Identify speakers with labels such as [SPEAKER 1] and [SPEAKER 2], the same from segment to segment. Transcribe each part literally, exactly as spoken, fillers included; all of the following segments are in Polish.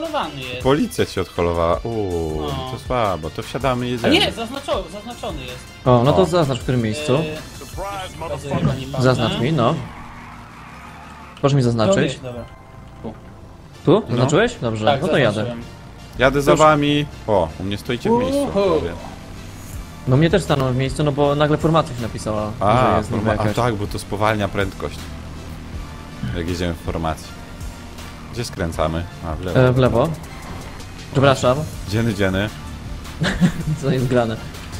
[SPEAKER 1] odholowany jest.
[SPEAKER 2] Policja ci odholowała. Uuu,
[SPEAKER 1] No.
[SPEAKER 2] to słabo, to wsiadamy i
[SPEAKER 1] A
[SPEAKER 2] jedziemy.
[SPEAKER 1] nie, zaznaczony, zaznaczony jest.
[SPEAKER 3] O, no to
[SPEAKER 2] O.
[SPEAKER 3] zaznacz w którym miejscu.
[SPEAKER 1] Yy, pokazuję pani panę.
[SPEAKER 3] Zaznacz mi, no. Proszę mi
[SPEAKER 1] To
[SPEAKER 3] zaznaczyć.
[SPEAKER 1] jest, dobra.
[SPEAKER 3] Tu? Zaznaczyłeś? Dobrze,
[SPEAKER 1] Tak,
[SPEAKER 3] no to jadę.
[SPEAKER 1] zaznaczyłem.
[SPEAKER 2] Jadę za
[SPEAKER 3] Proszę.
[SPEAKER 2] wami. O, u mnie stoicie w miejscu.
[SPEAKER 1] Uhu.
[SPEAKER 2] prawie.
[SPEAKER 3] No mnie też stanął w miejscu, no bo nagle formacja się napisała,
[SPEAKER 2] A,
[SPEAKER 3] że jest niby
[SPEAKER 2] forma- a
[SPEAKER 3] jakaś.
[SPEAKER 2] tak, bo to spowalnia prędkość. Jak jedziemy w formacji. Gdzie skręcamy? A, w lewo.
[SPEAKER 3] E, w lewo. Przepraszam,
[SPEAKER 2] Dzieny, dzieny.
[SPEAKER 3] co jest grane.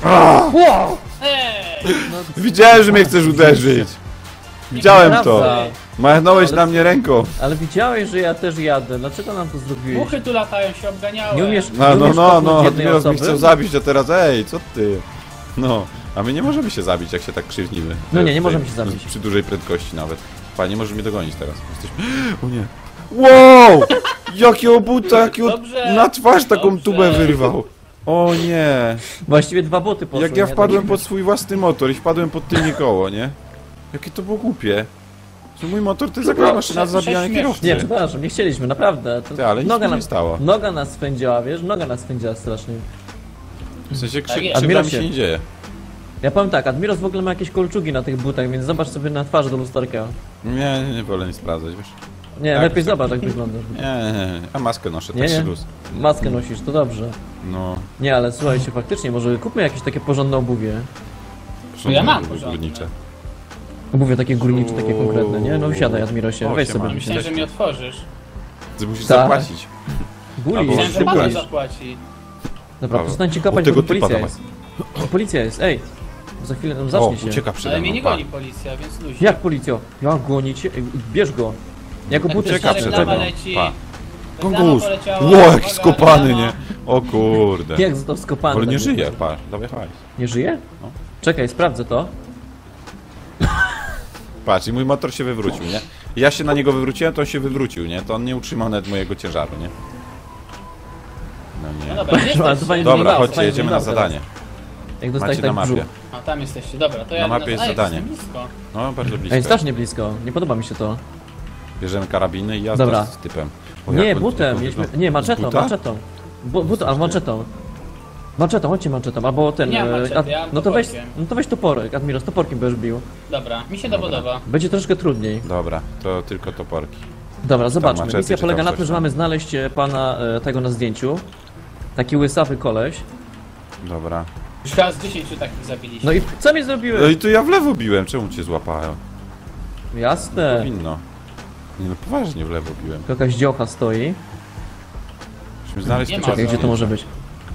[SPEAKER 1] Eee!
[SPEAKER 2] Widziałem, że mnie chcesz uderzyć. Widziałem to.
[SPEAKER 3] Prawda.
[SPEAKER 2] Machnąłeś
[SPEAKER 3] Ale-
[SPEAKER 2] na mnie ręką.
[SPEAKER 3] Ale widziałeś, że ja też jadę, dlaczego nam to zrobiłeś?
[SPEAKER 1] Muchy tu latają, się obganiały.
[SPEAKER 3] Nie umiesz,
[SPEAKER 2] No,
[SPEAKER 3] nie
[SPEAKER 2] no,
[SPEAKER 3] umiesz
[SPEAKER 2] no,
[SPEAKER 3] kopnąć
[SPEAKER 2] no,
[SPEAKER 3] jednej
[SPEAKER 2] Admiros mnie
[SPEAKER 3] osoby?
[SPEAKER 2] chciał zabić, a teraz ej, co ty? No, a my nie możemy się zabić, jak się tak krzywnimy.
[SPEAKER 3] No nie, nie
[SPEAKER 2] Tutaj,
[SPEAKER 3] możemy się zabić.
[SPEAKER 2] Przy dużej prędkości nawet. Panie, możesz mnie dogonić teraz. Jesteśmy... O nie. Wow! Jakiego buta, jakiego...
[SPEAKER 1] Dobrze.
[SPEAKER 2] Na twarz taką
[SPEAKER 1] Dobrze.
[SPEAKER 2] tubę wyrwał. O nie.
[SPEAKER 3] Właściwie dwa boty poszły.
[SPEAKER 2] Jak ja
[SPEAKER 3] nie?
[SPEAKER 2] wpadłem
[SPEAKER 3] Tak-
[SPEAKER 2] pod swój własny motor i wpadłem pod tylnie koło, nie? Jakie to było głupie. Że mój motor to jest jakaś maszyna do zabijania
[SPEAKER 1] Prześmiesznie.
[SPEAKER 2] kierowcy.
[SPEAKER 3] Nie, przepraszam, nie chcieliśmy, naprawdę. To
[SPEAKER 2] Ty, ale nic
[SPEAKER 3] noga
[SPEAKER 2] się
[SPEAKER 3] nam,
[SPEAKER 2] nie stało.
[SPEAKER 3] Noga nas swędziała, wiesz? Noga nas swędziała strasznie.
[SPEAKER 2] W sensie
[SPEAKER 1] Tak
[SPEAKER 2] krzy...
[SPEAKER 1] jest.
[SPEAKER 2] krzywda mi
[SPEAKER 3] Admirosie.
[SPEAKER 2] się nie dzieje.
[SPEAKER 3] Ja powiem tak, Admiros w ogóle ma jakieś kolczugi na tych butach, więc zobacz sobie na twarzy do lusterka.
[SPEAKER 2] Nie, nie, nie wolę nie sprawdzać, wiesz?
[SPEAKER 3] Nie,
[SPEAKER 2] Tak,
[SPEAKER 3] lepiej
[SPEAKER 2] tak.
[SPEAKER 3] zobacz jak wygląda.
[SPEAKER 2] Nie, nie, nie. A maskę noszę,
[SPEAKER 3] Nie,
[SPEAKER 2] tak
[SPEAKER 3] nie.
[SPEAKER 2] się luz.
[SPEAKER 3] Maskę nosisz, to dobrze.
[SPEAKER 2] No,
[SPEAKER 3] Nie, ale słuchajcie, faktycznie, może kupmy jakieś takie porządne obuwie.
[SPEAKER 2] proszę
[SPEAKER 1] ja mam
[SPEAKER 2] górnicze.
[SPEAKER 1] porządne.
[SPEAKER 2] górnicze.
[SPEAKER 3] Obuwie takie górnicze, takie konkretne, nie? No wsiadaj, Admirosie,
[SPEAKER 2] O,
[SPEAKER 3] weź
[SPEAKER 2] siema.
[SPEAKER 3] sobie.
[SPEAKER 1] Myślałem, że mi otworzysz.
[SPEAKER 2] Ty musisz
[SPEAKER 3] Tak.
[SPEAKER 2] zapłacić.
[SPEAKER 3] Guli,
[SPEAKER 2] Albo
[SPEAKER 1] Myślałem, że
[SPEAKER 2] Ty
[SPEAKER 1] pan
[SPEAKER 2] byłeś.
[SPEAKER 1] zapłaci.
[SPEAKER 3] Dobra,
[SPEAKER 2] Dobra.
[SPEAKER 3] przestańcie
[SPEAKER 2] Od
[SPEAKER 3] kopać,
[SPEAKER 2] tego
[SPEAKER 3] bo tu
[SPEAKER 2] typa
[SPEAKER 3] policja
[SPEAKER 2] dawaj.
[SPEAKER 3] jest. O, policja jest, ej! Za chwilę no,
[SPEAKER 2] O,
[SPEAKER 3] zacznie się.
[SPEAKER 2] ucieka przede
[SPEAKER 1] Ale
[SPEAKER 2] mną.
[SPEAKER 1] mnie nie
[SPEAKER 2] pa.
[SPEAKER 1] goni policja, więc luźno.
[SPEAKER 3] Jak policjo? Jak gonicie? Ej, bierz go. Jako
[SPEAKER 1] Jak
[SPEAKER 3] buty
[SPEAKER 2] ucieka
[SPEAKER 1] ta
[SPEAKER 2] przede
[SPEAKER 1] reklama
[SPEAKER 2] mną.
[SPEAKER 1] leci.
[SPEAKER 2] Pa.
[SPEAKER 1] Reklama
[SPEAKER 2] Gongus!
[SPEAKER 1] poleciała,
[SPEAKER 2] Ło, jaki
[SPEAKER 1] uwaga,
[SPEAKER 2] skopany,
[SPEAKER 1] reklama.
[SPEAKER 2] nie? O kurde.
[SPEAKER 3] Jak został skopany?
[SPEAKER 2] Ale nie
[SPEAKER 3] tak
[SPEAKER 2] żyje,
[SPEAKER 3] naprawdę.
[SPEAKER 2] pa. Dawaj hajs.
[SPEAKER 3] Nie żyje?
[SPEAKER 2] No.
[SPEAKER 3] Czekaj, sprawdzę to.
[SPEAKER 2] Patrz, i mój motor się wywrócił, nie? Ja się na niego wywróciłem, to on się wywrócił, nie? To on nie utrzymał nawet mojego ciężaru, nie? No
[SPEAKER 1] No
[SPEAKER 2] nie.
[SPEAKER 1] dobra, gdzie
[SPEAKER 3] Ale to
[SPEAKER 1] jesteście?
[SPEAKER 3] fajnie
[SPEAKER 2] Dobra,
[SPEAKER 3] wyglądało,
[SPEAKER 2] chodźcie,
[SPEAKER 3] fajnie
[SPEAKER 2] jedziemy na
[SPEAKER 3] wyglądało teraz.
[SPEAKER 2] zadanie.
[SPEAKER 3] Jak dostać
[SPEAKER 2] Macie
[SPEAKER 3] tak
[SPEAKER 2] na
[SPEAKER 3] w brzuch.
[SPEAKER 2] mapie.
[SPEAKER 1] A tam jesteście, dobra, to ja...
[SPEAKER 2] Na mapie jest
[SPEAKER 1] A,
[SPEAKER 2] zadanie.
[SPEAKER 1] jestem blisko.
[SPEAKER 2] No, bardzo
[SPEAKER 3] Ej,
[SPEAKER 2] blisko.
[SPEAKER 3] strasznie blisko. Nie podoba mi się to.
[SPEAKER 2] Bierzemy karabiny i jazda
[SPEAKER 3] Dobra.
[SPEAKER 2] z typem. O,
[SPEAKER 3] Nie,
[SPEAKER 2] jak on-
[SPEAKER 3] butem.
[SPEAKER 2] jak on
[SPEAKER 3] Mieliśmy...
[SPEAKER 2] wygląda?
[SPEAKER 3] Nie, maczetą,
[SPEAKER 2] Buta?
[SPEAKER 3] maczetą. Bu, but, a, maczetą. Maczetą, chodźcie maczetą, albo ten...
[SPEAKER 1] Nie mam
[SPEAKER 3] e,
[SPEAKER 1] maczety,
[SPEAKER 3] ad-
[SPEAKER 1] ja mam
[SPEAKER 3] no to weź,
[SPEAKER 1] toporkiem.
[SPEAKER 3] no to weź toporek, Admiros, toporkiem będziesz bił.
[SPEAKER 1] Dobra, mi się to podoba.
[SPEAKER 3] Będzie troszkę trudniej.
[SPEAKER 2] Dobra, to tylko toporki.
[SPEAKER 3] Dobra, zobaczmy.
[SPEAKER 2] maczety,
[SPEAKER 3] Misja
[SPEAKER 2] czy
[SPEAKER 3] polega
[SPEAKER 2] tam
[SPEAKER 3] na
[SPEAKER 2] coś
[SPEAKER 3] tym, że
[SPEAKER 2] tam?
[SPEAKER 3] mamy znaleźć e, pana e, tego na zdjęciu. Taki łysawy koleś.
[SPEAKER 2] Dobra.
[SPEAKER 1] Już chyba z dziesięciu takich zabiliśmy.
[SPEAKER 3] No i co mi zrobiłeś?
[SPEAKER 2] No i to ja w lewo biłem, czemu cię złapałem?
[SPEAKER 3] Jasne.
[SPEAKER 2] Powinno. Nie no, poważnie w lewo biłem.
[SPEAKER 3] Tu jakaś dziocha stoi.
[SPEAKER 2] Musimy znaleźć
[SPEAKER 1] Nie
[SPEAKER 2] to
[SPEAKER 1] ma
[SPEAKER 3] Czekaj,
[SPEAKER 1] co.
[SPEAKER 3] gdzie to może być?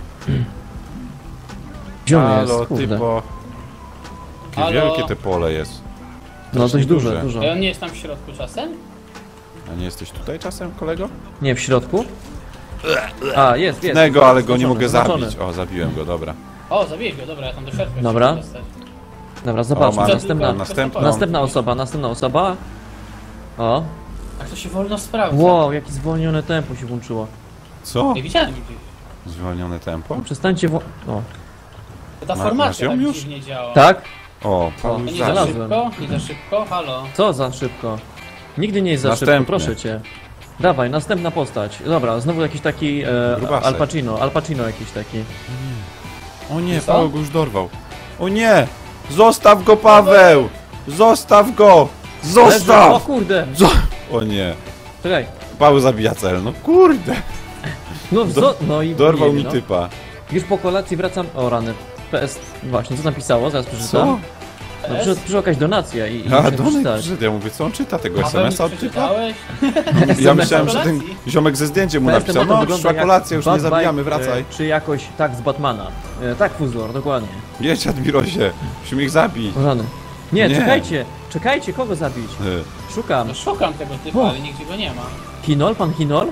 [SPEAKER 3] Gdzie on jest?
[SPEAKER 2] Halo,
[SPEAKER 3] Kurde.
[SPEAKER 2] typo. Jakie
[SPEAKER 1] Halo?
[SPEAKER 2] wielkie te pole jest.
[SPEAKER 3] No dość
[SPEAKER 2] strasznie
[SPEAKER 3] duże,
[SPEAKER 2] duże.
[SPEAKER 3] dużo.
[SPEAKER 1] Ej, on nie jest tam w środku czasem?
[SPEAKER 2] A nie jesteś tutaj czasem, kolego?
[SPEAKER 3] Nie, w środku? A, jest, jest.
[SPEAKER 2] Nego, ale go nie
[SPEAKER 3] Zaznaczony,
[SPEAKER 2] mogę
[SPEAKER 3] zaznaczony.
[SPEAKER 2] zabić. O, zabiłem go, dobra.
[SPEAKER 1] O, zabiłeś go, dobra, ja tam do środka
[SPEAKER 3] Dobra.
[SPEAKER 1] się dostać.
[SPEAKER 3] Dobra,
[SPEAKER 2] O,
[SPEAKER 3] zobaczmy.
[SPEAKER 2] ma
[SPEAKER 3] Następna,
[SPEAKER 2] następną.
[SPEAKER 3] następna osoba, następna osoba. O.
[SPEAKER 1] Tak to się wolno sprawdza.
[SPEAKER 3] Wow, jakie zwolnione tempo się włączyło.
[SPEAKER 2] Co?
[SPEAKER 1] Nie widziałem gdzieś.
[SPEAKER 2] Zwolnione tempo?
[SPEAKER 3] Przestańcie wo... O.
[SPEAKER 1] Ta
[SPEAKER 2] Ma-
[SPEAKER 1] formacja
[SPEAKER 2] masz ją
[SPEAKER 1] tak
[SPEAKER 2] już?
[SPEAKER 1] dziwnie działa.
[SPEAKER 3] Tak?
[SPEAKER 2] O, Paweł
[SPEAKER 1] Nie
[SPEAKER 2] już
[SPEAKER 1] za
[SPEAKER 2] zaczął.
[SPEAKER 3] Znalazłem.
[SPEAKER 1] szybko, nie za szybko, halo.
[SPEAKER 3] Co za szybko? Nigdy nie jest za
[SPEAKER 2] Następny.
[SPEAKER 3] szybko, proszę cię. Dawaj, następna postać. Dobra, znowu jakiś taki e,
[SPEAKER 2] Grubasek.
[SPEAKER 3] Al Pacino, Al Pacino jakiś taki.
[SPEAKER 2] O nie,
[SPEAKER 1] Co?
[SPEAKER 2] Paweł go już dorwał. O nie! Zostaw go, Paweł! Zostaw go!
[SPEAKER 3] Leży. O
[SPEAKER 2] Zostaw!
[SPEAKER 3] kurde!
[SPEAKER 2] Zo o nie.
[SPEAKER 3] Czekaj.
[SPEAKER 2] Paweł zabija cel, no kurde!
[SPEAKER 3] No, zo, no i
[SPEAKER 2] Dorwał
[SPEAKER 3] nie,
[SPEAKER 2] mi
[SPEAKER 3] no.
[SPEAKER 2] typa.
[SPEAKER 3] Już po kolacji wracam. O rany. P S. Właśnie, co napisało? Zaraz
[SPEAKER 2] Co?
[SPEAKER 3] przeczytam. No, przyszła, przyszła jakaś donacja i, i
[SPEAKER 2] A,
[SPEAKER 3] muszę
[SPEAKER 2] Donek
[SPEAKER 3] przeczytać.
[SPEAKER 2] przyszedł, ja mówię, co on czyta tego
[SPEAKER 1] Paweł, nie
[SPEAKER 2] S M S-a od typa?
[SPEAKER 1] przeczytałeś?
[SPEAKER 2] Ja myślałem, że ten
[SPEAKER 1] kolacji?
[SPEAKER 2] ziomek ze zdjęciem mu
[SPEAKER 3] P S
[SPEAKER 2] napisał,
[SPEAKER 3] potem
[SPEAKER 2] no
[SPEAKER 3] wygląda
[SPEAKER 2] przyszła
[SPEAKER 3] jak
[SPEAKER 2] kolacja, już nie
[SPEAKER 3] Batbite,
[SPEAKER 2] zabijamy, wracaj.
[SPEAKER 3] e, Czy jakoś tak z Batmana. E, tak, Fuzlor, dokładnie.
[SPEAKER 2] Jedź, Admirosie, musimy ich zabić.
[SPEAKER 3] O rany. Nie,
[SPEAKER 2] Nie.
[SPEAKER 3] czekajcie, czekajcie, kogo zabić?
[SPEAKER 2] Y.
[SPEAKER 3] Szukam.
[SPEAKER 1] No szukam tego typu,
[SPEAKER 3] O.
[SPEAKER 1] ale nigdzie go nie ma.
[SPEAKER 3] Hinol, pan Hinol?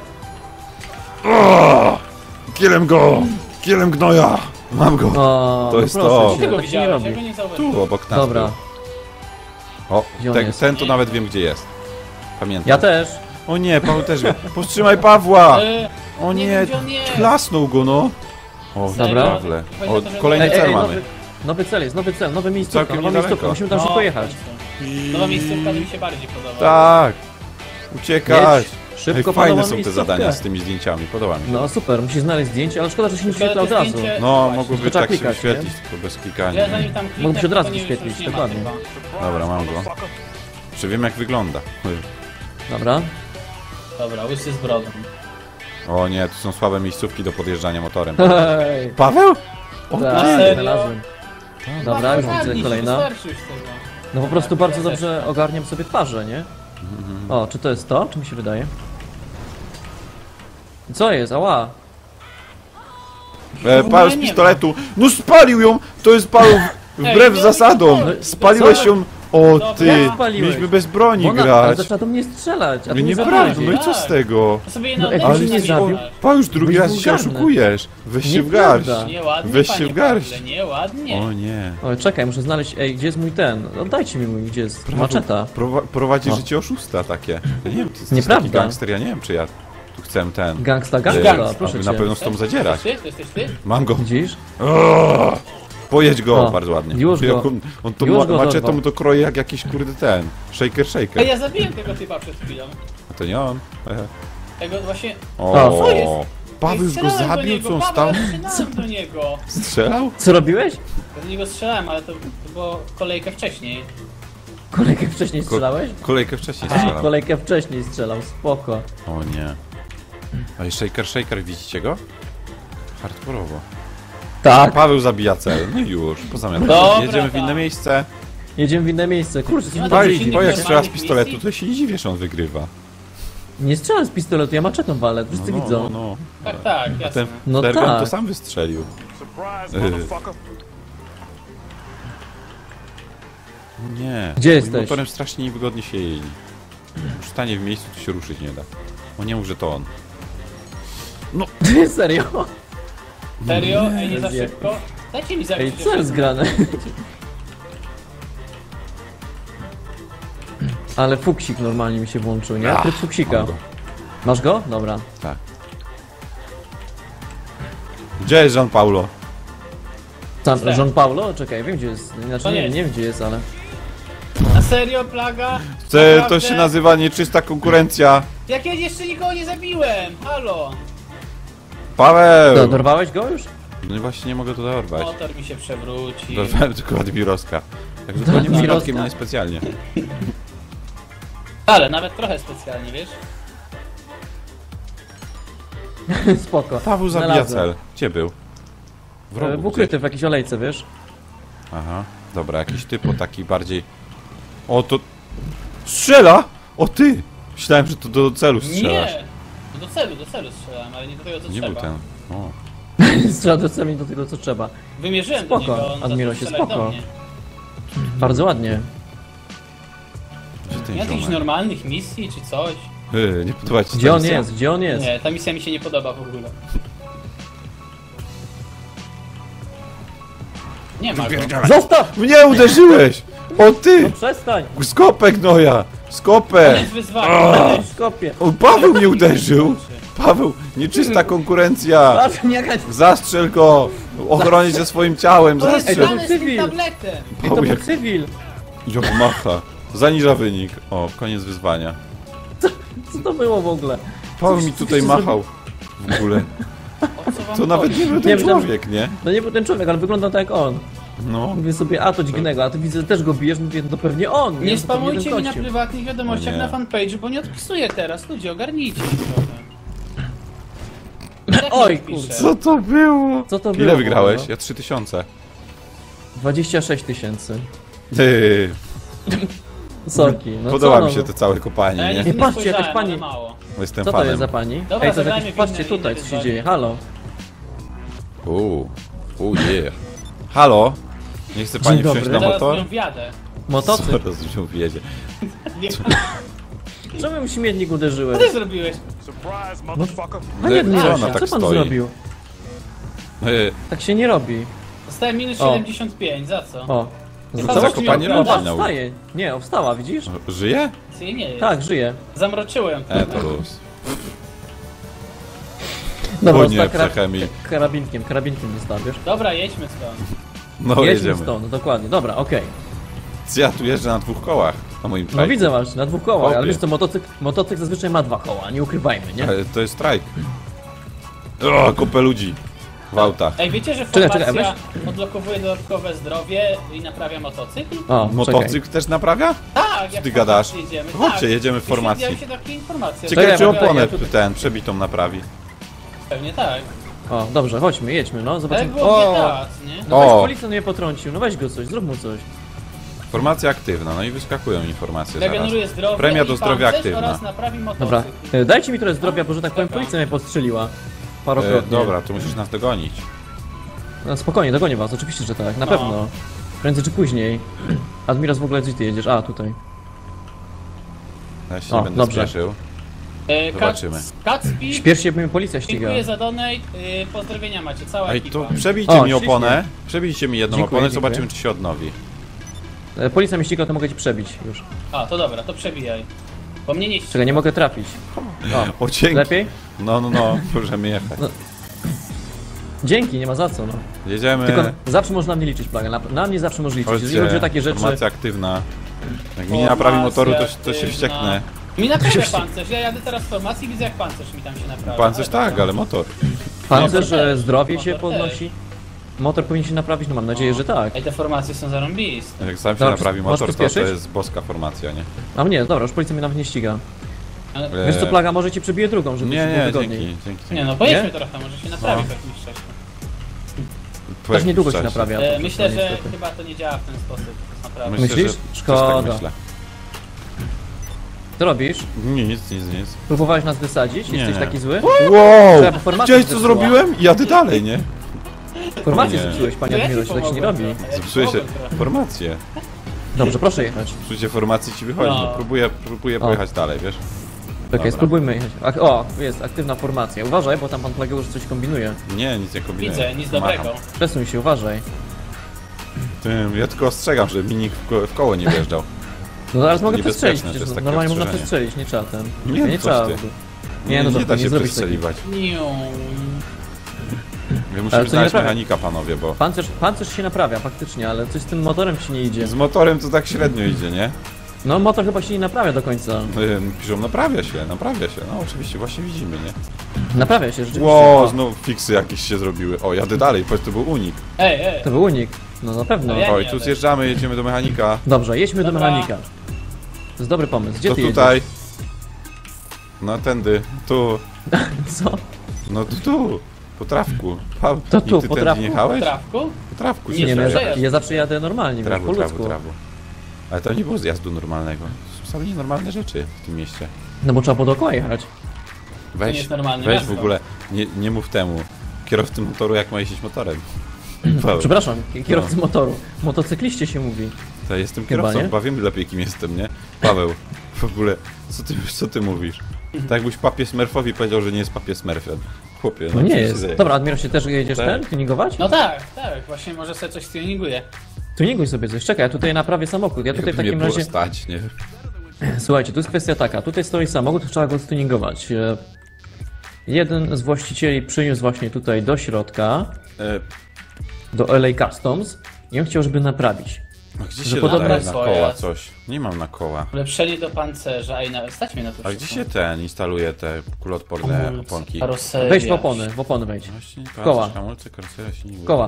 [SPEAKER 2] Kielem go! Kielem gnoja! Mam go!
[SPEAKER 3] O,
[SPEAKER 2] To
[SPEAKER 3] no
[SPEAKER 2] jest
[SPEAKER 3] proszę
[SPEAKER 2] to.
[SPEAKER 3] cię,
[SPEAKER 1] Ty go
[SPEAKER 3] tak się nie
[SPEAKER 1] widziałeś, ja
[SPEAKER 3] robi.
[SPEAKER 1] go nie zauważyłem.
[SPEAKER 2] Tu, obok nas.
[SPEAKER 3] Dobra,
[SPEAKER 2] był. O,
[SPEAKER 3] Gdzie on
[SPEAKER 2] ten,
[SPEAKER 3] jest?
[SPEAKER 2] ten to nawet wiem, gdzie jest. Pamiętam.
[SPEAKER 3] ja też.
[SPEAKER 2] O nie, Paweł też wie. Powstrzymaj Pawła!
[SPEAKER 1] E,
[SPEAKER 2] O
[SPEAKER 1] nie
[SPEAKER 2] nie,
[SPEAKER 1] wiem, gdzie on jest.
[SPEAKER 2] klasnął go, no. O,
[SPEAKER 3] Dobra.
[SPEAKER 2] Pawle.
[SPEAKER 1] Chodzi
[SPEAKER 2] O,
[SPEAKER 1] o to, że
[SPEAKER 2] kolejny
[SPEAKER 1] nie-
[SPEAKER 3] Ej,
[SPEAKER 2] cel
[SPEAKER 3] ej,
[SPEAKER 2] mamy.
[SPEAKER 3] nowy, nowy cel jest, nowy cel, nowe miejscówka,
[SPEAKER 2] Całkiem
[SPEAKER 3] nowa miejscówka,
[SPEAKER 2] niedaleko.
[SPEAKER 3] musimy tam
[SPEAKER 1] No,
[SPEAKER 3] szybko jechać.
[SPEAKER 1] w końcu. Nowa miejscówka to mi się bardziej podoba.
[SPEAKER 2] Tak. Uciekać!
[SPEAKER 3] Jedź. Szybko,
[SPEAKER 2] Ej, fajne
[SPEAKER 3] podoba
[SPEAKER 2] są te
[SPEAKER 3] miejscówkę.
[SPEAKER 2] zadania z tymi zdjęciami, podoba mi się.
[SPEAKER 3] No super, musisz znaleźć zdjęcie, ale szkoda, że się nie
[SPEAKER 1] Szkoda,
[SPEAKER 3] wyświetla od
[SPEAKER 1] to
[SPEAKER 3] razu.
[SPEAKER 1] zdjęcie-
[SPEAKER 2] No,
[SPEAKER 1] Właśnie.
[SPEAKER 2] mogłoby
[SPEAKER 3] To trzeba
[SPEAKER 2] tak się
[SPEAKER 3] klikać,
[SPEAKER 2] wyświetlić, tylko bez klikania.
[SPEAKER 1] Ja
[SPEAKER 2] nie?
[SPEAKER 1] zanim tam kliknę,
[SPEAKER 3] Mógłby się od razu
[SPEAKER 1] to nie- już
[SPEAKER 3] wyświetlić,
[SPEAKER 1] nie ma
[SPEAKER 3] dokładnie.
[SPEAKER 1] chyba.
[SPEAKER 2] Dobra, mam go. Czy wiem jak wygląda?
[SPEAKER 3] Dobra.
[SPEAKER 1] Dobra, łysy z brodą.
[SPEAKER 2] O nie, tu są słabe miejscówki do podjeżdżania motorem.
[SPEAKER 3] Hej.
[SPEAKER 2] Paweł?
[SPEAKER 3] Tak,
[SPEAKER 1] serio?
[SPEAKER 3] znalazłem. Dobra, już widzę
[SPEAKER 1] Zagnij,
[SPEAKER 3] kolejna.
[SPEAKER 1] wystarczy już tego.
[SPEAKER 3] No po prostu
[SPEAKER 1] Tak,
[SPEAKER 3] bardzo
[SPEAKER 1] ja
[SPEAKER 3] dobrze ogarniam sobie twarze, nie? O, czy to jest to? Czy mi się wydaje? Co jest? Ała!
[SPEAKER 2] E,
[SPEAKER 1] W ogóle
[SPEAKER 2] Paweł z
[SPEAKER 1] nie
[SPEAKER 2] pistoletu. No spalił ją! To jest Paweł w-
[SPEAKER 1] Ej,
[SPEAKER 2] wbrew
[SPEAKER 1] no,
[SPEAKER 2] zasadom!
[SPEAKER 1] no,
[SPEAKER 2] Spaliłeś
[SPEAKER 1] co?
[SPEAKER 2] ją... O
[SPEAKER 1] Dobra.
[SPEAKER 2] ty!
[SPEAKER 3] Jak spaliłeś?
[SPEAKER 2] Mieliśmy bez broni
[SPEAKER 3] Bo ona, ale
[SPEAKER 2] grać.
[SPEAKER 3] zaczyna do mnie strzelać, a
[SPEAKER 2] No
[SPEAKER 3] ty nie
[SPEAKER 2] nieprawda,
[SPEAKER 3] zabrałeś
[SPEAKER 2] no
[SPEAKER 3] jej.
[SPEAKER 2] i co z tego?
[SPEAKER 1] To sobie
[SPEAKER 3] No,
[SPEAKER 1] na
[SPEAKER 3] jak
[SPEAKER 2] Ale
[SPEAKER 3] się nie zabił?
[SPEAKER 2] Paweł już drugi
[SPEAKER 3] Byś
[SPEAKER 2] raz się
[SPEAKER 3] wulgarny.
[SPEAKER 2] oszukujesz. Weź się w garść.
[SPEAKER 3] Nieprawda.
[SPEAKER 1] Nieładnie,
[SPEAKER 2] Weź się
[SPEAKER 1] panie
[SPEAKER 2] w garść.
[SPEAKER 1] Pawle, nieładnie.
[SPEAKER 2] O nie.
[SPEAKER 3] Oj, czekaj, muszę znaleźć... Ej, gdzie jest mój ten? Oddajcie mi mój, gdzie jest maczeta.
[SPEAKER 2] Prowa prowadzi
[SPEAKER 3] O.
[SPEAKER 2] życie oszusta takie. Ja nie wiem, ty jesteś
[SPEAKER 3] Nieprawda.
[SPEAKER 2] taki gangster, ja nie wiem czy ja tu chcę ten...
[SPEAKER 3] Gangsta,
[SPEAKER 2] e,
[SPEAKER 3] gangsta,
[SPEAKER 1] Gangsta.
[SPEAKER 3] proszę
[SPEAKER 2] aby
[SPEAKER 3] cię.
[SPEAKER 2] na pewno z tą zadzierać.
[SPEAKER 1] To jesteś ty? To jesteś ty?
[SPEAKER 2] Mam go.
[SPEAKER 3] Widzisz?
[SPEAKER 2] Pojedź go,
[SPEAKER 3] O,
[SPEAKER 2] bardzo ładnie.
[SPEAKER 3] już go.
[SPEAKER 2] Jak On, on to
[SPEAKER 3] Już
[SPEAKER 2] ma,
[SPEAKER 3] go
[SPEAKER 2] maczetą
[SPEAKER 3] dorwał.
[SPEAKER 2] mu to kroje jak jakiś kurde ten. Shaker,
[SPEAKER 1] A
[SPEAKER 2] shaker.
[SPEAKER 1] ja zabiłem tego typa przed chwilą.
[SPEAKER 2] A to nie on. E.
[SPEAKER 1] Tego właśnie...
[SPEAKER 2] O,
[SPEAKER 1] Co jest?
[SPEAKER 2] Paweł już go
[SPEAKER 1] Strzelałem do
[SPEAKER 2] zabił,
[SPEAKER 1] niego,
[SPEAKER 2] co on
[SPEAKER 1] Paweł,
[SPEAKER 2] stał?
[SPEAKER 1] strzelałem do niego.
[SPEAKER 2] Strzelał?
[SPEAKER 3] Co robiłeś?
[SPEAKER 1] Do niego strzelałem, ale to, to było kolejkę wcześniej.
[SPEAKER 3] Kolejkę wcześniej strzelałeś?
[SPEAKER 2] Kolejkę wcześniej
[SPEAKER 3] A,
[SPEAKER 2] strzelał.
[SPEAKER 3] kolejkę wcześniej strzelał, spoko.
[SPEAKER 2] O nie. Ale shaker, shaker, widzicie go? Hardkorowo.
[SPEAKER 3] Tak.
[SPEAKER 2] Paweł zabija cel. No i już, pozamiatane.
[SPEAKER 1] Dobra,
[SPEAKER 2] Jedziemy w inne
[SPEAKER 1] tak.
[SPEAKER 2] miejsce.
[SPEAKER 3] Jedziemy w inne miejsce. Kurczę,
[SPEAKER 1] Nie ma
[SPEAKER 3] coś
[SPEAKER 1] Paweł,
[SPEAKER 3] dobrze
[SPEAKER 2] Paweł,
[SPEAKER 3] idzie.
[SPEAKER 1] silnik
[SPEAKER 2] bo jak
[SPEAKER 1] normalnych
[SPEAKER 2] strzela z pistoletu,
[SPEAKER 1] misji?
[SPEAKER 2] to się nie dziwię, że on wygrywa.
[SPEAKER 3] Nie strzelam z pistoletu, ja maczetą walę, wszyscy
[SPEAKER 2] no,
[SPEAKER 3] widzą.
[SPEAKER 2] No, no.
[SPEAKER 1] Tak, tak, jasne.
[SPEAKER 2] Ten
[SPEAKER 3] No
[SPEAKER 2] Dergan
[SPEAKER 3] tak.
[SPEAKER 2] to sam wystrzelił.
[SPEAKER 4] Surprise,
[SPEAKER 2] Yy.
[SPEAKER 4] motherfucker.
[SPEAKER 2] O nie.
[SPEAKER 3] Gdzie
[SPEAKER 2] Moim
[SPEAKER 3] jesteś?
[SPEAKER 2] motorem strasznie niewygodnie się jeździ. Już stanie w miejscu, to się ruszyć nie da. O nie mów, że to on.
[SPEAKER 3] Serio?
[SPEAKER 1] Serio? Ej, nie za
[SPEAKER 3] Zje-
[SPEAKER 1] szybko? Dajcie mi
[SPEAKER 3] Ej,
[SPEAKER 1] zabić.
[SPEAKER 3] co jest grane? Ale fuksik normalnie mi się włączył, nie? Tryb fuksika.
[SPEAKER 2] Mam go.
[SPEAKER 3] Masz go? Dobra.
[SPEAKER 2] Tak. Gdzie jest Jean Paulo?
[SPEAKER 3] Tam,
[SPEAKER 1] Tak.
[SPEAKER 3] Jean Paulo? Czekaj, wiem gdzie jest. Znaczy
[SPEAKER 1] To
[SPEAKER 3] nie,
[SPEAKER 1] nie
[SPEAKER 3] nie wiem gdzie jest, ale...
[SPEAKER 1] Na serio, plaga?
[SPEAKER 2] To, to
[SPEAKER 1] Naprawdę?
[SPEAKER 2] się nazywa nieczysta konkurencja.
[SPEAKER 1] Jak ja jeszcze nikogo nie zabiłem! Halo!
[SPEAKER 2] Paweł!
[SPEAKER 3] Do, dorwałeś go już?
[SPEAKER 2] No i właśnie nie mogę to dorwać.
[SPEAKER 1] Motor mi się przewróci.
[SPEAKER 2] Dorwałem tylko Admirowska. Tak zupełnie
[SPEAKER 3] Admirowska?
[SPEAKER 2] przypadkiem, nie specjalnie.
[SPEAKER 1] Ale nawet trochę specjalnie, wiesz?
[SPEAKER 3] Spoko.
[SPEAKER 2] Paweł zabija
[SPEAKER 3] Znalazłem.
[SPEAKER 2] cel. Gdzie był? W
[SPEAKER 3] E,
[SPEAKER 2] rogu
[SPEAKER 3] W
[SPEAKER 2] gdzieś.
[SPEAKER 3] ukryty w jakiejś olejce, wiesz?
[SPEAKER 2] Aha, dobra, jakiś typo taki bardziej... O, to... Strzela! O ty! Myślałem, że to do celu strzelasz.
[SPEAKER 1] Nie! No do celu, do celu strzelałem, ale nie do tego co
[SPEAKER 2] Nie
[SPEAKER 1] trzeba.
[SPEAKER 2] był ten. O.
[SPEAKER 3] Strzela do celu do tego co trzeba.
[SPEAKER 1] Wymierzyłem
[SPEAKER 3] Spoko,
[SPEAKER 1] do niego, on
[SPEAKER 3] Admirosie,
[SPEAKER 1] zaczął strzelać
[SPEAKER 3] spoko.
[SPEAKER 1] do mnie.
[SPEAKER 3] Bardzo ładnie.
[SPEAKER 2] Gdzie ten
[SPEAKER 1] Nie ma jakichś
[SPEAKER 2] ziomek?
[SPEAKER 1] normalnych misji czy coś?
[SPEAKER 2] Yy, nie podoba ci się
[SPEAKER 3] Gdzie
[SPEAKER 2] ta
[SPEAKER 3] on
[SPEAKER 2] misja?
[SPEAKER 3] jest? Gdzie on jest?
[SPEAKER 1] Nie, ta misja mi się nie podoba w ogóle. Nie ma go.
[SPEAKER 3] Zostaw!
[SPEAKER 2] Mnie uderzyłeś! O
[SPEAKER 3] No
[SPEAKER 2] ty!
[SPEAKER 3] przestań!
[SPEAKER 2] Skopę gnoja! Skopę!
[SPEAKER 1] Koniec wyzwania.
[SPEAKER 3] Skopie!
[SPEAKER 2] O, Paweł mnie uderzył! Paweł, nieczysta konkurencja!
[SPEAKER 3] Patrz, nie jakaś...
[SPEAKER 2] Zastrzel go! Ochronić ze swoim ciałem,
[SPEAKER 1] To jest
[SPEAKER 3] Ej,
[SPEAKER 2] zastrzel!
[SPEAKER 3] to był
[SPEAKER 1] dane z tym
[SPEAKER 3] cywil.
[SPEAKER 1] tabletem.
[SPEAKER 3] I to
[SPEAKER 2] O,
[SPEAKER 3] był
[SPEAKER 2] jak-
[SPEAKER 3] cywil!
[SPEAKER 2] Jak macha. Zaniża wynik. O, koniec wyzwania.
[SPEAKER 3] Co to było w ogóle?
[SPEAKER 2] Paweł
[SPEAKER 3] Coś-
[SPEAKER 2] mi
[SPEAKER 3] coś
[SPEAKER 2] tutaj
[SPEAKER 3] ty
[SPEAKER 2] machał. W ogóle.
[SPEAKER 1] O co wam
[SPEAKER 2] To nawet nie był
[SPEAKER 3] Nie
[SPEAKER 2] ten
[SPEAKER 3] wiem,
[SPEAKER 2] człowiek, nie?
[SPEAKER 3] No nie był ten człowiek, ale wygląda tak jak on.
[SPEAKER 2] No.
[SPEAKER 3] Mówię sobie, a to dźgnego, a ty widzę, też go bijesz, mówię, to pewnie on.
[SPEAKER 1] Nie
[SPEAKER 3] To pewnie
[SPEAKER 1] spamujcie
[SPEAKER 3] ten
[SPEAKER 1] mi na
[SPEAKER 3] gościu.
[SPEAKER 1] prywatnych wiadomościach
[SPEAKER 2] O nie.
[SPEAKER 1] na fanpage'u, bo nie odpisuję teraz. Ludzie, ogarnijcie się trochę. Jak
[SPEAKER 3] Oj,
[SPEAKER 1] nie odpiszę?
[SPEAKER 3] kurczę.
[SPEAKER 2] Co to było?
[SPEAKER 3] Co to
[SPEAKER 2] Ile
[SPEAKER 3] było?
[SPEAKER 2] wygrałeś?
[SPEAKER 3] no?
[SPEAKER 2] Ja trzy tysiące.
[SPEAKER 3] dwadzieścia sześć tysięcy.
[SPEAKER 2] Ty.
[SPEAKER 3] Sorki. No
[SPEAKER 2] Podoba
[SPEAKER 3] co,
[SPEAKER 2] mi się
[SPEAKER 3] no?
[SPEAKER 2] to całe kopanie,
[SPEAKER 1] Ja
[SPEAKER 2] nie?
[SPEAKER 1] nie,
[SPEAKER 3] Nie, patrzcie, jakaś
[SPEAKER 1] spojrzałem,
[SPEAKER 3] pani-
[SPEAKER 1] ale mało.
[SPEAKER 2] Jestem
[SPEAKER 3] Co to
[SPEAKER 2] fanem.
[SPEAKER 3] jest za pani?
[SPEAKER 1] Dobra,
[SPEAKER 3] Ej, to
[SPEAKER 1] zagrajmy
[SPEAKER 3] jakieś,
[SPEAKER 1] w
[SPEAKER 3] patrzcie
[SPEAKER 1] inne-
[SPEAKER 3] tutaj,
[SPEAKER 1] inne
[SPEAKER 3] co się
[SPEAKER 1] wyzwanie.
[SPEAKER 3] dzieje, halo.
[SPEAKER 2] Uuu. Uuu, yeah. Halo? Nie chce pani
[SPEAKER 3] Dzień
[SPEAKER 2] wsiąść
[SPEAKER 3] dobry.
[SPEAKER 2] na
[SPEAKER 1] Zaraz
[SPEAKER 2] motor?
[SPEAKER 1] nią wjadę.
[SPEAKER 3] Motocykl.
[SPEAKER 2] Zaraz się wjedzie.
[SPEAKER 1] Nie,
[SPEAKER 3] Czemu mi śmietnik
[SPEAKER 1] co
[SPEAKER 3] uderzyłeś?
[SPEAKER 1] ty zrobiłeś?
[SPEAKER 4] Surprise, motherfucker.
[SPEAKER 3] Panie
[SPEAKER 2] Co
[SPEAKER 3] Admirosie,
[SPEAKER 2] ona tak
[SPEAKER 3] co pan
[SPEAKER 2] stoi?
[SPEAKER 3] zrobił?
[SPEAKER 2] Yy,
[SPEAKER 3] Tak się nie robi.
[SPEAKER 1] Dostałem minus
[SPEAKER 3] O.
[SPEAKER 1] siedemdziesiąt pięć, za co?
[SPEAKER 3] O.
[SPEAKER 1] Nie
[SPEAKER 3] Za
[SPEAKER 1] patrz,
[SPEAKER 3] co?
[SPEAKER 1] czy
[SPEAKER 2] zakopanie
[SPEAKER 1] miał
[SPEAKER 2] ludzi
[SPEAKER 1] prawda?
[SPEAKER 2] na
[SPEAKER 3] Wstaje. Nie, o, wstała, widzisz?
[SPEAKER 2] żyje?
[SPEAKER 1] Czy nie jest?
[SPEAKER 3] Tak, żyje.
[SPEAKER 1] Zamroczyłem.
[SPEAKER 2] E, to luz.
[SPEAKER 3] Dobra,
[SPEAKER 2] O nie,
[SPEAKER 3] tak kara-
[SPEAKER 2] przechemii.
[SPEAKER 3] karabinkiem, karabinkiem dostałem, wiesz?
[SPEAKER 1] Dobra, jedźmy stąd.
[SPEAKER 2] No
[SPEAKER 3] Jedźmy
[SPEAKER 2] jedziemy.
[SPEAKER 3] stąd, dokładnie. Dobra, okej.
[SPEAKER 2] Ja tu jeżdżę na dwóch kołach. Na moim
[SPEAKER 3] No
[SPEAKER 2] trajku.
[SPEAKER 3] widzę właśnie, na dwóch kołach, ale
[SPEAKER 2] Chłopie.
[SPEAKER 3] wiesz co, motocykl, motocykl zazwyczaj ma dwa koła, nie ukrywajmy, nie?
[SPEAKER 2] Ale to jest strajk. O, kupę ludzi. W autach.
[SPEAKER 1] Ej, wiecie, że
[SPEAKER 3] Czekaj,
[SPEAKER 1] formacja
[SPEAKER 3] czekaj,
[SPEAKER 1] odblokowuje dodatkowe zdrowie i naprawia motocykl?
[SPEAKER 3] O,
[SPEAKER 2] Motocykl
[SPEAKER 3] czekaj.
[SPEAKER 2] też naprawia?
[SPEAKER 1] Tak, jak
[SPEAKER 2] ty
[SPEAKER 1] w
[SPEAKER 2] gadasz?
[SPEAKER 1] formacji jedziemy.
[SPEAKER 2] Chodźcie,
[SPEAKER 1] tak.
[SPEAKER 2] jedziemy w formacji.
[SPEAKER 1] Wyświetlają się takie informacje.
[SPEAKER 2] Ciekawe,
[SPEAKER 3] Czekaj,
[SPEAKER 2] czy
[SPEAKER 3] bo ja-
[SPEAKER 2] oponę
[SPEAKER 3] ja tutaj-
[SPEAKER 2] ten przebitą naprawi.
[SPEAKER 1] Pewnie tak.
[SPEAKER 3] O, dobrze, chodźmy, jedźmy, no,
[SPEAKER 1] Tak
[SPEAKER 3] zobaczymy.
[SPEAKER 1] było
[SPEAKER 3] O,
[SPEAKER 1] w G T A, nie?
[SPEAKER 3] no weź
[SPEAKER 2] O.
[SPEAKER 3] policjant mnie potrącił, no weź go coś, zrób mu coś.
[SPEAKER 2] Formacja aktywna, no i wyskakują informacje zaraz.
[SPEAKER 1] Regeneruje zdrowie
[SPEAKER 2] Premia
[SPEAKER 1] i
[SPEAKER 2] do zdrowia
[SPEAKER 1] pancerz
[SPEAKER 2] aktywna.
[SPEAKER 1] oraz naprawi motocykl.
[SPEAKER 3] Dobra, e, dajcie mi trochę zdrowia, bo że tak powiem, policja mnie postrzeliła.
[SPEAKER 2] E,
[SPEAKER 3] Parokrotnie.
[SPEAKER 2] dobra, to musisz nas dogonić.
[SPEAKER 3] No, spokojnie, dogonię was, oczywiście, że tak, na
[SPEAKER 1] No.
[SPEAKER 3] pewno. Prędzej czy później. Admiros, w ogóle gdzie ty jedziesz? A, tutaj.
[SPEAKER 2] Ja się
[SPEAKER 3] O,
[SPEAKER 2] nie będę
[SPEAKER 3] dobrze.
[SPEAKER 2] spieszył.
[SPEAKER 1] E,
[SPEAKER 2] Zobaczymy.
[SPEAKER 1] Kacpi,
[SPEAKER 3] Śpiesz się, bo mnie policja ściga.
[SPEAKER 1] dziękuję za donate. Y, pozdrowienia macie, cała
[SPEAKER 2] Ej,
[SPEAKER 1] ekipa.
[SPEAKER 2] to przebijcie
[SPEAKER 3] O,
[SPEAKER 2] mi
[SPEAKER 3] ślicznie.
[SPEAKER 2] oponę. Przebijcie mi jedną
[SPEAKER 3] Dziękuję,
[SPEAKER 2] oponę,
[SPEAKER 3] dziękuję.
[SPEAKER 2] zobaczymy czy się odnowi.
[SPEAKER 3] E, Policja mnie ściga, to mogę ci przebić już.
[SPEAKER 1] A, to dobra, to przebijaj. Bo mnie nie ściga.
[SPEAKER 3] Czekaj, nie mogę trafić. O,
[SPEAKER 2] O, dzięki.
[SPEAKER 3] lepiej?
[SPEAKER 2] No, no, no, możemy jechać.
[SPEAKER 3] No. Dzięki, nie ma za co, no.
[SPEAKER 2] Jedziemy.
[SPEAKER 3] Tylko zawsze można mnie liczyć, Plaga, na, na mnie zawsze możesz liczyć. Jeżeli chodzi o
[SPEAKER 2] Chodźcie,
[SPEAKER 3] takie rzeczy...
[SPEAKER 2] formacja aktywna. Jak mi nie naprawi motoru, to, to się
[SPEAKER 1] Formacja
[SPEAKER 2] wścieknę.
[SPEAKER 1] Mi naprawia pancerz. Ja jadę teraz w formacji i widzę jak pancerz mi tam się naprawia.
[SPEAKER 2] Pancerz tak, ale motor.
[SPEAKER 3] Pancerz,
[SPEAKER 1] Motor
[SPEAKER 3] że
[SPEAKER 1] też,
[SPEAKER 3] zdrowie
[SPEAKER 1] motor
[SPEAKER 3] się
[SPEAKER 1] też.
[SPEAKER 3] podnosi. Motor powinien się naprawić, no mam nadzieję, że tak.
[SPEAKER 1] Ej, te formacje są zarąbiste.
[SPEAKER 2] Jak sam się
[SPEAKER 3] Dobra,
[SPEAKER 2] naprawi
[SPEAKER 3] możesz
[SPEAKER 2] motor, to, to
[SPEAKER 3] przyspieszyć?
[SPEAKER 2] jest boska formacja, nie?
[SPEAKER 3] A mnie, dobra, już policja mnie nawet nie ściga.
[SPEAKER 1] Ale-
[SPEAKER 3] Wiesz co, Plaga, może ci przebiję drugą, żeby
[SPEAKER 2] Nie,
[SPEAKER 3] ci było
[SPEAKER 2] nie,
[SPEAKER 3] wygodniej.
[SPEAKER 2] dzięki, dzięki.
[SPEAKER 1] Nie no, pojedźmy
[SPEAKER 3] Nie?
[SPEAKER 1] trochę, może się naprawi
[SPEAKER 2] No.
[SPEAKER 1] w jakimś czasie.
[SPEAKER 2] Po
[SPEAKER 3] Aż niedługo się
[SPEAKER 2] jakimś czasie.
[SPEAKER 3] naprawia.
[SPEAKER 1] E,
[SPEAKER 3] to
[SPEAKER 1] myślę,
[SPEAKER 3] wszystko,
[SPEAKER 1] że
[SPEAKER 3] niestety.
[SPEAKER 1] chyba to nie działa w ten sposób. Naprawdę.
[SPEAKER 2] Myślę,
[SPEAKER 3] Myślisz?
[SPEAKER 2] że też
[SPEAKER 3] Szkoda.
[SPEAKER 2] tak myślę.
[SPEAKER 3] Co robisz?
[SPEAKER 2] Nie, nic, nic, nic.
[SPEAKER 3] Próbowałeś nas wysadzić?
[SPEAKER 2] Nie,
[SPEAKER 3] Jesteś
[SPEAKER 2] nie.
[SPEAKER 3] taki zły?
[SPEAKER 2] Wow!
[SPEAKER 3] Trzeba formację
[SPEAKER 2] Widziałeś co
[SPEAKER 3] zepsuła.
[SPEAKER 2] zrobiłem? Jadę dalej, nie?
[SPEAKER 3] Formację
[SPEAKER 2] Nie.
[SPEAKER 3] zepsułeś,
[SPEAKER 1] To
[SPEAKER 3] panie
[SPEAKER 1] ja ci
[SPEAKER 3] Admiros, tak się nie robi.
[SPEAKER 1] pomogłem trochę, ja ci
[SPEAKER 2] Zepsuje się
[SPEAKER 1] pomogłem trochę.
[SPEAKER 2] formację.
[SPEAKER 3] Dobrze, proszę jechać.
[SPEAKER 2] Psucie formacji ci wychodzi,
[SPEAKER 1] No.
[SPEAKER 2] no. próbuję, próbuję
[SPEAKER 3] O.
[SPEAKER 2] pojechać dalej, wiesz?
[SPEAKER 3] Okej,
[SPEAKER 2] Dobra.
[SPEAKER 3] spróbujmy jechać. Ak o, jest aktywna formacja. Uważaj, bo tam pan Plageusz coś kombinuje.
[SPEAKER 2] Nie, nic nie kombinuję.
[SPEAKER 1] Widzę, nic
[SPEAKER 2] Macham.
[SPEAKER 1] dobrego.
[SPEAKER 3] Przesuń się, uważaj.
[SPEAKER 2] Tym, ja tylko ostrzegam, że minik w, ko w koło nie wjeżdżał.
[SPEAKER 3] No zaraz mogę
[SPEAKER 2] niebezpieczne,
[SPEAKER 3] przestrzelić,
[SPEAKER 2] to
[SPEAKER 3] przecież
[SPEAKER 2] jest takie
[SPEAKER 3] normalnie można
[SPEAKER 2] ostrzeżenie.
[SPEAKER 3] przestrzelić, nie trzeba ten.
[SPEAKER 2] Nie,
[SPEAKER 3] nie
[SPEAKER 2] no coś
[SPEAKER 3] trzeba.
[SPEAKER 2] ty.
[SPEAKER 3] Nie,
[SPEAKER 2] Nie,
[SPEAKER 3] no
[SPEAKER 2] nie
[SPEAKER 3] dobra,
[SPEAKER 2] da
[SPEAKER 3] nie
[SPEAKER 2] się
[SPEAKER 3] zrobisz
[SPEAKER 2] przestrzeliwać.
[SPEAKER 1] Niu.
[SPEAKER 2] Wy
[SPEAKER 3] Ale
[SPEAKER 2] musimy
[SPEAKER 3] co
[SPEAKER 2] znaleźć
[SPEAKER 3] nie naprawia?
[SPEAKER 2] mechanika, panowie, bo
[SPEAKER 3] Pancerz, pancerz się naprawia faktycznie, ale coś z tym motorem ci nie idzie.
[SPEAKER 2] z motorem to tak średnio idzie, nie?
[SPEAKER 3] No motor chyba się nie naprawia do końca.
[SPEAKER 2] Ym, Piszą, naprawia się, naprawia się. No oczywiście, właśnie widzimy, nie?
[SPEAKER 3] Naprawia się rzeczywiście.
[SPEAKER 2] Wow,
[SPEAKER 3] O,
[SPEAKER 2] znowu fiksy jakieś się zrobiły. O, jadę dalej, powiedz, to był unik.
[SPEAKER 1] Ej, ej.
[SPEAKER 3] to był unik. No na pewno.
[SPEAKER 1] No ja-
[SPEAKER 2] Oj,
[SPEAKER 1] nie
[SPEAKER 2] tu
[SPEAKER 1] jadę.
[SPEAKER 2] zjeżdżamy, jedziemy do mechanika.
[SPEAKER 3] Dobrze, jedźmy do
[SPEAKER 1] Dobra.
[SPEAKER 3] mechanika. To jest dobry pomysł. Gdzie
[SPEAKER 2] To
[SPEAKER 3] ty
[SPEAKER 2] tutaj. No tędy, tu.
[SPEAKER 3] jedziesz? Co?
[SPEAKER 2] No tu, tu. Po trawku. Pa,
[SPEAKER 3] To
[SPEAKER 2] i
[SPEAKER 3] tu,
[SPEAKER 2] ty
[SPEAKER 3] po
[SPEAKER 2] tędy
[SPEAKER 3] trawku?
[SPEAKER 2] nie jechałeś?
[SPEAKER 1] Trawku?
[SPEAKER 2] Po trawku
[SPEAKER 1] Nie,
[SPEAKER 2] się
[SPEAKER 3] Nie, no ja,
[SPEAKER 1] Zjeżdżaj.
[SPEAKER 3] za, ja zawsze jadę normalnie, wiesz,
[SPEAKER 2] Trawu,
[SPEAKER 3] po
[SPEAKER 2] trawu,
[SPEAKER 3] ludzku.
[SPEAKER 2] trawu. Ale to nie było zjazdu normalnego. To są wcale nienormalne rzeczy w tym mieście.
[SPEAKER 3] No bo trzeba było dookoła jechać.
[SPEAKER 1] nie
[SPEAKER 2] Weź,
[SPEAKER 1] jest normalne
[SPEAKER 2] weź
[SPEAKER 1] miasto.
[SPEAKER 2] w ogóle, nie, nie mów temu kierowcy motoru, jak ma jeździć motorem. Paweł,
[SPEAKER 3] Przepraszam, kierowcy
[SPEAKER 2] No.
[SPEAKER 3] motoru. Motocykliście się mówi.
[SPEAKER 2] to jestem
[SPEAKER 3] Chyba,
[SPEAKER 2] kierowcą,
[SPEAKER 3] nie?
[SPEAKER 2] chyba wiem lepiej kim jestem, nie? Paweł, w ogóle, co ty, co ty mówisz? Tak jakbyś papie Smurfowi powiedział, że nie jest papie Smurfem. Chłopie,
[SPEAKER 3] No nie
[SPEAKER 2] co się
[SPEAKER 3] jest.
[SPEAKER 2] dzieje?
[SPEAKER 3] Dobra, Admirosie, też jedziesz
[SPEAKER 2] Tak.
[SPEAKER 3] ten? Tuningować?
[SPEAKER 1] No tak, tak, właśnie może sobie coś tuninguje.
[SPEAKER 3] Tuninguj sobie coś. Czekaj, ja tutaj naprawię samochód. Ja tutaj w
[SPEAKER 2] Jakby mnie
[SPEAKER 3] takim
[SPEAKER 2] było
[SPEAKER 3] razie...
[SPEAKER 2] stać, nie?
[SPEAKER 3] Słuchajcie, tu jest kwestia taka. Tutaj stoi samochód, trzeba go stuningować. E, Jeden z właścicieli przyniósł właśnie tutaj do środka,
[SPEAKER 2] E,
[SPEAKER 3] do L A Customs i on chciał, żeby naprawić.
[SPEAKER 2] a gdzie
[SPEAKER 3] Że
[SPEAKER 2] się
[SPEAKER 3] podobno
[SPEAKER 2] dodaje na
[SPEAKER 1] swoje.
[SPEAKER 2] koła coś? Nie mam na koła.
[SPEAKER 1] Ulepszenie do pancerza, ej, na, stać mnie na to
[SPEAKER 2] A gdzie
[SPEAKER 1] wszystko.
[SPEAKER 2] się ten instaluje te kuloodporne
[SPEAKER 1] Hamulce,
[SPEAKER 2] oponki?
[SPEAKER 1] karoseria.
[SPEAKER 3] Wejdź w opony, w opony wejdź.
[SPEAKER 2] Właśnie,
[SPEAKER 3] Koła.
[SPEAKER 2] hamulce, karoseria, silnik.
[SPEAKER 3] Koła.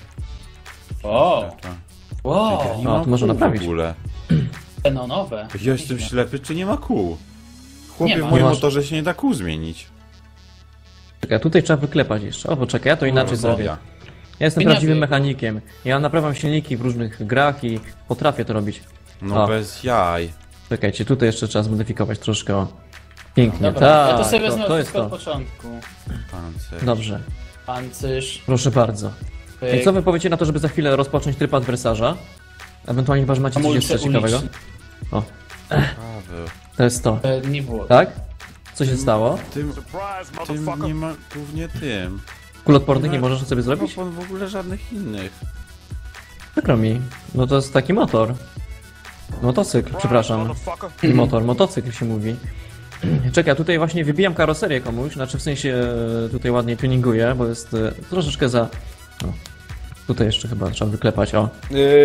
[SPEAKER 1] O, wow,
[SPEAKER 2] Nie
[SPEAKER 3] No,
[SPEAKER 2] ma
[SPEAKER 3] to może
[SPEAKER 2] kół
[SPEAKER 3] naprawić.
[SPEAKER 2] w ogóle.
[SPEAKER 1] fenonowe.
[SPEAKER 2] Ja jestem ślepy, czy nie ma kół? Chłopie,
[SPEAKER 1] Nie ma.
[SPEAKER 2] w moim
[SPEAKER 3] Nie masz.
[SPEAKER 2] motorze się nie da kół zmienić.
[SPEAKER 3] Czekaj, tutaj trzeba wyklepać jeszcze. O, poczekaj, ja to inaczej
[SPEAKER 2] Kurwa,
[SPEAKER 3] zrobię.
[SPEAKER 2] ja.
[SPEAKER 3] Ja jestem
[SPEAKER 1] Pieniądze.
[SPEAKER 3] prawdziwym mechanikiem. Ja naprawiam silniki w różnych grach i potrafię to robić.
[SPEAKER 2] No
[SPEAKER 3] O.
[SPEAKER 2] bez jaj.
[SPEAKER 3] Czekajcie, tutaj jeszcze trzeba zmodyfikować troszkę. O. Pięknie,
[SPEAKER 1] Dobra,
[SPEAKER 3] tak,
[SPEAKER 1] ja to sobie
[SPEAKER 3] to,
[SPEAKER 1] wezmę
[SPEAKER 3] to jest
[SPEAKER 1] wszystko od
[SPEAKER 3] to.
[SPEAKER 1] początku.
[SPEAKER 2] Pancerz.
[SPEAKER 3] Dobrze,
[SPEAKER 1] Pancerz,
[SPEAKER 3] proszę bardzo.
[SPEAKER 1] pyk,
[SPEAKER 3] I co wy powiecie na to, żeby za chwilę rozpocząć tryb adwersarza? Ewentualnie chyba, że macie coś
[SPEAKER 1] hamulce
[SPEAKER 3] jeszcze ciekawego.
[SPEAKER 1] uliczne.
[SPEAKER 3] O,
[SPEAKER 2] Paweł,
[SPEAKER 3] to jest to.
[SPEAKER 1] E, nie było.
[SPEAKER 3] Tak? Co się stało?
[SPEAKER 2] tym,
[SPEAKER 4] Surprise,
[SPEAKER 2] tym
[SPEAKER 4] motherfucker.
[SPEAKER 2] nie ma, głównie tym.
[SPEAKER 3] Kulotpornych nie możesz sobie zrobić?
[SPEAKER 2] On w ogóle żadnych innych.
[SPEAKER 3] Przykro mi. No to jest taki motor. Motocykl, przepraszam.
[SPEAKER 4] Motherfucker.
[SPEAKER 3] Nie motor, motocykl się mówi. Czekaj, tutaj właśnie wybijam karoserię komuś, znaczy w sensie e, tutaj ładnie tuninguję, bo jest e, troszeczkę za... O, tutaj jeszcze chyba trzeba wyklepać, o.
[SPEAKER 2] Yy,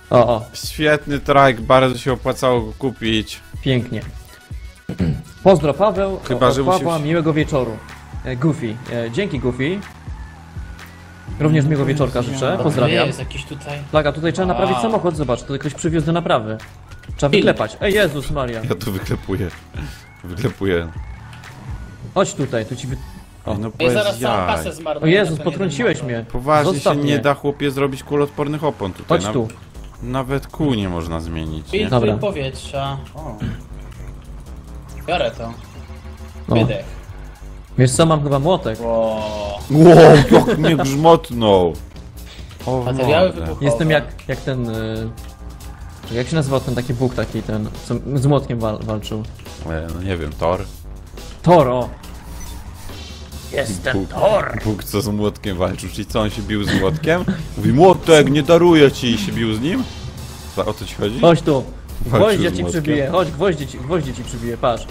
[SPEAKER 3] O, o,
[SPEAKER 2] Świetny trike, bardzo się opłacało go kupić.
[SPEAKER 3] pięknie. Pozdro Paweł,
[SPEAKER 2] Chyba,
[SPEAKER 3] od
[SPEAKER 2] że
[SPEAKER 3] Pawła,
[SPEAKER 2] musi-
[SPEAKER 3] miłego wieczoru. E, Goofy, e, dzięki Goofy. Również miłego wieczorka życzę, pozdrawiam.
[SPEAKER 1] Jest jakiś tutaj...
[SPEAKER 3] Plaga, tutaj trzeba naprawić
[SPEAKER 1] Wow.
[SPEAKER 3] samochód, zobacz, tutaj ktoś przywiózł do naprawy. Trzeba wyklepać. Ej, Jezus Maria.
[SPEAKER 2] Ja to wyklepuję. Wyklepuję.
[SPEAKER 3] Chodź tutaj, tu ci wy... O,
[SPEAKER 2] No
[SPEAKER 1] Ej,
[SPEAKER 2] bez
[SPEAKER 1] zaraz całą
[SPEAKER 2] jaj.
[SPEAKER 1] kasę zmarnuję.
[SPEAKER 3] o Jezus,
[SPEAKER 1] na ten
[SPEAKER 3] potrąciłeś
[SPEAKER 1] jeden motor.
[SPEAKER 3] mnie.
[SPEAKER 2] Poważnie
[SPEAKER 3] Zostaw
[SPEAKER 2] się
[SPEAKER 3] mnie.
[SPEAKER 2] nie da chłopie zrobić kuloodpornych opon tutaj.
[SPEAKER 3] Chodź
[SPEAKER 2] Naw-
[SPEAKER 3] tu.
[SPEAKER 2] Nawet kół nie można zmienić, nie?
[SPEAKER 3] Dobra.
[SPEAKER 1] Filtruj powietrza. O. Biorę to.
[SPEAKER 3] No.
[SPEAKER 1] Wydech.
[SPEAKER 3] Wiesz co, mam chyba młotek.
[SPEAKER 1] Wow.
[SPEAKER 2] Wow, jak mnie grzmotnął! O,
[SPEAKER 1] Materiały
[SPEAKER 2] mordę.
[SPEAKER 1] wybuchowe.
[SPEAKER 3] Jestem jak, jak ten... Y... Jak się nazywał ten taki Bóg taki, ten, co z młotkiem wal walczył?
[SPEAKER 2] E, No nie wiem, Thor?
[SPEAKER 3] Toro! Jestem
[SPEAKER 2] Bóg,
[SPEAKER 3] Thor!
[SPEAKER 2] Bóg co z młotkiem walczył, czyli co, on się bił z młotkiem? Mówi, młotek, nie daruję ci i się bił z nim? O to ci chodzi?
[SPEAKER 3] Chodź tu!
[SPEAKER 2] Walczył
[SPEAKER 3] Gwoździa
[SPEAKER 2] z
[SPEAKER 3] ci
[SPEAKER 2] młotkiem.
[SPEAKER 3] przybiję, chodź, gwoździe ci, gwoździe ci przybiję, patrz.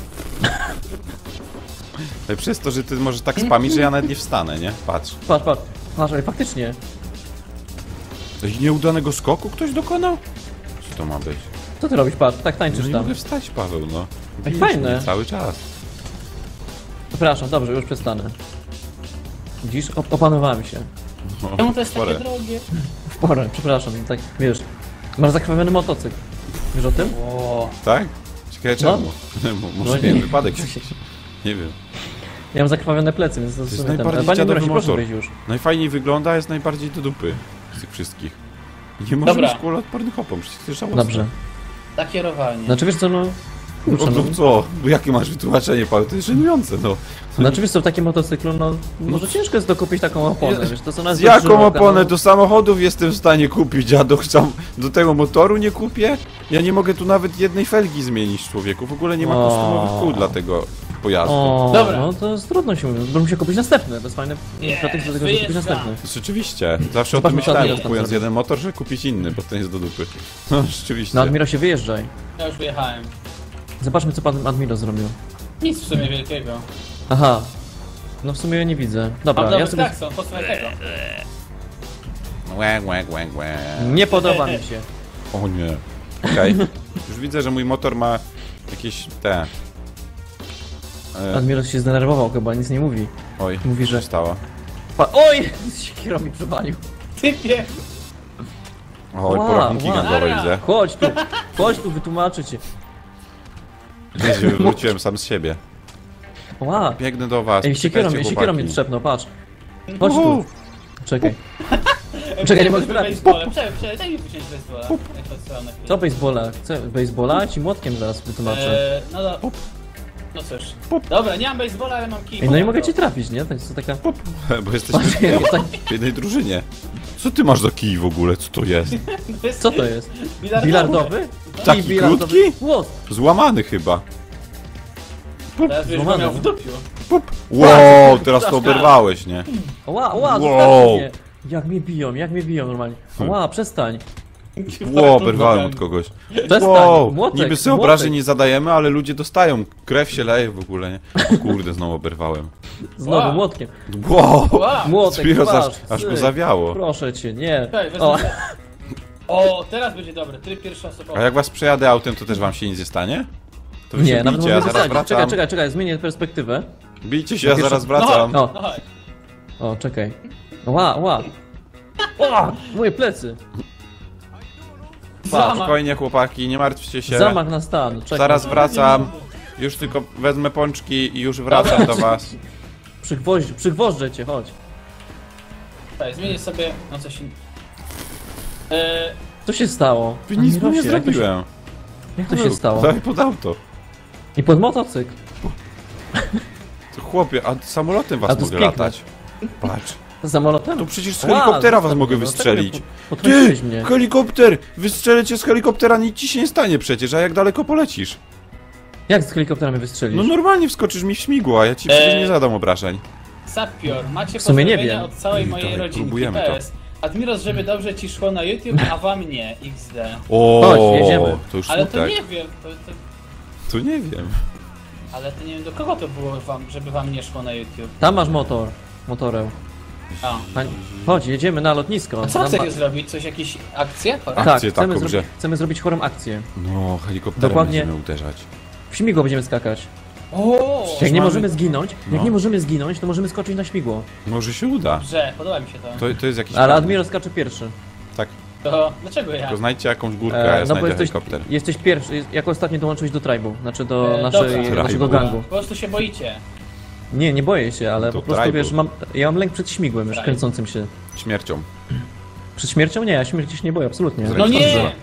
[SPEAKER 2] Ale przez to, że ty możesz tak spamić, że ja nawet nie wstanę, nie? Patrz.
[SPEAKER 3] Patrz, patrz, patrz, ale faktycznie.
[SPEAKER 2] Coś nieudanego skoku ktoś dokonał? Co to ma być?
[SPEAKER 3] Co ty robisz, patrz, tak
[SPEAKER 2] No
[SPEAKER 3] tańczysz
[SPEAKER 2] nie
[SPEAKER 3] tam.
[SPEAKER 2] mogę wstać, Paweł, no.
[SPEAKER 3] Ej,
[SPEAKER 2] Bijesz
[SPEAKER 3] fajne.
[SPEAKER 2] mnie cały czas.
[SPEAKER 3] Przepraszam, dobrze, już przestanę. Widzisz, Op opanowałem się.
[SPEAKER 2] No,
[SPEAKER 1] Czemu to jest
[SPEAKER 2] spore.
[SPEAKER 1] takie drogie?
[SPEAKER 3] W porę, przepraszam, tak, wiesz. Masz zakrwawiony motocykl. Wiesz o tym?
[SPEAKER 1] O.
[SPEAKER 2] Tak? Ciekawe
[SPEAKER 3] No.
[SPEAKER 2] czemu? Mo- Może
[SPEAKER 3] No
[SPEAKER 2] nie,
[SPEAKER 3] nie.
[SPEAKER 2] wypadek jakiś. Nie wiem.
[SPEAKER 3] Ja mam zakrwawione plecy, więc to w
[SPEAKER 2] jest
[SPEAKER 3] sumie ten...
[SPEAKER 2] najbardziej
[SPEAKER 3] Panie
[SPEAKER 2] dziadowy
[SPEAKER 3] Mirosie, proszę
[SPEAKER 2] motor.
[SPEAKER 3] wyjść już.
[SPEAKER 2] Najfajniej wygląda, a jest najbardziej do dupy z tych wszystkich. I nie może
[SPEAKER 1] Dobra.
[SPEAKER 2] mieć kuloodpornych opon, przecież to jest żałosne.
[SPEAKER 3] Dobrze.
[SPEAKER 1] Zakierowanie.
[SPEAKER 3] Znaczy wiesz co, no...
[SPEAKER 2] No
[SPEAKER 3] Kurczę,
[SPEAKER 2] to
[SPEAKER 3] no.
[SPEAKER 2] co? No jakie masz wytłumaczenie, Paweł? To jest żenujące, no.
[SPEAKER 3] Znaczy wiesz co, w takim motocyklu, no... Może ciężko jest dokupić taką oponę,
[SPEAKER 2] Je-
[SPEAKER 3] wiesz, to są nas
[SPEAKER 2] Z jaką oponę? Do samochodów jestem w stanie kupić, a do, sam- do tego motoru nie kupię? Ja nie mogę tu nawet jednej felgi zmienić, człowieku. W ogóle nie ma
[SPEAKER 3] O.
[SPEAKER 2] kostiumowych kół dla tego pojazdu.
[SPEAKER 3] O,
[SPEAKER 1] Dobra.
[SPEAKER 3] no to jest trudno się mówi, bo muszę kupić następny, to jest fajny
[SPEAKER 1] Jest,
[SPEAKER 3] pretekst do tego, żeby kupić
[SPEAKER 1] wyjeżdżam.
[SPEAKER 3] następny.
[SPEAKER 2] Rzeczywiście, zawsze o
[SPEAKER 3] Zobacz,
[SPEAKER 2] tym
[SPEAKER 3] co
[SPEAKER 2] myślałem,
[SPEAKER 3] Admiros tam
[SPEAKER 2] kupując
[SPEAKER 3] zrobił.
[SPEAKER 2] jeden motor, że kupić inny, bo ten jest do dupy. No rzeczywiście.
[SPEAKER 3] Na Admiro się wyjeżdżaj.
[SPEAKER 1] Ja już wyjechałem.
[SPEAKER 3] Zobaczmy co pan Admiro zrobił.
[SPEAKER 1] Nic w sumie wielkiego.
[SPEAKER 3] Aha. No w sumie ja nie widzę.
[SPEAKER 1] Mam
[SPEAKER 3] Dobra,
[SPEAKER 1] dobry
[SPEAKER 3] ja sobie...
[SPEAKER 1] klakson, posłuchaj tego.
[SPEAKER 2] Łe, łe, łe, łe.
[SPEAKER 3] Nie podoba mi się.
[SPEAKER 2] O nie. Okej. Już widzę, że mój motor ma jakieś te... E,
[SPEAKER 3] Admiro się zdenerwował chyba, nic nie mówi.
[SPEAKER 2] oj,
[SPEAKER 3] Mówi,
[SPEAKER 2] co
[SPEAKER 3] że...
[SPEAKER 2] się stało?
[SPEAKER 3] Pa... Oj! Siekierą mi przewalił.
[SPEAKER 1] Typie!
[SPEAKER 2] Oj,
[SPEAKER 3] Ła,
[SPEAKER 2] porachunki
[SPEAKER 3] ła.
[SPEAKER 2] gangowe widzę.
[SPEAKER 3] Chodź tu, chodź tu, wytłumaczę ci.
[SPEAKER 2] Ja się wywróciłem sam z siebie.
[SPEAKER 3] Ła!
[SPEAKER 2] Biegnę do was,
[SPEAKER 3] Ej, siekierą,
[SPEAKER 2] poczekajcie,
[SPEAKER 3] siekierą mnie
[SPEAKER 2] chłopaki.
[SPEAKER 3] trzepnął, patrz. Chodź tu.
[SPEAKER 2] Uhu.
[SPEAKER 3] Czekaj. Czekaj, nie mogę trafić.
[SPEAKER 1] Baseballem. Czekaj, czekaj, daj mi wyciąć baseballa. Jak to trzeba na chwilę.
[SPEAKER 3] Co baseballa? Chcę baseballa? Ci młotkiem zaraz wytłumaczę.
[SPEAKER 1] Eee, no do... No cóż. Dobra, nie mam baseballa, ale mam kij.
[SPEAKER 3] Ej, no i mogę cię trafić, nie? To jest taka...
[SPEAKER 2] Bo jesteśmy
[SPEAKER 3] Patrz, jak tak...
[SPEAKER 2] w jednej drużynie. Co ty masz za kij w ogóle? Co to jest?
[SPEAKER 3] Co to jest?
[SPEAKER 1] Bilardowy?
[SPEAKER 3] Bilardowy?
[SPEAKER 2] Taki
[SPEAKER 3] Kij bilardowy.
[SPEAKER 2] krótki?
[SPEAKER 3] Łot!
[SPEAKER 2] Złamany chyba.
[SPEAKER 1] Teraz już go
[SPEAKER 3] Złamany.
[SPEAKER 1] miał w dupiu.
[SPEAKER 2] Pup. Wow, teraz to oberwałeś, nie?
[SPEAKER 3] Ła, ła,
[SPEAKER 2] Wow.
[SPEAKER 3] zostawcie mnie! Jak mnie biją, jak mnie biją normalnie.
[SPEAKER 2] Hmm.
[SPEAKER 3] Ła, przestań.
[SPEAKER 2] Wow, oberwałem od kogoś.
[SPEAKER 3] Przestań,
[SPEAKER 2] Wow,
[SPEAKER 3] młotek,
[SPEAKER 2] niby sobie
[SPEAKER 3] młotek.
[SPEAKER 2] obrażeń nie zadajemy, ale ludzie dostają. Krew się leje w ogóle, nie? O kurde, znowu oberwałem.
[SPEAKER 3] Znowu
[SPEAKER 1] Ła.
[SPEAKER 3] młotkiem.
[SPEAKER 2] Wow!
[SPEAKER 1] Wow.
[SPEAKER 3] Młotek,
[SPEAKER 2] Spiros aż,
[SPEAKER 3] twarz,
[SPEAKER 2] aż go
[SPEAKER 3] syk.
[SPEAKER 2] zawiało.
[SPEAKER 3] Proszę cię, nie.
[SPEAKER 1] Czekaj, wezmę
[SPEAKER 3] O,
[SPEAKER 1] sobie- O, teraz będzie dobre. Tryb pierwszoosobowy.
[SPEAKER 2] A jak was przejadę autem, to też wam się nic nie stanie? To wy
[SPEAKER 3] nie,
[SPEAKER 2] się
[SPEAKER 3] nawet
[SPEAKER 2] bijcie,
[SPEAKER 3] mogę
[SPEAKER 2] ja zaraz
[SPEAKER 3] wysadzić.
[SPEAKER 2] wracam.
[SPEAKER 3] Czekaj, czekaj, czekaj, zmienię perspektywę.
[SPEAKER 2] Bijcie się, ja
[SPEAKER 3] Pierwszy-
[SPEAKER 2] zaraz wracam.
[SPEAKER 1] No,
[SPEAKER 3] O.
[SPEAKER 1] no chodź.
[SPEAKER 3] O, czekaj. Ła, ła. Ła, moje plecy.
[SPEAKER 1] Zamach.
[SPEAKER 2] Spokojnie chłopaki, nie martwcie się.
[SPEAKER 3] Zamach na stan. Czekaj.
[SPEAKER 2] Zaraz wracam. Już tylko wezmę pączki i już wracam do was.
[SPEAKER 3] Przygwoźdź, przygwożdżę cię, chodź.
[SPEAKER 1] Czekaj, zmienię sobie... No coś... in- Eee,
[SPEAKER 3] Co się stało?
[SPEAKER 2] Nic mu nie
[SPEAKER 3] Admirosie, jak to się-
[SPEAKER 2] zrobiłem.
[SPEAKER 3] Jak to się stało?
[SPEAKER 2] Daj pod auto.
[SPEAKER 3] I pod motocykl.
[SPEAKER 2] To chłopie, a samolotem
[SPEAKER 3] A
[SPEAKER 2] was
[SPEAKER 3] to jest
[SPEAKER 2] mogę
[SPEAKER 3] piękne.
[SPEAKER 2] latać. Patrz.
[SPEAKER 3] Z samolotem?
[SPEAKER 2] To przecież z
[SPEAKER 3] Ła,
[SPEAKER 2] helikoptera was
[SPEAKER 3] zostaw
[SPEAKER 2] mogę
[SPEAKER 3] mnie, no,
[SPEAKER 2] wystrzelić.
[SPEAKER 3] czekaj, po- potrąciłeś
[SPEAKER 2] Ty!
[SPEAKER 3] mnie.
[SPEAKER 2] Helikopter! Wystrzelę cię z helikoptera, nic ci się nie stanie przecież, a jak daleko polecisz?
[SPEAKER 3] Jak z helikoptera mnie wystrzelisz?
[SPEAKER 2] No normalnie wskoczysz mi w śmigło, a ja ci przecież
[SPEAKER 1] Eee.
[SPEAKER 2] nie zadam obrażeń.
[SPEAKER 1] Sapior, macie
[SPEAKER 3] W sumie nie
[SPEAKER 1] pozdrowienia
[SPEAKER 3] wiem.
[SPEAKER 1] od całej
[SPEAKER 2] Ej,
[SPEAKER 1] mojej
[SPEAKER 2] dawaj,
[SPEAKER 1] rodziny.
[SPEAKER 2] próbujemy to.
[SPEAKER 1] P S. Admiros, żeby dobrze ci szło na YouTube, a wam nie. X D.
[SPEAKER 2] O,
[SPEAKER 3] Chodź, jedziemy.
[SPEAKER 2] to już
[SPEAKER 1] Ale to
[SPEAKER 2] smutek.
[SPEAKER 1] nie wiem, to, to,
[SPEAKER 2] To nie wiem.
[SPEAKER 1] ale to nie wiem do kogo to było wam, żeby wam nie szło na YouTube.
[SPEAKER 3] Tam masz motor. Motorę.
[SPEAKER 1] A,
[SPEAKER 3] Pań... Chodź, jedziemy na lotnisko.
[SPEAKER 1] a co
[SPEAKER 3] Na
[SPEAKER 1] chcecie
[SPEAKER 3] ma-
[SPEAKER 1] zrobić? Coś, jakieś akcje? Chore?
[SPEAKER 2] A.
[SPEAKER 3] Tak,
[SPEAKER 2] Akcję
[SPEAKER 3] chcemy,
[SPEAKER 2] taką,
[SPEAKER 3] zrobi...
[SPEAKER 2] że-
[SPEAKER 3] chcemy zrobić chorą akcję.
[SPEAKER 2] No, helikopterem
[SPEAKER 3] Dokładnie.
[SPEAKER 2] będziemy uderzać.
[SPEAKER 3] W śmigło będziemy skakać.
[SPEAKER 1] O,
[SPEAKER 3] Jak nie
[SPEAKER 2] mamy-
[SPEAKER 3] możemy zginąć, jak
[SPEAKER 2] No.
[SPEAKER 3] nie możemy zginąć, to możemy skoczyć na śmigło.
[SPEAKER 2] Może się uda.
[SPEAKER 1] Dobrze, podoba mi się to.
[SPEAKER 2] To, to jest jakiś
[SPEAKER 3] Ale
[SPEAKER 2] plan.
[SPEAKER 3] Admiro skacze pierwszy.
[SPEAKER 2] Tak,
[SPEAKER 1] To dlaczego ja?
[SPEAKER 2] to znajdźcie jakąś górkę, a ja
[SPEAKER 3] E, no
[SPEAKER 2] znajdę
[SPEAKER 3] bo jesteś,
[SPEAKER 2] helikopter.
[SPEAKER 3] jesteś pierwszy, jest- jako ostatni dołączyłeś do tribu, znaczy do
[SPEAKER 1] E,
[SPEAKER 3] naszej,
[SPEAKER 1] dobra.
[SPEAKER 3] naszego
[SPEAKER 2] Tribu.
[SPEAKER 3] gangu.
[SPEAKER 1] Po prostu się boicie.
[SPEAKER 3] Nie, nie boję się, ale
[SPEAKER 2] To
[SPEAKER 3] po prostu
[SPEAKER 2] tribu.
[SPEAKER 3] wiesz, mam, ja mam lęk przed śmigłem już
[SPEAKER 1] Tribu.
[SPEAKER 3] kręcącym się.
[SPEAKER 2] Śmiercią.
[SPEAKER 3] Przed śmiercią? Nie, ja śmierci się nie boję, absolutnie.
[SPEAKER 2] Zresztą
[SPEAKER 1] No nie!
[SPEAKER 2] dobrze.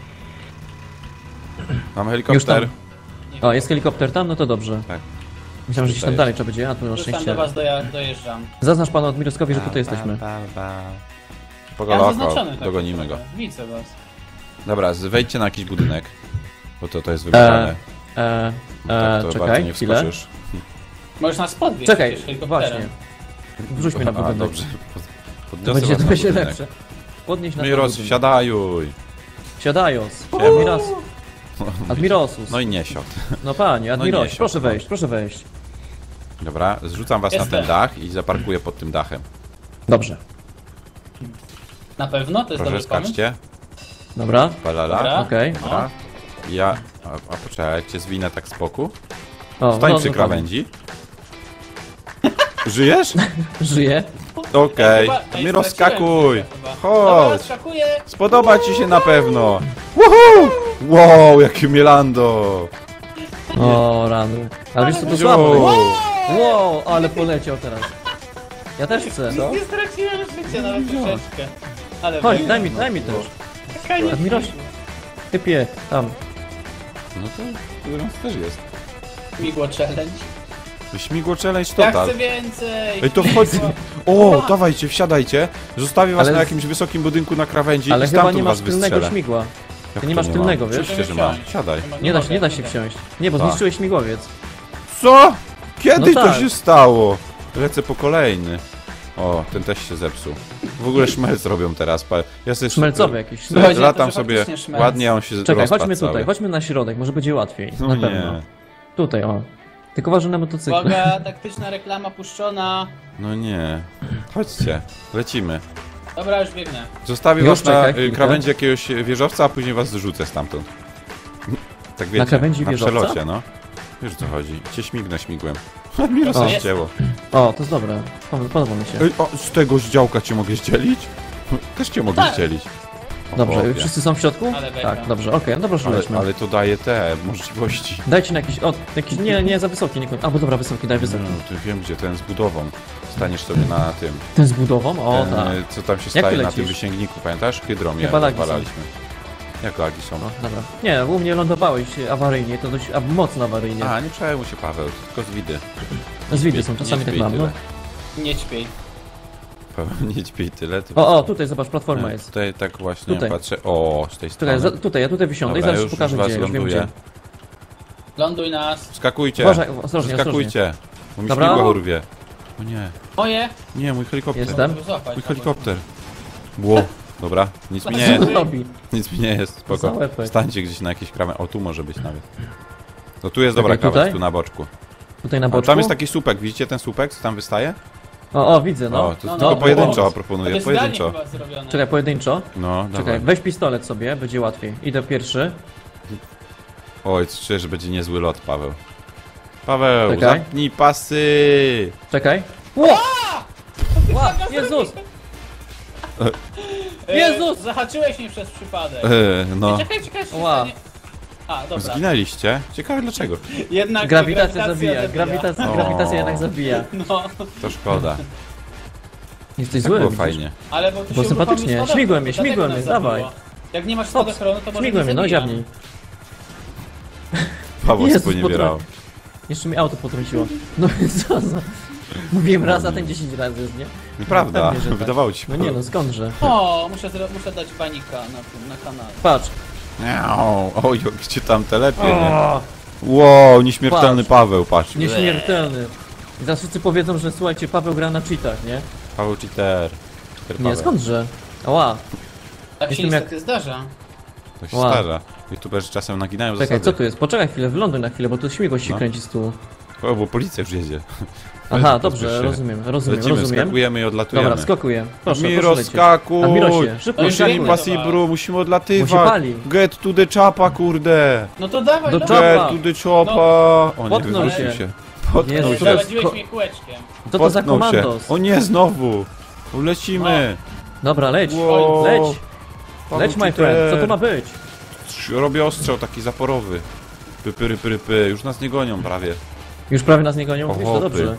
[SPEAKER 2] Mam helikopter.
[SPEAKER 3] Już O, jest helikopter tam? No to dobrze.
[SPEAKER 2] Tak.
[SPEAKER 3] Myślałem, że gdzieś tam
[SPEAKER 2] Tutaj
[SPEAKER 3] dalej trzeba będzie, a tu na
[SPEAKER 1] Już tam
[SPEAKER 3] szczęście.
[SPEAKER 1] do was doja dojeżdżam.
[SPEAKER 3] Zaznacz panu Admirowskowi, że tutaj
[SPEAKER 2] Pa, pa,
[SPEAKER 3] jesteśmy.
[SPEAKER 2] pa, pa.
[SPEAKER 1] Ja
[SPEAKER 2] Pogoloko,
[SPEAKER 1] zaznaczony tak
[SPEAKER 2] dogonimy go.
[SPEAKER 1] naprawdę. Widzę was.
[SPEAKER 2] Dobra, z- wejdźcie na jakiś budynek. Bo to, to jest wybrane.
[SPEAKER 3] E, e,
[SPEAKER 2] tak, to
[SPEAKER 3] e,
[SPEAKER 2] bardzo
[SPEAKER 3] czekaj,
[SPEAKER 2] nie
[SPEAKER 3] chwilę.
[SPEAKER 2] wskoczysz.
[SPEAKER 1] Możesz nas podwieźć
[SPEAKER 3] Czekaj,
[SPEAKER 1] przecież helikopterem.
[SPEAKER 3] właśnie. Wrzuć mnie na
[SPEAKER 2] A,
[SPEAKER 3] budynek.
[SPEAKER 2] dobrze.
[SPEAKER 3] To
[SPEAKER 2] Podniosę
[SPEAKER 3] będzie,
[SPEAKER 2] was
[SPEAKER 3] to
[SPEAKER 2] na
[SPEAKER 3] będzie
[SPEAKER 2] budynek.
[SPEAKER 3] lepsze. Podnieś na
[SPEAKER 2] Miros,
[SPEAKER 3] budynek.
[SPEAKER 2] wsiadajuj.
[SPEAKER 3] Siadajos. Admiros. Admirosus.
[SPEAKER 2] No i nie siad.
[SPEAKER 3] No panie, Admiros,
[SPEAKER 2] nie,
[SPEAKER 3] proszę
[SPEAKER 2] siad.
[SPEAKER 3] wejść, proszę wejść.
[SPEAKER 2] Dobra, zrzucam was
[SPEAKER 1] Jestem.
[SPEAKER 2] na ten dach i zaparkuję pod tym dachem.
[SPEAKER 3] Dobrze.
[SPEAKER 1] Na pewno? To jest
[SPEAKER 2] Proszę,
[SPEAKER 1] dobry pomysł?
[SPEAKER 2] skaczcie.
[SPEAKER 3] Dobra,
[SPEAKER 2] Balala.
[SPEAKER 1] Dobra.
[SPEAKER 3] okej.
[SPEAKER 2] Dobra. Ja... A, a poczekaj, jak cię zwinę tak z boku.
[SPEAKER 3] O,
[SPEAKER 2] Stań
[SPEAKER 3] no,
[SPEAKER 2] przy
[SPEAKER 3] no,
[SPEAKER 2] krawędzi. Żyjesz?
[SPEAKER 3] Żyje.
[SPEAKER 2] Okej.
[SPEAKER 1] Chyba- ej,
[SPEAKER 2] Miro,
[SPEAKER 1] straciłem
[SPEAKER 2] skakuj.
[SPEAKER 1] chwilę chyba. Dobra,
[SPEAKER 2] Chodź.
[SPEAKER 1] skakuję.
[SPEAKER 2] Spodoba ci się na pewno. Woohoo! Wow, jakie mielando.
[SPEAKER 3] O, rany. Ale wiesz co, to
[SPEAKER 2] Ziu.
[SPEAKER 3] słabo. Wow, ale poleciał teraz. Ja też chcę.
[SPEAKER 1] Nie straciłem życia nawet troszeczkę. Ale
[SPEAKER 3] Chodź,
[SPEAKER 1] weź.
[SPEAKER 3] daj mi, daj mi też.
[SPEAKER 1] Fajnie.
[SPEAKER 3] Admiros, typie, tam.
[SPEAKER 2] No to u nas też jest.
[SPEAKER 1] Migło challenge.
[SPEAKER 2] Śmigło challenge
[SPEAKER 1] Ja
[SPEAKER 2] total.
[SPEAKER 1] chcę więcej.
[SPEAKER 2] Ej, to wchodź. O, dawajcie, wsiadajcie. Zostawię was
[SPEAKER 3] Ale-
[SPEAKER 2] na jakimś wysokim budynku na krawędzi
[SPEAKER 3] Ale
[SPEAKER 2] i
[SPEAKER 3] chyba
[SPEAKER 2] stamtąd
[SPEAKER 3] nie masz
[SPEAKER 2] was
[SPEAKER 3] tylnego
[SPEAKER 2] wystrzelę.
[SPEAKER 3] śmigła.
[SPEAKER 2] Jak
[SPEAKER 3] Ty nie
[SPEAKER 2] to
[SPEAKER 3] masz tylnego,
[SPEAKER 2] mam?
[SPEAKER 3] wiesz?
[SPEAKER 2] Oczywiście, że mam. Siadaj.
[SPEAKER 3] Nie da się,
[SPEAKER 1] mogę,
[SPEAKER 3] nie da się
[SPEAKER 1] mogę.
[SPEAKER 3] wsiąść. Nie, bo
[SPEAKER 2] Tak.
[SPEAKER 3] zniszczyłeś śmigłowiec.
[SPEAKER 2] Co? Kiedy
[SPEAKER 3] No
[SPEAKER 2] to
[SPEAKER 3] tak.
[SPEAKER 2] się stało? Lecę po kolejny. O, ten też się zepsuł. W ogóle szmelc robią teraz. pa- Ja sobie
[SPEAKER 3] Szmelcowy jakiś.
[SPEAKER 2] sobie
[SPEAKER 1] Słuchajcie,
[SPEAKER 2] Latam
[SPEAKER 1] to, że
[SPEAKER 2] sobie
[SPEAKER 1] faktycznie szmelc.
[SPEAKER 2] ładnie, a on się
[SPEAKER 3] Czekaj,
[SPEAKER 2] rozpadł
[SPEAKER 3] chodźmy tutaj,
[SPEAKER 2] cały.
[SPEAKER 3] chodźmy na środek, może będzie łatwiej.
[SPEAKER 2] No
[SPEAKER 3] na
[SPEAKER 2] nie.
[SPEAKER 3] pewno. Tutaj, o. Tylko uważaj na motocykl.
[SPEAKER 1] Uwaga, taktyczna reklama puszczona.
[SPEAKER 2] No nie. Chodźcie, lecimy.
[SPEAKER 1] Dobra, już biegnę.
[SPEAKER 2] Zostawię
[SPEAKER 3] Już
[SPEAKER 2] was na
[SPEAKER 3] czekaj
[SPEAKER 2] y,
[SPEAKER 3] chwilkę.
[SPEAKER 2] krawędzi jakiegoś wieżowca, a później was zrzucę stamtąd. Tak wiecie,
[SPEAKER 3] krawędzi
[SPEAKER 2] na
[SPEAKER 3] wieżowca?
[SPEAKER 2] przelocie, no. Wiesz o co chodzi. Cię śmignę śmigłem. Mi
[SPEAKER 3] O.
[SPEAKER 2] ścięło.
[SPEAKER 3] O, to jest dobre. Pom- Podoba mi się.
[SPEAKER 2] Ej, o, z tego z działka cię mogę zdzielić? Też cię mogę
[SPEAKER 1] Tak.
[SPEAKER 2] zdzielić. O,
[SPEAKER 3] Dobrze,
[SPEAKER 2] chłopie.
[SPEAKER 3] wszyscy są w środku?
[SPEAKER 1] Ale beka.
[SPEAKER 3] Tak, dobrze, okej, no dobrze,
[SPEAKER 2] ale,
[SPEAKER 3] lećmy.
[SPEAKER 2] ale to daje te możliwości.
[SPEAKER 3] Dajcie na jakiś, o, jakiś, nie, nie za wysoki, nie, a bo dobra, wysoki, daj wysoki.
[SPEAKER 2] No, to wiem gdzie, ten z budową. Staniesz sobie na tym.
[SPEAKER 3] Ten z budową? O,
[SPEAKER 2] ten,
[SPEAKER 3] tak.
[SPEAKER 2] y, co tam się
[SPEAKER 3] Jak
[SPEAKER 2] staje
[SPEAKER 3] ty
[SPEAKER 2] na tym
[SPEAKER 3] lecisz?
[SPEAKER 2] wysięgniku, pamiętasz? Hydro mnie
[SPEAKER 3] Chyba lagi są.
[SPEAKER 2] rozwalaliśmy. Jak lagi są?
[SPEAKER 3] No, dobra. Nie, u mnie lądowałeś awaryjnie, to dość a, mocno awaryjnie.
[SPEAKER 2] A, nie przejmuj się Paweł, tylko z widy.
[SPEAKER 3] Z widy są,
[SPEAKER 2] Nie
[SPEAKER 3] czasami tak
[SPEAKER 2] śpiej
[SPEAKER 3] mam, no.
[SPEAKER 2] tyle.
[SPEAKER 1] Nie ćpiej.
[SPEAKER 2] Paweł, nie ćpij tyle. To
[SPEAKER 3] O, o, tutaj zobacz, platforma
[SPEAKER 2] Nie,
[SPEAKER 3] jest.
[SPEAKER 2] Tutaj tak właśnie
[SPEAKER 3] Tutaj.
[SPEAKER 2] patrzę. O, z tej strony.
[SPEAKER 3] Tutaj, za, tutaj, ja tutaj wysiądę
[SPEAKER 2] Dobra,
[SPEAKER 3] i zaraz
[SPEAKER 2] już,
[SPEAKER 3] pokażę
[SPEAKER 2] już was
[SPEAKER 3] gdzie, już wiem
[SPEAKER 2] ląduję.
[SPEAKER 3] gdzie.
[SPEAKER 1] Ląduj nas.
[SPEAKER 2] Skakujcie!
[SPEAKER 3] Uważaj, ostrożnie,
[SPEAKER 2] Skakujcie! Bo mi
[SPEAKER 3] Dobra.
[SPEAKER 2] śmigło urwie. O nie,
[SPEAKER 1] Moje.
[SPEAKER 2] nie, mój helikopter.
[SPEAKER 3] Jestem.
[SPEAKER 1] Mogę złapać,
[SPEAKER 2] Mój
[SPEAKER 1] no
[SPEAKER 2] helikopter. Ło, dobra, nic mi nie
[SPEAKER 3] Co
[SPEAKER 2] jest.
[SPEAKER 3] on robi?
[SPEAKER 2] Nic mi nie jest,
[SPEAKER 3] Za
[SPEAKER 2] spoko.
[SPEAKER 3] łepek.
[SPEAKER 2] Stańcie gdzieś na jakieś krawędzi. O, tu może być nawet. No tu jest dobra
[SPEAKER 3] Czekaj,
[SPEAKER 2] krawędź,
[SPEAKER 3] tutaj?
[SPEAKER 2] tu na boczku.
[SPEAKER 3] Tutaj na
[SPEAKER 2] A
[SPEAKER 3] boczku?
[SPEAKER 2] tam jest taki słupek, widzicie ten słupek, co tam wystaje?
[SPEAKER 3] O, o, widzę, no.
[SPEAKER 2] O, to
[SPEAKER 1] No,
[SPEAKER 2] tylko
[SPEAKER 1] no,
[SPEAKER 2] pojedynczo
[SPEAKER 1] no. To
[SPEAKER 2] proponuję,
[SPEAKER 1] jest zdanie
[SPEAKER 2] pojedynczo.
[SPEAKER 1] chyba zrobione.
[SPEAKER 3] Czekaj, pojedynczo.
[SPEAKER 2] No,
[SPEAKER 3] Czekaj,
[SPEAKER 2] dawaj.
[SPEAKER 3] weź pistolet sobie, będzie łatwiej. Idę pierwszy.
[SPEAKER 2] Oj, czuję, że będzie niezły lot, Paweł. Paweł,
[SPEAKER 3] Czekaj.
[SPEAKER 2] zapnij pasy!
[SPEAKER 3] Czekaj. Ło! Ła, Jezus!
[SPEAKER 1] E,
[SPEAKER 3] Jezus!
[SPEAKER 1] Zahaczyłeś mnie przez przypadek.
[SPEAKER 2] E, no.
[SPEAKER 1] Czekaj, czekaj, czekaj.
[SPEAKER 3] Ła.
[SPEAKER 1] A, dobra.
[SPEAKER 2] Zginęliście? Ciekawe dlaczego.
[SPEAKER 1] Jednak
[SPEAKER 3] Grawitacja zabija, grawitacja,
[SPEAKER 2] O.
[SPEAKER 3] grawitacja jednak zabija.
[SPEAKER 1] No,
[SPEAKER 2] To szkoda.
[SPEAKER 3] Jesteś
[SPEAKER 2] Tak
[SPEAKER 3] zły.
[SPEAKER 2] było
[SPEAKER 3] widzisz?
[SPEAKER 2] fajnie.
[SPEAKER 1] ale bo tu
[SPEAKER 3] Było
[SPEAKER 1] się
[SPEAKER 3] sympatycznie.
[SPEAKER 1] uruchomił spadochron,
[SPEAKER 3] Śmigłem mnie,
[SPEAKER 1] to dlatego
[SPEAKER 3] śmigłem
[SPEAKER 1] nas
[SPEAKER 3] mnie, dawaj.
[SPEAKER 1] zabiło. Jak nie masz
[SPEAKER 3] Hops,
[SPEAKER 1] spadochronu, to może
[SPEAKER 3] Śmigłem mnie,
[SPEAKER 1] nie
[SPEAKER 3] no
[SPEAKER 1] zabija.
[SPEAKER 3] dziabnij.
[SPEAKER 2] Paweł
[SPEAKER 3] Jezus,
[SPEAKER 2] sponiewierał.
[SPEAKER 3] Jeszcze mi auto potrąciło. No co za... Mówiłem raz, a ten dziesięć razy jest, nie?
[SPEAKER 2] Nieprawda,
[SPEAKER 3] Pewnie, że tak.
[SPEAKER 2] wydawało ci się.
[SPEAKER 3] No nie no, skądże?
[SPEAKER 1] O, muszę, zro- muszę dać banika na tym, na kanale.
[SPEAKER 3] Patrz.
[SPEAKER 2] Miau. Oj, gdzie tam telepie, nie?
[SPEAKER 3] O,
[SPEAKER 2] Wow, nieśmiertelny
[SPEAKER 3] Patrz.
[SPEAKER 2] Paweł, patrz.
[SPEAKER 3] nieśmiertelny. I zaraz wszyscy powiedzą, że słuchajcie, Paweł gra na cheatach, nie?
[SPEAKER 2] Paweł cheater. cheater
[SPEAKER 3] Nie,
[SPEAKER 2] Paweł.
[SPEAKER 3] skądże? Ała,
[SPEAKER 1] Tak się
[SPEAKER 3] Jestem jak-
[SPEAKER 1] niestety zdarza.
[SPEAKER 2] To się
[SPEAKER 3] Wow.
[SPEAKER 2] zdarza. YouTuberzy czasem naginają
[SPEAKER 3] czekaj,
[SPEAKER 2] zasady.
[SPEAKER 3] co tu jest? Poczekaj chwilę, wyląduj na chwilę, bo tu śmigło się
[SPEAKER 2] No.
[SPEAKER 3] kręci z tyłu.
[SPEAKER 2] O, bo policja już jedzie.
[SPEAKER 3] Aha,
[SPEAKER 2] Pospiesz
[SPEAKER 3] dobrze,
[SPEAKER 2] się.
[SPEAKER 3] rozumiem, rozumiem,
[SPEAKER 2] Lecimy,
[SPEAKER 3] rozumiem.
[SPEAKER 2] skakujemy i odlatujemy.
[SPEAKER 3] Dobra, skakuję. Proszę,
[SPEAKER 2] Admiro,
[SPEAKER 3] proszę lecieć.
[SPEAKER 2] skakuj!
[SPEAKER 3] Admirosie, szybko,
[SPEAKER 1] Już
[SPEAKER 2] Mission
[SPEAKER 1] wiemy,
[SPEAKER 3] skakuj.
[SPEAKER 1] to
[SPEAKER 2] impossible, musimy
[SPEAKER 3] Bo
[SPEAKER 2] odlatywać.
[SPEAKER 3] się pali.
[SPEAKER 2] Get to the chapa, kurde.
[SPEAKER 1] No to dawaj,
[SPEAKER 3] Do
[SPEAKER 1] dawaj.
[SPEAKER 3] czapa.
[SPEAKER 2] Get to the chapa. O nie,
[SPEAKER 3] Potknął
[SPEAKER 2] wywrócił
[SPEAKER 3] się.
[SPEAKER 2] się. Potknął
[SPEAKER 3] Jezu,
[SPEAKER 2] się.
[SPEAKER 3] to jest-
[SPEAKER 1] Zawadziłeś
[SPEAKER 3] ko-
[SPEAKER 1] mnie kółeczkiem.
[SPEAKER 3] Co to za
[SPEAKER 2] Potknął się.
[SPEAKER 3] komandos?
[SPEAKER 2] O nie, znowu. Lecimy.
[SPEAKER 3] Dobra, leć,
[SPEAKER 2] Wow.
[SPEAKER 3] leć.
[SPEAKER 2] Paweł
[SPEAKER 3] Leć, my
[SPEAKER 2] Cheater.
[SPEAKER 3] friend, co to ma być?
[SPEAKER 2] Robię ostrzał taki zaporowy. Py, pyry, pyry, py. Już nas nie gonią prawie.
[SPEAKER 3] Już prawie nas nie gonią, mówisz, to
[SPEAKER 2] Ochopy.
[SPEAKER 3] dobrze.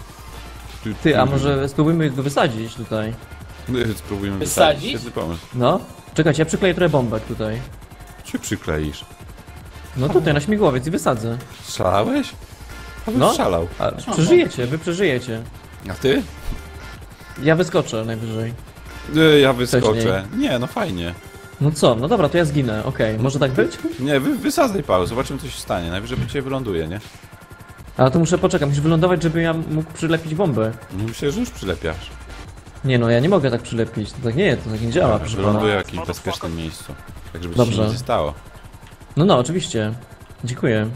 [SPEAKER 3] Ty, a może spróbujmy go wysadzić tutaj?
[SPEAKER 2] Spróbujemy
[SPEAKER 1] Wysadzić?
[SPEAKER 2] wysadzić. Świetny pomysł.
[SPEAKER 3] No, czekajcie, ja przykleję trochę bombek tutaj.
[SPEAKER 2] Czy przykleisz?
[SPEAKER 3] No tutaj, na śmigłowiec i wysadzę.
[SPEAKER 2] Strzelałeś? Paweł
[SPEAKER 3] No.
[SPEAKER 2] strzelał.
[SPEAKER 3] A, przeżyjecie, wy przeżyjecie.
[SPEAKER 2] A ty?
[SPEAKER 3] Ja wyskoczę najwyżej.
[SPEAKER 2] Nie, ja wyskoczę. Nie, no fajnie.
[SPEAKER 3] No co, no dobra, to ja zginę, okej. Może tak być?
[SPEAKER 2] Nie, wy, wysadzaj Paweł, zobaczymy co się stanie. Najwyżej by cię wyląduje, nie?
[SPEAKER 3] Ale to muszę poczekać, musisz wylądować, żeby ja mógł przylepić bombę.
[SPEAKER 2] No myślę, że już przylepiasz.
[SPEAKER 3] Nie no, ja nie mogę tak przylepić, to tak nie, to tak nie działa, proszę pana.
[SPEAKER 2] Wyląduję w jakimś bezpiecznym miejscu. Tak żeby ci
[SPEAKER 3] Dobrze.
[SPEAKER 2] się nic nie stało.
[SPEAKER 3] No no, oczywiście. Dziękuję.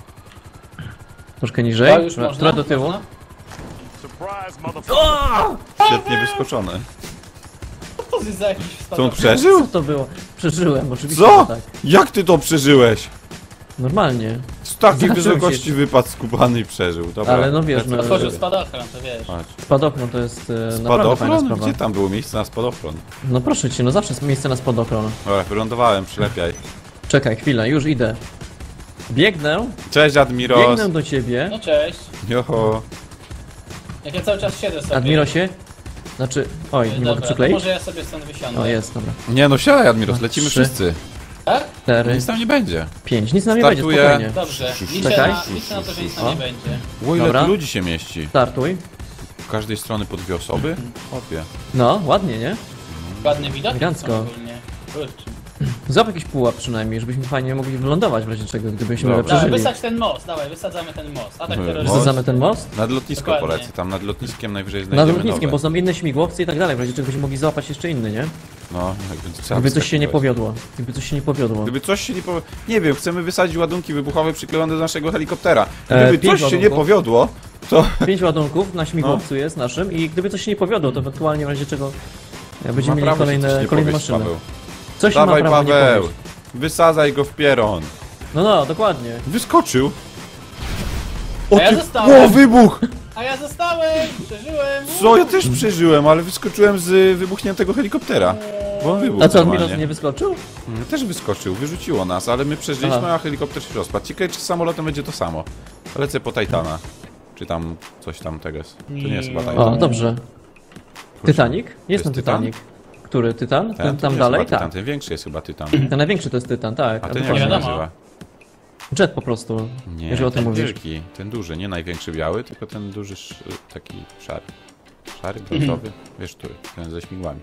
[SPEAKER 3] Troszkę niżej,
[SPEAKER 1] To już
[SPEAKER 3] Trochę-
[SPEAKER 1] można?
[SPEAKER 3] trochę do tyłu.
[SPEAKER 1] Można?
[SPEAKER 4] Surprise, motherfucker.
[SPEAKER 2] Świetnie wyskoczone.
[SPEAKER 1] Co to jest za jakiś
[SPEAKER 2] Co on
[SPEAKER 1] spadek?
[SPEAKER 2] przeżył?
[SPEAKER 3] Co to było? Przeżyłem, oczywiście,
[SPEAKER 2] Co?
[SPEAKER 3] że tak.
[SPEAKER 2] Jak ty to przeżyłeś?
[SPEAKER 3] Normalnie.
[SPEAKER 2] Z takiej
[SPEAKER 3] Zaczął
[SPEAKER 2] wysokości
[SPEAKER 3] się.
[SPEAKER 2] wypadł skubany i przeżył. Dobra.
[SPEAKER 3] Ale no wiesz,
[SPEAKER 2] lecę
[SPEAKER 3] no-
[SPEAKER 2] do
[SPEAKER 1] Otworzył
[SPEAKER 2] ciebie.
[SPEAKER 1] spadochron, to wiesz.
[SPEAKER 2] Chodź.
[SPEAKER 3] Spadochron to jest e, naprawdę fajna
[SPEAKER 2] Spadochron?
[SPEAKER 3] sprawa.
[SPEAKER 2] Gdzie tam było miejsce na spadochron?
[SPEAKER 3] No proszę cię, no zawsze jest miejsce na spadochron.
[SPEAKER 2] Dobra, wylądowałem, przylepiaj.
[SPEAKER 3] Czekaj, chwilę, już idę. Biegnę,
[SPEAKER 2] Cześć Admiros.
[SPEAKER 3] biegnę do ciebie.
[SPEAKER 1] No cześć.
[SPEAKER 2] Joho.
[SPEAKER 1] Jak ja cały czas siedzę sobie.
[SPEAKER 3] Admirosie? Znaczy, oj, nie
[SPEAKER 1] Dobra,
[SPEAKER 3] mogę
[SPEAKER 1] to
[SPEAKER 3] przykleić?
[SPEAKER 1] może ja sobie stąd wysiądę.
[SPEAKER 3] O, jest, dobra.
[SPEAKER 2] Nie no, siadaj Admiros, lecimy
[SPEAKER 3] Trzy.
[SPEAKER 2] wszyscy.
[SPEAKER 1] Tak?
[SPEAKER 3] Cztery,
[SPEAKER 2] Nic tam nie będzie.
[SPEAKER 3] pięć, nic nam nie będzie,
[SPEAKER 2] Startuję.
[SPEAKER 3] spokojnie.
[SPEAKER 1] Dobrze. Liczę
[SPEAKER 3] Czekaj.
[SPEAKER 1] na, liczę na to, że nic tam
[SPEAKER 3] O.
[SPEAKER 1] nie będzie.
[SPEAKER 2] O, ile
[SPEAKER 3] Dobra.
[SPEAKER 2] tu ludzi się mieści?
[SPEAKER 3] Startuj.
[SPEAKER 2] Z każdej strony po dwie osoby? Opie.
[SPEAKER 3] No, ładnie, nie?
[SPEAKER 1] Ładny widok.
[SPEAKER 3] Elegancko.
[SPEAKER 1] Ogólnie. Kurczę.
[SPEAKER 3] Złap jakiś pułap przynajmniej, żebyśmy fajnie mogli wylądować w razie czego, gdybyśmy
[SPEAKER 2] Dobra.
[SPEAKER 1] Dawaj,
[SPEAKER 3] przeżyli.
[SPEAKER 1] wysadź ten most, dawaj, wysadzamy ten most. Atak
[SPEAKER 2] Most?
[SPEAKER 1] terrorystyczny.
[SPEAKER 3] Wysadzamy ten most?
[SPEAKER 2] Nad lotnisko
[SPEAKER 1] Dokładnie.
[SPEAKER 2] polecę, tam nad lotniskiem najwyżej
[SPEAKER 3] Nad
[SPEAKER 2] znajdziemy
[SPEAKER 3] lotniskiem, bo
[SPEAKER 2] nowe.
[SPEAKER 3] są inne śmigłowce i tak dalej, w razie czego byśmy mogli złapać jeszcze inny, nie?
[SPEAKER 2] No, jak będzie trzeba
[SPEAKER 3] Gdyby coś się nie
[SPEAKER 2] wyskakiwać.
[SPEAKER 3] powiodło. Gdyby coś się nie powiodło.
[SPEAKER 2] Gdyby coś się nie powiodło... Nie wiem, chcemy wysadzić ładunki wybuchowe przyklejone do naszego helikoptera. Gdyby
[SPEAKER 3] E, pięć
[SPEAKER 2] coś się nie
[SPEAKER 3] ładunków.
[SPEAKER 2] powiodło, to...
[SPEAKER 3] Pięć ładunków na
[SPEAKER 2] No.
[SPEAKER 3] śmigłowcu jest naszym i gdyby coś się nie powiodło, to ewentualnie w razie czego e, będziemy
[SPEAKER 2] Ma
[SPEAKER 3] mieli
[SPEAKER 2] prawo się coś
[SPEAKER 3] kolejne,
[SPEAKER 2] nie
[SPEAKER 3] kolejne
[SPEAKER 2] powieść,
[SPEAKER 3] maszyny.
[SPEAKER 2] Paweł.
[SPEAKER 3] Coś
[SPEAKER 2] Dawaj
[SPEAKER 3] ma prawo nie
[SPEAKER 2] Paweł,
[SPEAKER 3] powieść.
[SPEAKER 2] wysadzaj go w pieron.
[SPEAKER 3] No no, dokładnie.
[SPEAKER 2] Wyskoczył. O
[SPEAKER 1] A ja
[SPEAKER 2] ty...
[SPEAKER 1] zostałem.
[SPEAKER 2] O, wybuch!
[SPEAKER 1] A ja zostałem! Przeżyłem!
[SPEAKER 2] Co? Ja też przeżyłem, ale wyskoczyłem z wybuchniętego helikoptera. Bo on wybuchł
[SPEAKER 3] A co,
[SPEAKER 2] normalnie.
[SPEAKER 3] Admiros nie wyskoczył?
[SPEAKER 2] Mm, Też wyskoczył, wyrzuciło nas, ale my przeżyliśmy,
[SPEAKER 3] Aha.
[SPEAKER 2] a helikopter się rozpadł. Ciekawe, czy z samolotem będzie to samo. Lecę po Titana. Czy tam coś tam tego jest. To nie jest chyba Titan.
[SPEAKER 3] O, dobrze. Titanic? Jest
[SPEAKER 2] jest
[SPEAKER 3] tam
[SPEAKER 2] Tytan?
[SPEAKER 3] Titanic. Który? Tytan? Ten,
[SPEAKER 2] Ten, to
[SPEAKER 3] tam
[SPEAKER 2] nie
[SPEAKER 3] dalej?
[SPEAKER 2] jest chyba
[SPEAKER 3] Tak.
[SPEAKER 2] Tytan, ten większy jest chyba Tytan.
[SPEAKER 3] Ten największy to jest Tytan, tak.
[SPEAKER 2] A
[SPEAKER 3] a
[SPEAKER 2] ten jak się
[SPEAKER 3] dokładnie.
[SPEAKER 1] wiadomo.
[SPEAKER 2] nazywa?
[SPEAKER 3] Jet po prostu,
[SPEAKER 2] Nie,
[SPEAKER 3] jeżeli o tym
[SPEAKER 2] ten
[SPEAKER 3] mówisz.
[SPEAKER 2] wielki, ten duży, nie największy biały, tylko ten duży sz, taki szary. Szary, brązowy, wiesz który, ten ze śmigłami.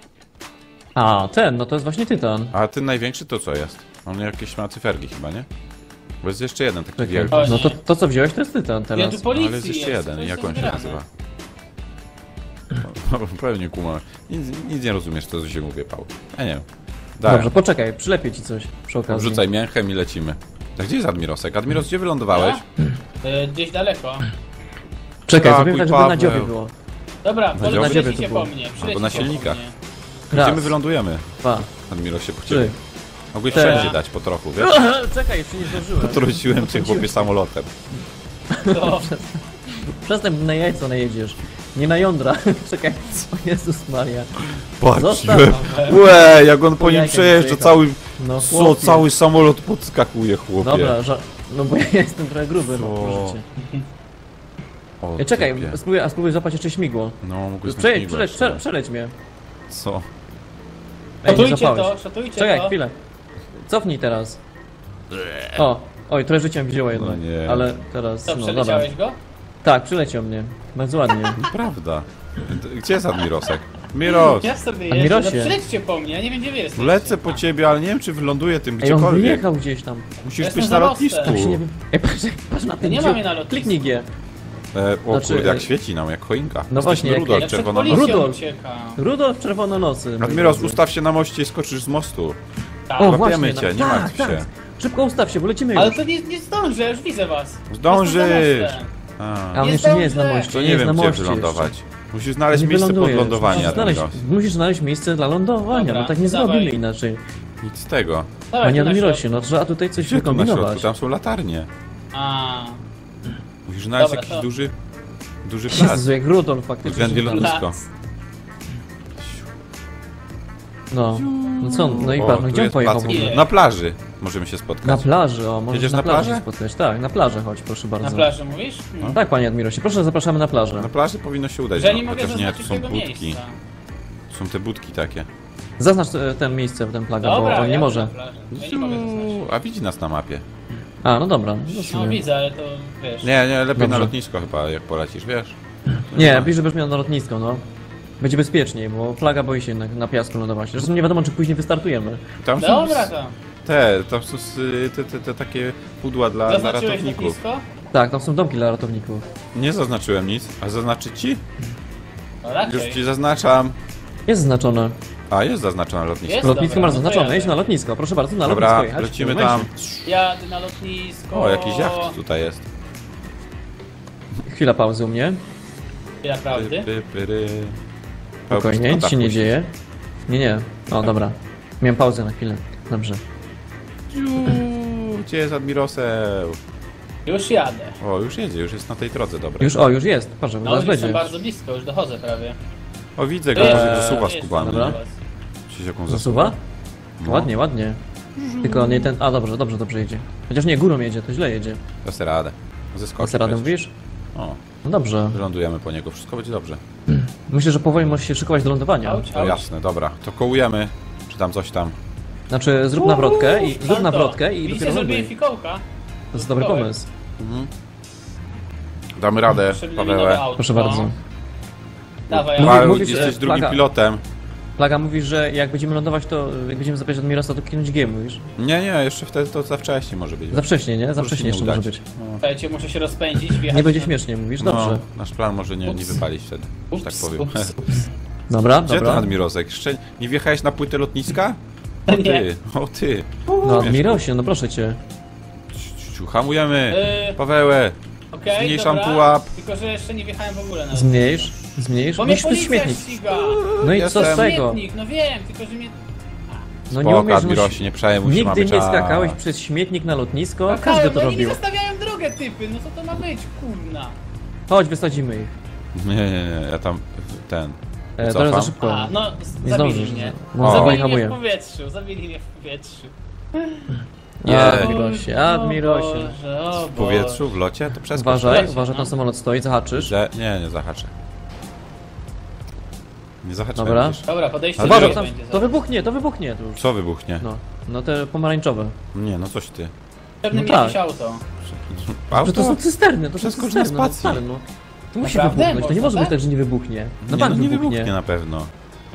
[SPEAKER 3] A, ten, no to jest właśnie Tytan.
[SPEAKER 2] A ten największy to co jest? On jakieś ma cyferki chyba, nie? Bo jest jeszcze jeden taki
[SPEAKER 3] Czekaj.
[SPEAKER 2] wielki.
[SPEAKER 1] Chodź.
[SPEAKER 3] No to, to co wziąłeś to jest Tytan
[SPEAKER 1] Ja
[SPEAKER 3] teraz.
[SPEAKER 1] tu
[SPEAKER 2] No,
[SPEAKER 1] policji
[SPEAKER 2] ale jest jeszcze jeden,
[SPEAKER 1] to
[SPEAKER 2] i
[SPEAKER 1] jest
[SPEAKER 2] jak on się
[SPEAKER 1] zgrane.
[SPEAKER 2] nazywa? No, pewnie kuma. Nic, nic nie rozumiesz, co się mówię, Paul. Ja nie wiem. Daj,
[SPEAKER 3] Dobrze, poczekaj, przylepię ci coś przy okazji.
[SPEAKER 2] wrzucaj mięchem i lecimy. A gdzie jest Admirosek? Admiros, gdzie wylądowałeś?
[SPEAKER 1] E, Gdzieś daleko.
[SPEAKER 3] Czekaj,
[SPEAKER 2] Skakuj,
[SPEAKER 3] zrobimy tak, żeby na
[SPEAKER 2] Paweł.
[SPEAKER 3] dziobie było.
[SPEAKER 1] Dobra,
[SPEAKER 2] dziobie
[SPEAKER 1] pole-
[SPEAKER 3] to
[SPEAKER 1] przylecicie
[SPEAKER 3] było.
[SPEAKER 1] po mnie,
[SPEAKER 2] Albo
[SPEAKER 1] przylecicie
[SPEAKER 2] na
[SPEAKER 1] po
[SPEAKER 2] silnikach.
[SPEAKER 1] mnie.
[SPEAKER 2] Gdzie
[SPEAKER 3] Raz,
[SPEAKER 2] my wylądujemy?
[SPEAKER 3] dwa,
[SPEAKER 2] Admirosie, po
[SPEAKER 3] trzy.
[SPEAKER 2] ciebie. Mogłeś
[SPEAKER 3] cztery.
[SPEAKER 2] wszędzie dać po trochu, wiesz?
[SPEAKER 3] Czekaj, jeszcze nie zdążyłem.
[SPEAKER 2] Trąciłem cię chłopie samolotem.
[SPEAKER 1] To,
[SPEAKER 3] Przestań na jajco najedziesz. Nie na jądra. Czekaj, o Jezus Maria.
[SPEAKER 2] Patrzyłem.
[SPEAKER 3] Zostaw.
[SPEAKER 2] Łe, jak on po
[SPEAKER 3] Po
[SPEAKER 2] nim
[SPEAKER 3] jajkiem
[SPEAKER 2] przejeżdża,
[SPEAKER 3] przyjechał.
[SPEAKER 2] cały,
[SPEAKER 3] No
[SPEAKER 2] co,
[SPEAKER 3] chłopie.
[SPEAKER 2] cały samolot podskakuje, chłopie.
[SPEAKER 3] Dobra, ża- no bo ja jestem trochę gruby, no
[SPEAKER 2] Co?
[SPEAKER 3] proszę cię.
[SPEAKER 2] O,
[SPEAKER 3] Ej, czekaj,
[SPEAKER 2] typie.
[SPEAKER 3] spróbuj, a spróbuj złapać jeszcze śmigło.
[SPEAKER 2] No, mógłbyś
[SPEAKER 3] Przeleć,
[SPEAKER 2] na
[SPEAKER 3] przeleć,
[SPEAKER 2] śmigło
[SPEAKER 3] prze, przeleć mnie.
[SPEAKER 2] Co?
[SPEAKER 3] Ej, nie
[SPEAKER 1] szatujcie
[SPEAKER 3] złapałeś.
[SPEAKER 1] to, szatujcie
[SPEAKER 3] Czekaj,
[SPEAKER 1] to.
[SPEAKER 3] chwilę. Cofnij teraz. O, oj, trochę życia mi wzięło jedno.
[SPEAKER 2] No nie.
[SPEAKER 3] Ale teraz,
[SPEAKER 1] Co,
[SPEAKER 3] no dobra.
[SPEAKER 1] przeleciałeś go?
[SPEAKER 3] Tak, przyleciał mnie. Bardzo ładnie.
[SPEAKER 2] Prawda. Gdzie jest Admirosek? Miros!
[SPEAKER 1] Ja sobie
[SPEAKER 3] A
[SPEAKER 1] jeżdżę, no
[SPEAKER 3] Mirosie.
[SPEAKER 1] przylećcie po mnie, ja nie wiem gdzie wy jesteście.
[SPEAKER 2] Lecę po ciebie, ale nie wiem czy wyląduję tym
[SPEAKER 3] Ej, on
[SPEAKER 2] gdziekolwiek.
[SPEAKER 3] wyjechał gdzieś tam.
[SPEAKER 2] Musisz
[SPEAKER 1] Ja
[SPEAKER 2] być
[SPEAKER 1] jestem
[SPEAKER 2] na
[SPEAKER 1] za mostem.
[SPEAKER 2] lotnisku.
[SPEAKER 3] Tak się nie wy... Ej, patrz, patrz na ten
[SPEAKER 1] nie
[SPEAKER 3] dziób.
[SPEAKER 1] mam jej na lotnisku.
[SPEAKER 3] Kliknij G.
[SPEAKER 2] E, o
[SPEAKER 3] Znaczy,
[SPEAKER 2] kurde, jak
[SPEAKER 3] e,
[SPEAKER 2] świeci nam, jak choinka.
[SPEAKER 3] no właśnie, jak-
[SPEAKER 2] Rudolf,
[SPEAKER 1] Ja przed
[SPEAKER 2] czerwona
[SPEAKER 1] policją
[SPEAKER 3] Rudolf.
[SPEAKER 1] uciekam.
[SPEAKER 3] Rudolf Czerwononosy. moi
[SPEAKER 2] Admiros,
[SPEAKER 3] drodzy.
[SPEAKER 2] ustaw się na moście i skoczysz z mostu.
[SPEAKER 1] Tak.
[SPEAKER 3] O,
[SPEAKER 2] Łapiemy
[SPEAKER 3] właśnie,
[SPEAKER 2] cię,
[SPEAKER 3] no,
[SPEAKER 2] nie
[SPEAKER 3] tak,
[SPEAKER 2] martw
[SPEAKER 3] tak.
[SPEAKER 2] się.
[SPEAKER 3] Szybko ustaw się, bo lecimy
[SPEAKER 1] Ale
[SPEAKER 3] już.
[SPEAKER 1] to nie, nie zdążę, ja już widzę was.
[SPEAKER 2] Zdążysz.
[SPEAKER 1] Jestem za mostem.
[SPEAKER 2] A,
[SPEAKER 3] A on
[SPEAKER 1] Jest
[SPEAKER 3] jeszcze nie jest na
[SPEAKER 1] dobrze.
[SPEAKER 3] moście,
[SPEAKER 2] to
[SPEAKER 3] nie
[SPEAKER 2] nie
[SPEAKER 3] jest na
[SPEAKER 2] wiem gdzie
[SPEAKER 3] moście
[SPEAKER 2] wylądować.
[SPEAKER 3] jeszcze.
[SPEAKER 2] Musisz znaleźć
[SPEAKER 3] Nie
[SPEAKER 2] miejsce pod
[SPEAKER 3] wylądujesz.
[SPEAKER 2] lądowanie,
[SPEAKER 3] Musisz znaleźć,
[SPEAKER 2] Admiros.
[SPEAKER 3] musisz znaleźć miejsce dla lądowania,
[SPEAKER 1] Dobra,
[SPEAKER 3] no tak nie
[SPEAKER 1] dawaj.
[SPEAKER 3] zrobimy inaczej.
[SPEAKER 2] Nic z tego.
[SPEAKER 1] Dawaj,
[SPEAKER 3] Panie
[SPEAKER 1] tu na
[SPEAKER 3] Admirosie,
[SPEAKER 1] środku.
[SPEAKER 3] no trzeba tutaj coś
[SPEAKER 2] Gdzie tu na środku?
[SPEAKER 3] wykombinować.
[SPEAKER 2] Tam są latarnie.
[SPEAKER 1] A,
[SPEAKER 2] Musisz znaleźć
[SPEAKER 1] Dobra,
[SPEAKER 2] jakiś
[SPEAKER 1] to-
[SPEAKER 2] duży... duży plac.
[SPEAKER 3] Jezu, jak Rudolf faktycznie.
[SPEAKER 2] Względnie lotnisko.
[SPEAKER 1] Plac.
[SPEAKER 3] No, no co, no i
[SPEAKER 2] O,
[SPEAKER 3] patrz, no
[SPEAKER 2] tu
[SPEAKER 3] gdzie on
[SPEAKER 2] jest
[SPEAKER 3] pojechał w
[SPEAKER 2] plac.
[SPEAKER 3] ogóle?
[SPEAKER 2] Na plaży możemy się spotkać.
[SPEAKER 3] Na plaży, o, możesz
[SPEAKER 2] Jedziesz
[SPEAKER 3] na
[SPEAKER 2] na
[SPEAKER 3] plaży
[SPEAKER 2] plażę?
[SPEAKER 3] spotkać. Tak, na plażę chodź, proszę bardzo.
[SPEAKER 1] na plaży mówisz? Hmm.
[SPEAKER 3] Tak, panie Admirosie, proszę, zapraszamy na plażę.
[SPEAKER 2] Na plaży powinno się udać,
[SPEAKER 1] Że nie
[SPEAKER 2] no,
[SPEAKER 1] mogę
[SPEAKER 2] chociaż nie, tu
[SPEAKER 1] zaznaczyć
[SPEAKER 2] są
[SPEAKER 1] tego
[SPEAKER 2] budki.
[SPEAKER 1] miejsca.
[SPEAKER 2] Są te budki takie.
[SPEAKER 3] Zaznacz e, ten miejsce, ten plaga,
[SPEAKER 1] Dobra,
[SPEAKER 3] bo on nie
[SPEAKER 1] ja
[SPEAKER 3] może.
[SPEAKER 1] na plaży. Ja nie mogę zaznaczyć.
[SPEAKER 2] A widzi nas na mapie.
[SPEAKER 3] A, no dobra. No, w
[SPEAKER 1] No
[SPEAKER 3] sumie.
[SPEAKER 1] widzę, ale to wiesz.
[SPEAKER 2] Nie, nie, lepiej na
[SPEAKER 3] Dobrze.
[SPEAKER 2] lotnisko chyba, jak polecisz, wiesz?
[SPEAKER 3] Nie, bliżej będziesz miał na lotnisko, no. Będzie bezpieczniej, bo plaga boi się jednak na piasku lądować. Zresztą nie wiadomo, czy później wystartujemy.
[SPEAKER 2] Tam są
[SPEAKER 1] Dobra
[SPEAKER 2] s-
[SPEAKER 1] to.
[SPEAKER 2] te, tam są s- te, te, te takie pudła dla, dla
[SPEAKER 1] Zaznaczyłeś
[SPEAKER 2] ratowników.
[SPEAKER 1] lotnisko?
[SPEAKER 3] Tak, tam są domki dla ratowników.
[SPEAKER 2] Nie zaznaczyłem nic. A zaznaczyć ci?
[SPEAKER 1] No
[SPEAKER 2] Już
[SPEAKER 1] raczej.
[SPEAKER 2] ci zaznaczam.
[SPEAKER 3] Jest zaznaczone.
[SPEAKER 2] A, jest zaznaczone lotnisko.
[SPEAKER 1] Jest?
[SPEAKER 3] Lotnisko
[SPEAKER 1] dobra,
[SPEAKER 3] masz
[SPEAKER 1] no to
[SPEAKER 3] zaznaczone,
[SPEAKER 1] jadę.
[SPEAKER 3] jedź na lotnisko, proszę bardzo, na
[SPEAKER 2] Dobra,
[SPEAKER 3] lotnisko jechać.
[SPEAKER 2] lecimy
[SPEAKER 3] w tym
[SPEAKER 2] tam.
[SPEAKER 3] momencie.
[SPEAKER 1] Jadę na lotnisko.
[SPEAKER 2] O, jakiś jacht tutaj jest.
[SPEAKER 3] Chwila pauzy u mnie.
[SPEAKER 1] Chwila prawdy.
[SPEAKER 2] Py, py, py.
[SPEAKER 3] Spokojnie,
[SPEAKER 2] No
[SPEAKER 3] nic
[SPEAKER 2] tak,
[SPEAKER 3] się nie
[SPEAKER 2] puścić.
[SPEAKER 3] dzieje. Nie, nie. O, dobra. Miałem pauzę na chwilę. Dobrze.
[SPEAKER 2] Uuu, Gdzie jest Admiroseł?
[SPEAKER 1] Już jadę.
[SPEAKER 2] O, już jedzie, już jest na tej drodze, dobra.
[SPEAKER 3] Już, o, już jest. Patrz,
[SPEAKER 1] No
[SPEAKER 3] zaraz
[SPEAKER 1] już jestem
[SPEAKER 3] będzie.
[SPEAKER 1] bardzo blisko, już dochodzę prawie.
[SPEAKER 2] O, widzę go,
[SPEAKER 1] Eee,
[SPEAKER 2] może zasuwa
[SPEAKER 1] jest,
[SPEAKER 2] skubany.
[SPEAKER 3] dobra.
[SPEAKER 2] nie? Czyś jaką
[SPEAKER 3] Zasuwa?
[SPEAKER 2] No.
[SPEAKER 3] Ładnie, ładnie. Tylko nie ten... A, dobrze, dobrze, dobrze jedzie. Chociaż nie, górą jedzie, to źle jedzie.
[SPEAKER 2] Da sobie radę. Zeskoczy
[SPEAKER 3] Co radę
[SPEAKER 2] przecież.
[SPEAKER 3] mówisz?
[SPEAKER 2] O,
[SPEAKER 3] No dobrze.
[SPEAKER 2] wylądujemy po niego, wszystko będzie dobrze.
[SPEAKER 3] Myślę, że powoli możesz się szykować do lądowania.
[SPEAKER 1] Auć,
[SPEAKER 2] No
[SPEAKER 1] auć.
[SPEAKER 2] jasne, dobra. To kołujemy, czy tam coś tam.
[SPEAKER 3] Znaczy, zrób nawrotkę i zrób
[SPEAKER 1] Salto.
[SPEAKER 3] nawrotkę i
[SPEAKER 1] Widzicie,
[SPEAKER 3] dopiero
[SPEAKER 1] zrobiłem
[SPEAKER 3] ląduj.
[SPEAKER 1] fikołka.
[SPEAKER 3] To jest dobry pomysł.
[SPEAKER 2] Damy radę,
[SPEAKER 1] Potrzebne mi nowe
[SPEAKER 2] Pawełę.
[SPEAKER 1] auto.
[SPEAKER 3] Proszę bardzo.
[SPEAKER 1] Dawaj,
[SPEAKER 3] Mówi-
[SPEAKER 1] auto.
[SPEAKER 2] Paweł,
[SPEAKER 3] mówisz,
[SPEAKER 2] jesteś
[SPEAKER 3] e,
[SPEAKER 2] drugim
[SPEAKER 3] plaga.
[SPEAKER 2] pilotem.
[SPEAKER 3] Plaga mówisz, że jak będziemy lądować, to jak będziemy zapiać Admirosa, to kierunek G mówisz.
[SPEAKER 2] Nie, nie, jeszcze wtedy to za wcześnie może być.
[SPEAKER 3] Za wcześnie, nie? Za
[SPEAKER 2] Może się
[SPEAKER 3] wcześnie
[SPEAKER 2] nie
[SPEAKER 3] jeszcze
[SPEAKER 2] udać.
[SPEAKER 3] może być.
[SPEAKER 1] Słuchajcie, muszę się rozpędzić, wjechać
[SPEAKER 3] Nie będzie
[SPEAKER 1] na-
[SPEAKER 3] śmiesznie, mówisz?
[SPEAKER 2] No,
[SPEAKER 3] Dobrze.
[SPEAKER 2] nasz plan może nie, nie
[SPEAKER 1] Ups.
[SPEAKER 2] wypalić wtedy, że tak
[SPEAKER 1] Ups,
[SPEAKER 2] powiem.
[SPEAKER 1] ups, ups.
[SPEAKER 3] Dobra,
[SPEAKER 2] Gdzie ten
[SPEAKER 3] dobra.
[SPEAKER 2] Admirosek? Jeszcze nie wjechałeś na płytę lotniska? O
[SPEAKER 1] Nie.
[SPEAKER 2] ty, o ty.
[SPEAKER 3] No Admirosie, no proszę cię.
[SPEAKER 2] Ciu, ciu, hamujemy.
[SPEAKER 1] Yy,
[SPEAKER 2] Pawełę.
[SPEAKER 1] Okej,
[SPEAKER 2] Zmniejszam
[SPEAKER 1] dobra.
[SPEAKER 2] pułap.
[SPEAKER 1] Tylko, że jeszcze nie wjechałem w ogóle na
[SPEAKER 3] Zmniejsz, zmniejsz.
[SPEAKER 1] Bo mnie
[SPEAKER 3] Musisz przez
[SPEAKER 1] policja
[SPEAKER 3] śmietnik.
[SPEAKER 1] ściga!
[SPEAKER 3] No i co z
[SPEAKER 2] Jestem.
[SPEAKER 3] tego?
[SPEAKER 1] Śmietnik, no wiem, tylko że mnie...
[SPEAKER 3] No nie
[SPEAKER 2] Spoko,
[SPEAKER 3] umiesz,
[SPEAKER 2] Admirosie, nie przejmuj się,
[SPEAKER 3] Nigdy
[SPEAKER 2] mamy
[SPEAKER 3] nie
[SPEAKER 2] czas.
[SPEAKER 3] skakałeś przez śmietnik na lotnisko,
[SPEAKER 1] No
[SPEAKER 3] każdy to
[SPEAKER 1] no oni mi
[SPEAKER 3] robił.
[SPEAKER 1] zastawiają drogę, typy, no co to ma być, kurna?
[SPEAKER 3] Chodź, wysadzimy ich.
[SPEAKER 2] Nie, nie, nie, ja tam ten...
[SPEAKER 3] E,
[SPEAKER 2] Wycofam.
[SPEAKER 3] trochę za szybko.
[SPEAKER 1] A, no, z-
[SPEAKER 3] Nie
[SPEAKER 1] zabili
[SPEAKER 3] zdążysz.
[SPEAKER 1] mnie.
[SPEAKER 3] No,
[SPEAKER 2] O.
[SPEAKER 1] Zabili
[SPEAKER 3] hamuję.
[SPEAKER 1] mnie w powietrzu, zabili mnie w powietrzu.
[SPEAKER 2] Nie.
[SPEAKER 3] Admirosie, Admirosie.
[SPEAKER 1] O Boże, o
[SPEAKER 2] W powietrzu, w locie, to przeskocz.
[SPEAKER 3] Uważaj,
[SPEAKER 1] Lecie,
[SPEAKER 3] uważaj,
[SPEAKER 1] no.
[SPEAKER 3] tam samolot stoi, zahaczysz.
[SPEAKER 2] Że... Nie, nie zahaczę. Nie zahaczyłem.
[SPEAKER 3] Dobra.
[SPEAKER 2] widzisz?
[SPEAKER 1] Dobra, podejście
[SPEAKER 2] Ale
[SPEAKER 1] do
[SPEAKER 3] Uważaj,
[SPEAKER 1] mnie
[SPEAKER 3] tam,
[SPEAKER 1] będzie
[SPEAKER 3] to
[SPEAKER 1] zaraz.
[SPEAKER 3] wybuchnie, to wybuchnie tu już.
[SPEAKER 2] Co wybuchnie?
[SPEAKER 3] No, no te pomarańczowe.
[SPEAKER 2] Nie, no coś ty.
[SPEAKER 1] Pewnie
[SPEAKER 3] no
[SPEAKER 1] mi
[SPEAKER 3] tak.
[SPEAKER 1] jakieś auto.
[SPEAKER 3] Że to są
[SPEAKER 2] Auto?
[SPEAKER 3] cysterny, to są
[SPEAKER 2] Przeskocz
[SPEAKER 3] cysterny,
[SPEAKER 2] na
[SPEAKER 3] no,
[SPEAKER 2] spację.
[SPEAKER 3] stary, no. To musi
[SPEAKER 1] Naprawdę?
[SPEAKER 3] wybuchnąć, to nie
[SPEAKER 1] Można
[SPEAKER 3] może być
[SPEAKER 1] tak?
[SPEAKER 3] tak, że nie wybuchnie. No
[SPEAKER 2] Nie,
[SPEAKER 3] pan
[SPEAKER 2] no nie
[SPEAKER 3] wybuchnie.
[SPEAKER 2] wybuchnie na pewno.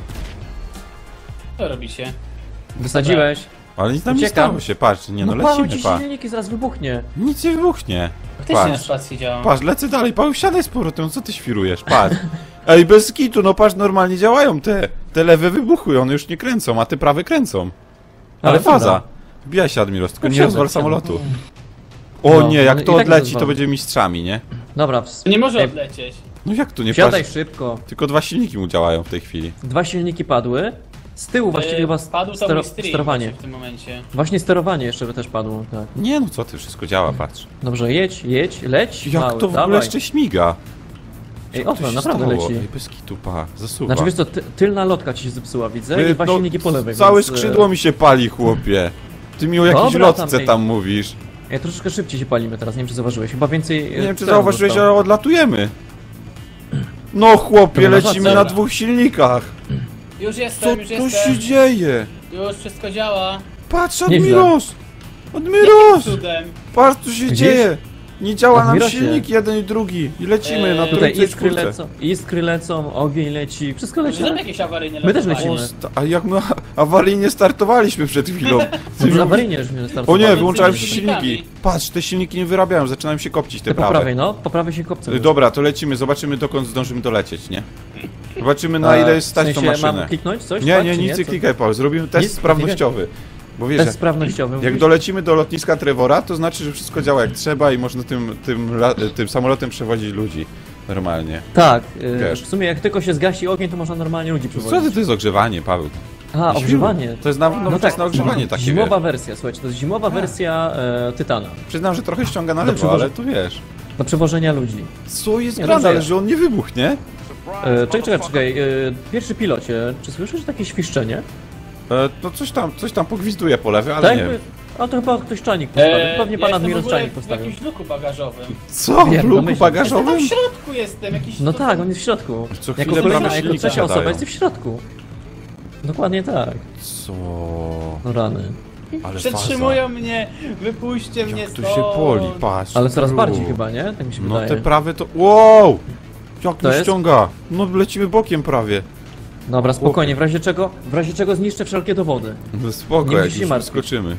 [SPEAKER 1] Co robicie?
[SPEAKER 3] Wysadziłeś.
[SPEAKER 2] Ale nic tam nie
[SPEAKER 3] Uciekam.
[SPEAKER 2] stało się, patrz, nie no,
[SPEAKER 3] No patrz,
[SPEAKER 2] lecimy, patrz.
[SPEAKER 3] silniki zaraz wybuchnie.
[SPEAKER 2] Nic nie wybuchnie.
[SPEAKER 1] Faktycznie na
[SPEAKER 2] Patrz,
[SPEAKER 1] spacji działam.
[SPEAKER 2] patrz, lecę dalej, Paweł, siadaj z powrotem, co ty świrujesz, patrz. Ej, bez kitu, no patrz, normalnie działają te, te lewe wybuchły, one już nie kręcą, a te prawe kręcą. Ale
[SPEAKER 3] Ale
[SPEAKER 2] faza.
[SPEAKER 3] dobra.
[SPEAKER 2] Wbijaj się, Admiros, tylko nie
[SPEAKER 3] Wsiadam,
[SPEAKER 2] rozwal
[SPEAKER 3] wsiadam.
[SPEAKER 2] samolotu. O
[SPEAKER 3] No,
[SPEAKER 2] nie, jak
[SPEAKER 3] no
[SPEAKER 2] to
[SPEAKER 3] i tak
[SPEAKER 2] odleci, to
[SPEAKER 3] rozwal.
[SPEAKER 2] będziemy mistrzami, nie?
[SPEAKER 3] Dobra, ws-
[SPEAKER 1] Nie może
[SPEAKER 3] Ej,
[SPEAKER 1] odlecieć.
[SPEAKER 2] No jak tu nie
[SPEAKER 3] Wsiadaj
[SPEAKER 2] patrz?
[SPEAKER 3] szybko.
[SPEAKER 2] Tylko dwa silniki mu działają w tej chwili.
[SPEAKER 3] Dwa silniki padły. Z tyłu właściwie
[SPEAKER 1] Yy,
[SPEAKER 3] chyba
[SPEAKER 1] Padł to
[SPEAKER 3] stero
[SPEAKER 1] mój stream
[SPEAKER 3] sterowanie.
[SPEAKER 1] właśnie w tym momencie.
[SPEAKER 3] Właśnie sterowanie jeszcze by też padło, tak.
[SPEAKER 2] Nie no co ty, wszystko działa, patrz.
[SPEAKER 3] Dobrze, jedź, jedź, leć.
[SPEAKER 2] Jak
[SPEAKER 3] mały,
[SPEAKER 2] to w
[SPEAKER 3] dawaj.
[SPEAKER 2] ogóle jeszcze śmiga?
[SPEAKER 3] Ej,
[SPEAKER 2] Co
[SPEAKER 3] o,
[SPEAKER 2] tu się
[SPEAKER 3] naprawdę
[SPEAKER 2] stało?
[SPEAKER 3] leci.
[SPEAKER 2] Ej, bez kitu, pa, zasuwa.
[SPEAKER 3] Znaczy wiesz co, ty, tylna lotka ci się zepsuła, widzę, i dwa
[SPEAKER 2] No,
[SPEAKER 3] silniki po lewej,
[SPEAKER 2] Całe
[SPEAKER 3] więc, e,
[SPEAKER 2] skrzydło mi się pali, chłopie. Ty mi o jakiejś
[SPEAKER 3] Dobra,
[SPEAKER 2] lotce
[SPEAKER 3] tam, ej.
[SPEAKER 2] tam mówisz.
[SPEAKER 3] Ej, troszeczkę szybciej się palimy teraz, nie wiem czy zauważyłeś, chyba więcej...
[SPEAKER 2] Nie wiem, czy
[SPEAKER 3] tlenu
[SPEAKER 2] zauważyłeś,
[SPEAKER 3] zostało.
[SPEAKER 2] ale odlatujemy. No chłopie,
[SPEAKER 3] Dobra,
[SPEAKER 2] lecimy
[SPEAKER 3] dobra.
[SPEAKER 2] na dwóch silnikach.
[SPEAKER 1] Już
[SPEAKER 2] Co
[SPEAKER 1] jestem, już
[SPEAKER 2] tu
[SPEAKER 1] jestem.
[SPEAKER 2] się dzieje?
[SPEAKER 1] Już wszystko działa.
[SPEAKER 2] Patrz,
[SPEAKER 3] Nieźle.
[SPEAKER 2] Admiros! Admiros!
[SPEAKER 1] Cudem.
[SPEAKER 2] Patrz, co się
[SPEAKER 3] Widzisz?
[SPEAKER 2] dzieje! Nie działa nam
[SPEAKER 3] Admirosie.
[SPEAKER 2] silnik jeden i drugi. I lecimy
[SPEAKER 1] Eee,
[SPEAKER 2] na
[SPEAKER 3] Tutaj
[SPEAKER 2] trójce i
[SPEAKER 3] iskry
[SPEAKER 2] czwórce.
[SPEAKER 3] lecą, iskry lecą, ogień leci, wszystko leci.
[SPEAKER 1] Czy tam jakieś awaryjne
[SPEAKER 3] My też
[SPEAKER 1] lądowanie?
[SPEAKER 3] lecimy.
[SPEAKER 2] O, sta- A jak my awaryjnie startowaliśmy przed chwilą.
[SPEAKER 3] Dobrze, awaryjnie żeśmy
[SPEAKER 2] O
[SPEAKER 3] startowali.
[SPEAKER 2] nie, wyłączałem się
[SPEAKER 1] z
[SPEAKER 2] silniki.
[SPEAKER 1] silnikami.
[SPEAKER 2] Patrz, te silniki nie wyrabiają, zaczynają się kopcić te
[SPEAKER 3] Te po
[SPEAKER 2] prawe.
[SPEAKER 3] prawej, no, po prawej się kopce.
[SPEAKER 2] Y, Dobra, to lecimy, zobaczymy dokąd zdążymy dolecieć, nie? Zobaczymy na
[SPEAKER 3] A,
[SPEAKER 2] ile jest stać
[SPEAKER 3] w
[SPEAKER 2] tą
[SPEAKER 3] sensie
[SPEAKER 2] maszynę.
[SPEAKER 3] mam kliknąć coś?
[SPEAKER 2] Nie,
[SPEAKER 3] tak,
[SPEAKER 2] nie,
[SPEAKER 3] czy
[SPEAKER 2] nic nie
[SPEAKER 3] Co?
[SPEAKER 2] klikaj, Paweł, zrobimy test
[SPEAKER 3] Nic?
[SPEAKER 2] sprawnościowy. Bo wiesz,
[SPEAKER 3] Test
[SPEAKER 2] jak,
[SPEAKER 3] sprawnościowy.
[SPEAKER 2] jak
[SPEAKER 3] mówisz?
[SPEAKER 2] dolecimy do lotniska Trevora, to znaczy, że wszystko działa jak trzeba i można tym, tym, la- tym samolotem przewozić ludzi. Normalnie.
[SPEAKER 3] Tak, y,
[SPEAKER 2] Wiesz.
[SPEAKER 3] w sumie jak tylko się zgasi ogień, to można normalnie ludzi
[SPEAKER 2] Co ty,
[SPEAKER 3] przewozić.
[SPEAKER 2] to jest ogrzewanie, Paweł?
[SPEAKER 3] A, ogrzewanie.
[SPEAKER 2] To jest na- nowoczesne ogrzewanie takie,
[SPEAKER 3] Zimowa
[SPEAKER 2] wiesz.
[SPEAKER 3] wersja, słuchajcie, to jest zimowa wersja e, Tytana.
[SPEAKER 2] Przyznam, że trochę ściąga na
[SPEAKER 3] Do
[SPEAKER 2] lewo,
[SPEAKER 3] przewożenia-
[SPEAKER 2] ale tu wiesz.
[SPEAKER 3] Do przewożenia ludzi.
[SPEAKER 2] Co jest
[SPEAKER 3] Nie,
[SPEAKER 2] grane,
[SPEAKER 3] dobrze.
[SPEAKER 2] ale że on nie wybuchnie?
[SPEAKER 3] E, czekaj, czekaj, czekaj. E, pierwszy pilocie, czy słyszysz takie świszczenie?
[SPEAKER 2] E, no coś tam, coś tam pogwizduje po lewej, ale
[SPEAKER 3] Tak
[SPEAKER 2] nie
[SPEAKER 3] jakby...
[SPEAKER 2] wiem.
[SPEAKER 3] A to chyba ktoś czajnik postawił.
[SPEAKER 1] Eee,
[SPEAKER 3] Pewnie
[SPEAKER 1] ja
[SPEAKER 3] pan
[SPEAKER 1] jestem w
[SPEAKER 3] Admiros
[SPEAKER 1] ogóle
[SPEAKER 3] czajnik
[SPEAKER 1] w
[SPEAKER 3] postawił.
[SPEAKER 1] jakimś luku bagażowym.
[SPEAKER 2] Co? W
[SPEAKER 3] Wiem,
[SPEAKER 2] luku
[SPEAKER 3] domyślam.
[SPEAKER 1] Jestem
[SPEAKER 2] bagażowym?
[SPEAKER 1] tam w środku jestem, jakiś...
[SPEAKER 3] No tak, on jest w środku.
[SPEAKER 2] Co
[SPEAKER 3] Jako
[SPEAKER 2] chwilę
[SPEAKER 3] kolejna,
[SPEAKER 2] prawie
[SPEAKER 3] jako
[SPEAKER 2] silnika
[SPEAKER 3] trzecia osoba
[SPEAKER 2] gadają.
[SPEAKER 3] jest w środku. Dokładnie tak.
[SPEAKER 2] Co?
[SPEAKER 3] No rany.
[SPEAKER 2] Ale
[SPEAKER 1] Przetrzymują mnie, wypuśćcie mnie
[SPEAKER 2] faza. Tu
[SPEAKER 1] stąd.
[SPEAKER 2] się poli, patrz.
[SPEAKER 3] Ale coraz
[SPEAKER 2] tu.
[SPEAKER 3] bardziej chyba, nie? Tak mi się
[SPEAKER 2] No
[SPEAKER 3] wydaje.
[SPEAKER 2] te prawe to... Wow! Jak
[SPEAKER 3] To
[SPEAKER 2] to
[SPEAKER 3] jest?
[SPEAKER 2] ściąga? No lecimy bokiem prawie.
[SPEAKER 3] Dobra, spokojnie, w razie czego, w razie czego zniszczę wszelkie dowody.
[SPEAKER 2] No spoko,
[SPEAKER 3] Nie
[SPEAKER 2] jak
[SPEAKER 3] musisz się
[SPEAKER 2] już
[SPEAKER 3] martwić.
[SPEAKER 2] skoczymy.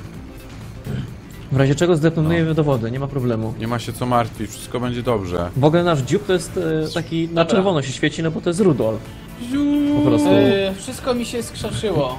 [SPEAKER 3] W razie czego zdetonujemy
[SPEAKER 2] No.
[SPEAKER 3] dowody, nie ma problemu.
[SPEAKER 2] Nie ma się co martwić, wszystko będzie dobrze.
[SPEAKER 3] W ogóle nasz dziób to jest e, taki, na
[SPEAKER 1] Dobra.
[SPEAKER 3] czerwono się świeci, no bo to jest Rudolf. Po prostu.
[SPEAKER 1] Yy, wszystko mi się skrzaczyło.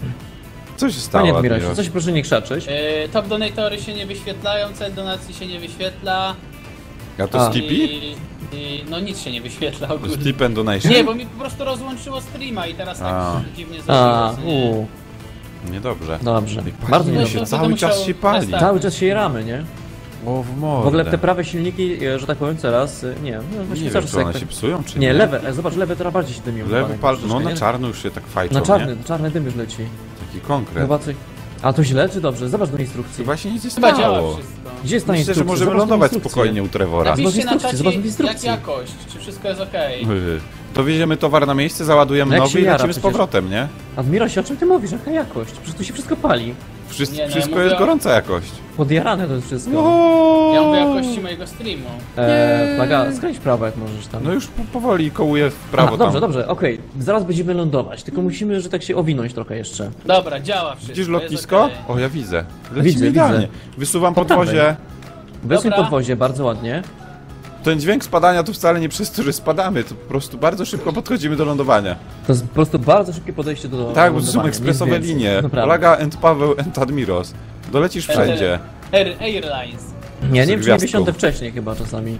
[SPEAKER 2] Co się stało,
[SPEAKER 3] Panie Admirasie,
[SPEAKER 2] Admiros?
[SPEAKER 3] coś proszę nie krzaczyć.
[SPEAKER 1] Yy, top donatory się nie wyświetlają, cel donacji się nie wyświetla.
[SPEAKER 2] A to
[SPEAKER 3] A.
[SPEAKER 2] Skippy?
[SPEAKER 1] I, i, no nic się nie wyświetla ogólnie.
[SPEAKER 2] Skip and donation?
[SPEAKER 1] Nie, bo mi po prostu rozłączyło streama i teraz tak
[SPEAKER 2] A.
[SPEAKER 1] dziwnie
[SPEAKER 3] A,
[SPEAKER 1] zrobiło. nie?
[SPEAKER 3] uuu,
[SPEAKER 2] Niedobrze.
[SPEAKER 3] dobrze.
[SPEAKER 2] Patrz,
[SPEAKER 3] Bardzo
[SPEAKER 2] no
[SPEAKER 3] nie
[SPEAKER 1] to-
[SPEAKER 2] się
[SPEAKER 1] to
[SPEAKER 2] cały
[SPEAKER 1] będę
[SPEAKER 2] czas
[SPEAKER 1] musiał
[SPEAKER 2] się pali.
[SPEAKER 1] przestać.
[SPEAKER 3] Cały czas się jeramy, nie?
[SPEAKER 2] O, w mordę.
[SPEAKER 3] W ogóle te prawe silniki, e, że tak powiem teraz, e, nie, no właśnie
[SPEAKER 2] Nie
[SPEAKER 3] cały
[SPEAKER 2] wiem,
[SPEAKER 3] czas
[SPEAKER 2] czy one
[SPEAKER 3] jak
[SPEAKER 2] się
[SPEAKER 3] tak-
[SPEAKER 2] psują, czy
[SPEAKER 3] Nie,
[SPEAKER 2] nie?
[SPEAKER 3] lewe, e, zobacz, lewe teraz bardziej się dymią.
[SPEAKER 2] Lewy
[SPEAKER 3] chyba,
[SPEAKER 2] pal...
[SPEAKER 3] troszeczkę,
[SPEAKER 2] No na
[SPEAKER 3] nie?
[SPEAKER 2] czarno już się tak fajczą,
[SPEAKER 3] Na czarny,
[SPEAKER 2] nie?
[SPEAKER 3] czarny dym już leci.
[SPEAKER 2] Taki konkret.
[SPEAKER 3] Chyba coś... A to źle czy dobrze? Zobacz do instrukcji.
[SPEAKER 2] Chyba się nic nie
[SPEAKER 1] Chyba działa
[SPEAKER 2] stało.
[SPEAKER 1] wszystko.
[SPEAKER 3] Gdzie jest ta
[SPEAKER 2] Myślę,
[SPEAKER 3] instrukcja?
[SPEAKER 2] że możemy
[SPEAKER 3] Zobacz do
[SPEAKER 2] lądować
[SPEAKER 3] instrukcji.
[SPEAKER 2] spokojnie u Trevora.
[SPEAKER 3] Napisz-
[SPEAKER 1] Napiszcie na
[SPEAKER 3] instrukcji, zobacz w
[SPEAKER 1] czacie, jak
[SPEAKER 3] instrukcji.
[SPEAKER 1] jakość, czy wszystko jest okej.
[SPEAKER 2] Yy, To wieziemy towar na miejsce, załadujemy
[SPEAKER 3] No jak
[SPEAKER 2] nowy
[SPEAKER 3] się
[SPEAKER 2] i
[SPEAKER 3] jara
[SPEAKER 2] lecimy z
[SPEAKER 3] przecież.
[SPEAKER 2] powrotem, nie?
[SPEAKER 3] Admirosie, o czym ty mówisz? Jaka jakość? Przecież tu się wszystko pali.
[SPEAKER 2] Wszystko,
[SPEAKER 1] Nie, no, ja
[SPEAKER 2] wszystko
[SPEAKER 1] mówię
[SPEAKER 2] jest
[SPEAKER 1] o-
[SPEAKER 2] gorąca jakość.
[SPEAKER 3] Podjarane to jest wszystko.
[SPEAKER 2] No,
[SPEAKER 1] Ja mówię o jakości mojego streamu.
[SPEAKER 3] Eee, Plaga, skręć w prawo jak możesz tam.
[SPEAKER 2] no już po- powoli kołuję w prawo
[SPEAKER 3] Aha, dobrze,
[SPEAKER 2] tam.
[SPEAKER 3] dobrze, okej. Zaraz będziemy lądować, tylko musimy, że tak się owinąć trochę jeszcze.
[SPEAKER 1] Dobra, działa wszystko.
[SPEAKER 2] Widzisz
[SPEAKER 1] jest
[SPEAKER 2] lotnisko?
[SPEAKER 1] okej.
[SPEAKER 2] O, ja widzę. Lecimy
[SPEAKER 3] Widzę,
[SPEAKER 2] idealnie.
[SPEAKER 3] widzę.
[SPEAKER 2] Wysuwam
[SPEAKER 3] Po prawej.
[SPEAKER 2] podwozie.
[SPEAKER 3] Wysuń
[SPEAKER 1] Dobra.
[SPEAKER 3] podwozie, bardzo ładnie.
[SPEAKER 2] Ten dźwięk spadania to wcale nie przez to, że spadamy, to po prostu bardzo szybko podchodzimy do lądowania.
[SPEAKER 3] To jest po prostu bardzo szybkie podejście do
[SPEAKER 2] Tak, bo to są
[SPEAKER 3] lądowania,
[SPEAKER 2] ekspresowe
[SPEAKER 3] nic więcej.
[SPEAKER 2] linie.
[SPEAKER 3] Naprawdę.
[SPEAKER 2] Plaga and Paweł and Admiros. Dolecisz wszędzie.
[SPEAKER 1] Air, Airlines.
[SPEAKER 3] Nie,
[SPEAKER 2] z
[SPEAKER 3] nie wiem, czy nie
[SPEAKER 2] gwiazdką.
[SPEAKER 3] wysiądę wcześniej chyba czasami.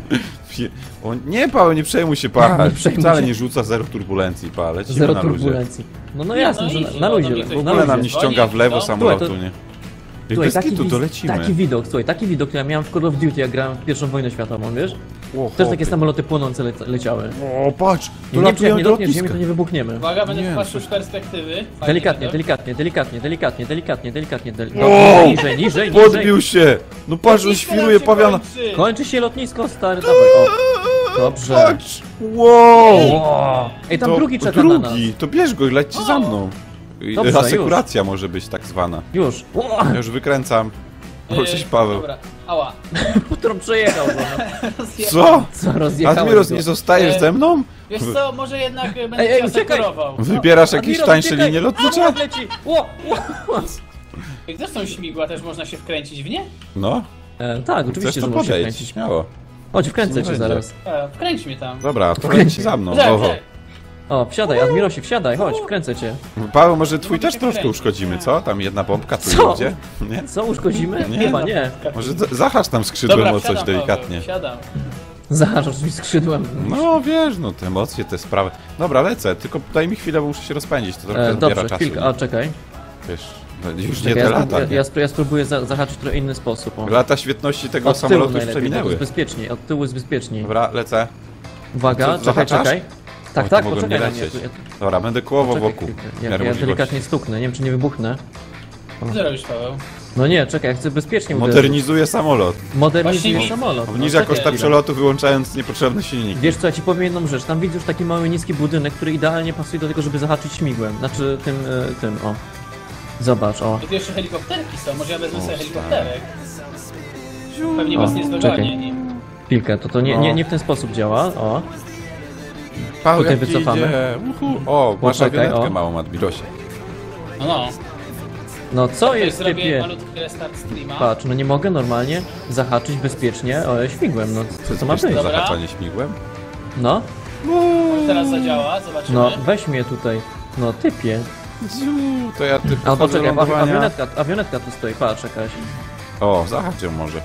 [SPEAKER 2] O, nie, Paweł, nie przejmuj się, pa.
[SPEAKER 3] Nie przejmuj
[SPEAKER 2] Wcale
[SPEAKER 3] się.
[SPEAKER 2] nie rzuca zero turbulencji, pa. Lecimy
[SPEAKER 3] Zero
[SPEAKER 2] na luzie.
[SPEAKER 3] turbulencji. No no
[SPEAKER 1] Nie,
[SPEAKER 3] jasne,
[SPEAKER 1] no
[SPEAKER 3] że
[SPEAKER 1] easy,
[SPEAKER 3] na, na
[SPEAKER 1] no,
[SPEAKER 3] luzie,
[SPEAKER 1] do mnie ktoś
[SPEAKER 3] bo
[SPEAKER 2] W
[SPEAKER 3] na
[SPEAKER 2] ogóle
[SPEAKER 3] luzie.
[SPEAKER 2] nam nie ściąga w lewo
[SPEAKER 1] No.
[SPEAKER 2] samolotu,
[SPEAKER 3] Słuchaj, to-
[SPEAKER 2] nie? Jak
[SPEAKER 3] Słuchaj,
[SPEAKER 2] bez
[SPEAKER 3] taki,
[SPEAKER 2] kitu, to
[SPEAKER 3] wiz-
[SPEAKER 2] lecimy.
[SPEAKER 3] taki widok, słuchaj, taki widok to ja miałem w Call of Duty, jak grałem w pierwszą wojnę światową, wiesz?
[SPEAKER 2] O,
[SPEAKER 3] Też takie
[SPEAKER 2] chłopie.
[SPEAKER 3] samoloty płonące le leciały.
[SPEAKER 2] O, patrz,
[SPEAKER 3] I
[SPEAKER 2] tu
[SPEAKER 3] nie wiem, czy jak nie
[SPEAKER 2] latujemy do
[SPEAKER 3] dotkniesz ziemi,
[SPEAKER 2] lotniska.
[SPEAKER 3] to nie wybuchniemy.
[SPEAKER 1] Uwaga, będę
[SPEAKER 2] Nie,
[SPEAKER 1] patrzył
[SPEAKER 2] no
[SPEAKER 1] z perspektywy. Fajnie
[SPEAKER 3] Delikatnie,
[SPEAKER 1] widok.
[SPEAKER 3] delikatnie, delikatnie, delikatnie, delikatnie, delikatnie, delikatnie.
[SPEAKER 2] O!
[SPEAKER 3] Dobrze, niżej, niżej, niżej.
[SPEAKER 2] Podbił się! No patrz, on
[SPEAKER 1] Lotnisko
[SPEAKER 2] świruje
[SPEAKER 1] nam się
[SPEAKER 2] pawiana.
[SPEAKER 1] kończy.
[SPEAKER 3] Kończy się lotnisko, stary, dawaj, o. Dobrze.
[SPEAKER 2] Patrz! Wow!
[SPEAKER 3] Ło. Ej, tam
[SPEAKER 2] To
[SPEAKER 3] drugi czeka na nas.
[SPEAKER 2] drugi, to bierz go i lećcie za mną. I
[SPEAKER 3] Dobrze,
[SPEAKER 2] asekuracja może być tak zwana.
[SPEAKER 3] Już. Ło.
[SPEAKER 2] Ja już wykręcam. O,
[SPEAKER 1] Yy,
[SPEAKER 2] cześć Paweł.
[SPEAKER 1] Dobra, ała.
[SPEAKER 3] Którą przejechał go.
[SPEAKER 2] Co?
[SPEAKER 3] Co, rozjechałeś
[SPEAKER 2] Admiros,
[SPEAKER 3] go.
[SPEAKER 2] nie zostajesz
[SPEAKER 1] E,
[SPEAKER 2] ze mną?
[SPEAKER 1] Wiesz co, może jednak e, będę
[SPEAKER 3] Ej, ej,
[SPEAKER 1] cię
[SPEAKER 3] uciekaj.
[SPEAKER 1] asekurował.
[SPEAKER 2] Wybierasz jakieś
[SPEAKER 3] Admiros,
[SPEAKER 2] tańsze
[SPEAKER 3] uciekaj.
[SPEAKER 2] linie lotnicze?
[SPEAKER 3] Samolot leci. Ło, ło.
[SPEAKER 1] Jak zresztą śmigła też można się wkręcić w nie?
[SPEAKER 2] No,
[SPEAKER 3] E, tak,
[SPEAKER 2] chcesz
[SPEAKER 3] oczywiście,
[SPEAKER 2] to
[SPEAKER 3] że możesz się
[SPEAKER 2] podejść,
[SPEAKER 3] kręcić.
[SPEAKER 2] śmiało.
[SPEAKER 3] Chodź, wkręcę cię
[SPEAKER 2] Będzie.
[SPEAKER 3] zaraz.
[SPEAKER 1] E, wkręć mnie tam.
[SPEAKER 2] Dobra, to leci za mną.
[SPEAKER 1] Czekaj,
[SPEAKER 2] Oho.
[SPEAKER 1] czekaj.
[SPEAKER 3] O, wsiadaj, Admirosie, wsiadaj, chodź, wkręcę cię.
[SPEAKER 2] Paweł, może twój
[SPEAKER 1] Mogę
[SPEAKER 2] też
[SPEAKER 1] się
[SPEAKER 2] troszkę
[SPEAKER 1] kręcić.
[SPEAKER 2] uszkodzimy, co? Tam jedna bombka tu
[SPEAKER 3] Co?
[SPEAKER 2] idzie. Nie?
[SPEAKER 3] Co, uszkodzimy?
[SPEAKER 2] Nie.
[SPEAKER 3] Chyba nie.
[SPEAKER 2] Może z- zahacz tam skrzydłem
[SPEAKER 1] Dobra,
[SPEAKER 2] o coś
[SPEAKER 1] wsiadam,
[SPEAKER 2] delikatnie.
[SPEAKER 1] Paweł, wsiadam.
[SPEAKER 3] Zahaczasz mi skrzydłem.
[SPEAKER 2] No wiesz, no te emocje, te sprawy. Dobra, lecę, tylko daj mi chwilę, bo muszę się rozpędzić, to trochę
[SPEAKER 3] E,
[SPEAKER 2] zabiera
[SPEAKER 3] dobrze,
[SPEAKER 2] czasu.
[SPEAKER 3] chwilkę, a czekaj.
[SPEAKER 2] Wiesz, no, już nie
[SPEAKER 3] czekaj
[SPEAKER 2] te
[SPEAKER 3] ja,
[SPEAKER 2] lata.
[SPEAKER 3] spróbuję,
[SPEAKER 2] nie?
[SPEAKER 3] ja, spró- ja spróbuję za, zahaczyć trochę inny sposób. O.
[SPEAKER 2] Lata świetności tego
[SPEAKER 3] Od tyłu
[SPEAKER 2] samolotu już
[SPEAKER 3] najlepiej, bo to
[SPEAKER 2] przeminęły.
[SPEAKER 3] jest bezpieczniej, od tyłu jest bezpieczniej.
[SPEAKER 2] Dobra, lecę.
[SPEAKER 3] Uwaga,
[SPEAKER 2] Co,
[SPEAKER 3] czekaj,
[SPEAKER 2] zahaczasz?
[SPEAKER 3] czekaj. Tak,
[SPEAKER 2] Oj,
[SPEAKER 3] tak,
[SPEAKER 2] to mogłem
[SPEAKER 3] poczekaj
[SPEAKER 2] nie
[SPEAKER 3] na mnie.
[SPEAKER 2] lecieć.
[SPEAKER 3] Ja-
[SPEAKER 2] Dobra, będę kołowo
[SPEAKER 3] Poczekaj
[SPEAKER 2] wokół.
[SPEAKER 3] chwilkę.
[SPEAKER 2] w
[SPEAKER 3] Ja,
[SPEAKER 2] miarę
[SPEAKER 3] ja
[SPEAKER 2] możliwości.
[SPEAKER 3] delikatnie stuknę, nie wiem czy nie wybuchnę.
[SPEAKER 1] Co robisz, Paweł?
[SPEAKER 3] No nie, czekaj, ja chcę bezpiecznie uderzyć.
[SPEAKER 2] Modernizuję samolot.
[SPEAKER 3] Modernizuję
[SPEAKER 1] Właśnie
[SPEAKER 3] samolot. No,
[SPEAKER 2] Obniża
[SPEAKER 3] czekaj
[SPEAKER 2] koszta
[SPEAKER 3] chwilę.
[SPEAKER 2] przelotu, wyłączając niepotrzebne silniki.
[SPEAKER 3] Wiesz co, ja ci powiem jedną rzecz, tam widzisz taki mały, niski budynek, który idealnie pasuje do tego, żeby zahaczyć śmigłem. Znaczy tym, e, tym, o. Zobacz, o.
[SPEAKER 1] I tu jeszcze helikopterki są, może ja wezmę
[SPEAKER 2] O,
[SPEAKER 1] sobie
[SPEAKER 2] stary.
[SPEAKER 1] helikopterek. Pewnie
[SPEAKER 3] O,
[SPEAKER 1] was nie
[SPEAKER 3] czekaj.
[SPEAKER 1] zdogonię nim.
[SPEAKER 3] Chwilkę, to to nie,
[SPEAKER 2] No.
[SPEAKER 3] nie, nie w ten sposób działa, o.
[SPEAKER 2] Paweł,
[SPEAKER 3] Tutaj
[SPEAKER 2] jak ci
[SPEAKER 3] wycofamy.
[SPEAKER 2] idzie? Uhu. O, masz
[SPEAKER 3] Poczekaj,
[SPEAKER 2] awionetkę
[SPEAKER 3] o.
[SPEAKER 2] małą, Admirosie.
[SPEAKER 1] No no.
[SPEAKER 3] No co
[SPEAKER 1] To
[SPEAKER 3] jest,
[SPEAKER 1] zrobię
[SPEAKER 3] typie?
[SPEAKER 1] malutki restart streama.
[SPEAKER 3] Patrz, no nie mogę normalnie zahaczyć bezpiecznie o, śmigłem, no co to ma
[SPEAKER 2] Wiesz, to
[SPEAKER 3] być?
[SPEAKER 1] Dobra.
[SPEAKER 2] zahaczanie śmigłem?
[SPEAKER 3] No,
[SPEAKER 1] Teraz zadziała, zobaczymy.
[SPEAKER 3] no weź mnie tutaj. No typie.
[SPEAKER 2] Ziu, to ja ty
[SPEAKER 3] A
[SPEAKER 2] podchodzę
[SPEAKER 3] poczekaj, awi-
[SPEAKER 2] lądowania.
[SPEAKER 3] awionetka, awionetka tu stoi, patrz jakaś.
[SPEAKER 2] O, zahacz ją może.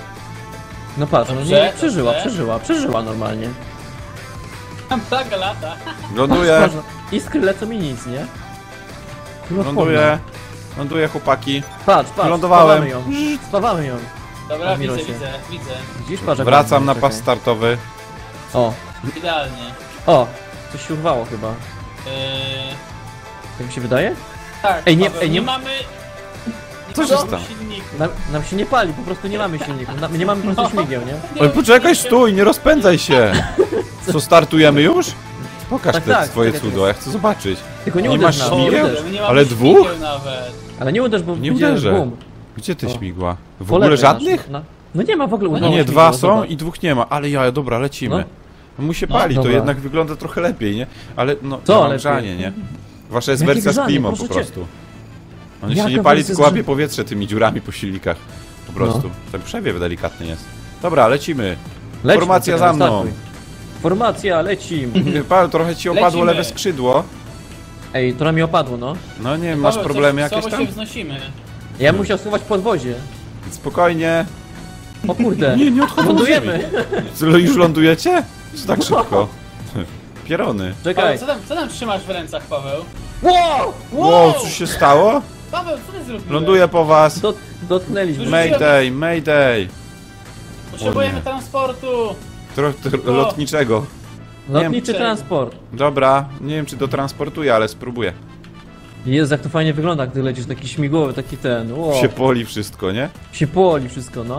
[SPEAKER 3] No patrz, no
[SPEAKER 1] Dobrze,
[SPEAKER 3] nie, przeżyła,
[SPEAKER 1] dobrze.
[SPEAKER 3] przeżyła, przeżyła normalnie.
[SPEAKER 1] Tam plaga lata.
[SPEAKER 2] Ląduję,
[SPEAKER 3] Patrz, iskry lecą mi nic, nie? Kuloodporna.
[SPEAKER 2] ląduję. Ląduję, chłopaki.
[SPEAKER 3] Patrz, patrz,
[SPEAKER 2] Wylądowałem.
[SPEAKER 3] spawamy ją, spawamy ją.
[SPEAKER 1] Dobra, widzę,
[SPEAKER 3] Admirosie.
[SPEAKER 1] widzę, widzę.
[SPEAKER 3] Widzisz, patrz jak
[SPEAKER 2] Wracam
[SPEAKER 3] ładnie,
[SPEAKER 2] na pas
[SPEAKER 3] czekaj.
[SPEAKER 2] startowy.
[SPEAKER 3] O,
[SPEAKER 1] Idealnie.
[SPEAKER 3] o, coś się urwało chyba.
[SPEAKER 1] Yy...
[SPEAKER 3] Tak mi się wydaje?
[SPEAKER 1] Tak,
[SPEAKER 3] Ej, nie-
[SPEAKER 1] Paweł,
[SPEAKER 3] ej, nie-
[SPEAKER 1] nie mamy...
[SPEAKER 2] Co
[SPEAKER 1] nie
[SPEAKER 2] się
[SPEAKER 1] mamy
[SPEAKER 2] stało?
[SPEAKER 1] silników.
[SPEAKER 3] Nam, nam się nie pali, po prostu nie mamy silników, na, nie mamy po prostu śmigieł, nie?
[SPEAKER 2] Oj, poczekaj, stój, nie rozpędzaj się. Co, startujemy już? Pokaż
[SPEAKER 3] Tak,
[SPEAKER 2] te
[SPEAKER 3] tak,
[SPEAKER 2] swoje
[SPEAKER 3] czekaj,
[SPEAKER 2] cudo, ja chcę zobaczyć.
[SPEAKER 3] Tylko nie,
[SPEAKER 2] Nie
[SPEAKER 3] uderz
[SPEAKER 2] masz
[SPEAKER 3] nas, nie
[SPEAKER 2] śmigieł?
[SPEAKER 3] uderz.
[SPEAKER 1] My nie mamy
[SPEAKER 2] Ale
[SPEAKER 1] śmigieł
[SPEAKER 2] dwóch?
[SPEAKER 1] nawet.
[SPEAKER 3] Ale nie uderz, bo
[SPEAKER 2] Nie
[SPEAKER 3] będzie
[SPEAKER 2] uderzę.
[SPEAKER 3] boom.
[SPEAKER 2] Gdzie te
[SPEAKER 3] O.
[SPEAKER 2] śmigła? W
[SPEAKER 3] Po
[SPEAKER 2] ogóle
[SPEAKER 3] lewej
[SPEAKER 2] żadnych?
[SPEAKER 3] masz, no. No nie ma w ogóle
[SPEAKER 1] No
[SPEAKER 3] udało
[SPEAKER 2] Nie,
[SPEAKER 3] śmigła,
[SPEAKER 2] dwa są
[SPEAKER 3] zobacz.
[SPEAKER 2] i dwóch nie ma, ale ja, dobra, lecimy.
[SPEAKER 3] No.
[SPEAKER 2] Mu się
[SPEAKER 1] No,
[SPEAKER 2] pali, to
[SPEAKER 3] dobra.
[SPEAKER 2] jednak wygląda trochę lepiej, nie? Ale no,
[SPEAKER 3] Co
[SPEAKER 2] ja mam
[SPEAKER 3] lepiej?
[SPEAKER 2] grzanie, nie? Wasza jest
[SPEAKER 3] Jakie
[SPEAKER 2] wersja z
[SPEAKER 3] grzanie?
[SPEAKER 2] klimą po
[SPEAKER 3] Proszę cię.
[SPEAKER 2] prostu. On się
[SPEAKER 3] Jaka
[SPEAKER 2] nie pali,
[SPEAKER 3] wersja
[SPEAKER 2] tylko
[SPEAKER 3] z
[SPEAKER 2] łapie
[SPEAKER 3] grzaniem?
[SPEAKER 2] powietrze tymi dziurami po silnikach. Po prostu. Ten przewiew delikatny jest. Dobra, lecimy.
[SPEAKER 3] Leć,
[SPEAKER 2] Formacja
[SPEAKER 3] czekaj,
[SPEAKER 2] za mną.
[SPEAKER 3] startuj. Formacja, leci.
[SPEAKER 2] Paweł, trochę ci opadło
[SPEAKER 1] Lecimy.
[SPEAKER 2] lewe skrzydło.
[SPEAKER 3] Ej, to nam mi opadło, no.
[SPEAKER 2] No nie, masz
[SPEAKER 1] Paweł,
[SPEAKER 2] problemy
[SPEAKER 1] coś,
[SPEAKER 2] jakieś
[SPEAKER 1] słabo
[SPEAKER 2] tam?
[SPEAKER 1] się wznosimy.
[SPEAKER 3] Ja bym musiał schować podwozie.
[SPEAKER 2] Spokojnie.
[SPEAKER 3] O kurde.
[SPEAKER 2] Nie, nie odchodzą
[SPEAKER 3] Lądujemy.
[SPEAKER 2] Co, już lądujecie? Co tak szybko? Pierony.
[SPEAKER 3] Czekaj.
[SPEAKER 1] Paweł, co tam, co tam trzymasz w rękach, Paweł?
[SPEAKER 3] Wow!
[SPEAKER 2] Wow, co się stało?
[SPEAKER 1] Paweł, co ty zrobiłeś?
[SPEAKER 2] Ląduję po was.
[SPEAKER 3] Dot, dotknęliśmy.
[SPEAKER 2] Mayday, mayday.
[SPEAKER 1] Potrzebujemy
[SPEAKER 2] O nie.
[SPEAKER 1] transportu.
[SPEAKER 2] Trochę lotniczego.
[SPEAKER 3] Lotniczy
[SPEAKER 1] wiem.
[SPEAKER 3] transport.
[SPEAKER 2] Dobra, nie wiem czy dotransportuję, ale spróbuję.
[SPEAKER 3] Jezu, jak to fajnie wygląda, gdy lecisz taki śmigłowy, taki ten. Wow.
[SPEAKER 2] Się poli wszystko, nie?
[SPEAKER 3] Się poli wszystko, no.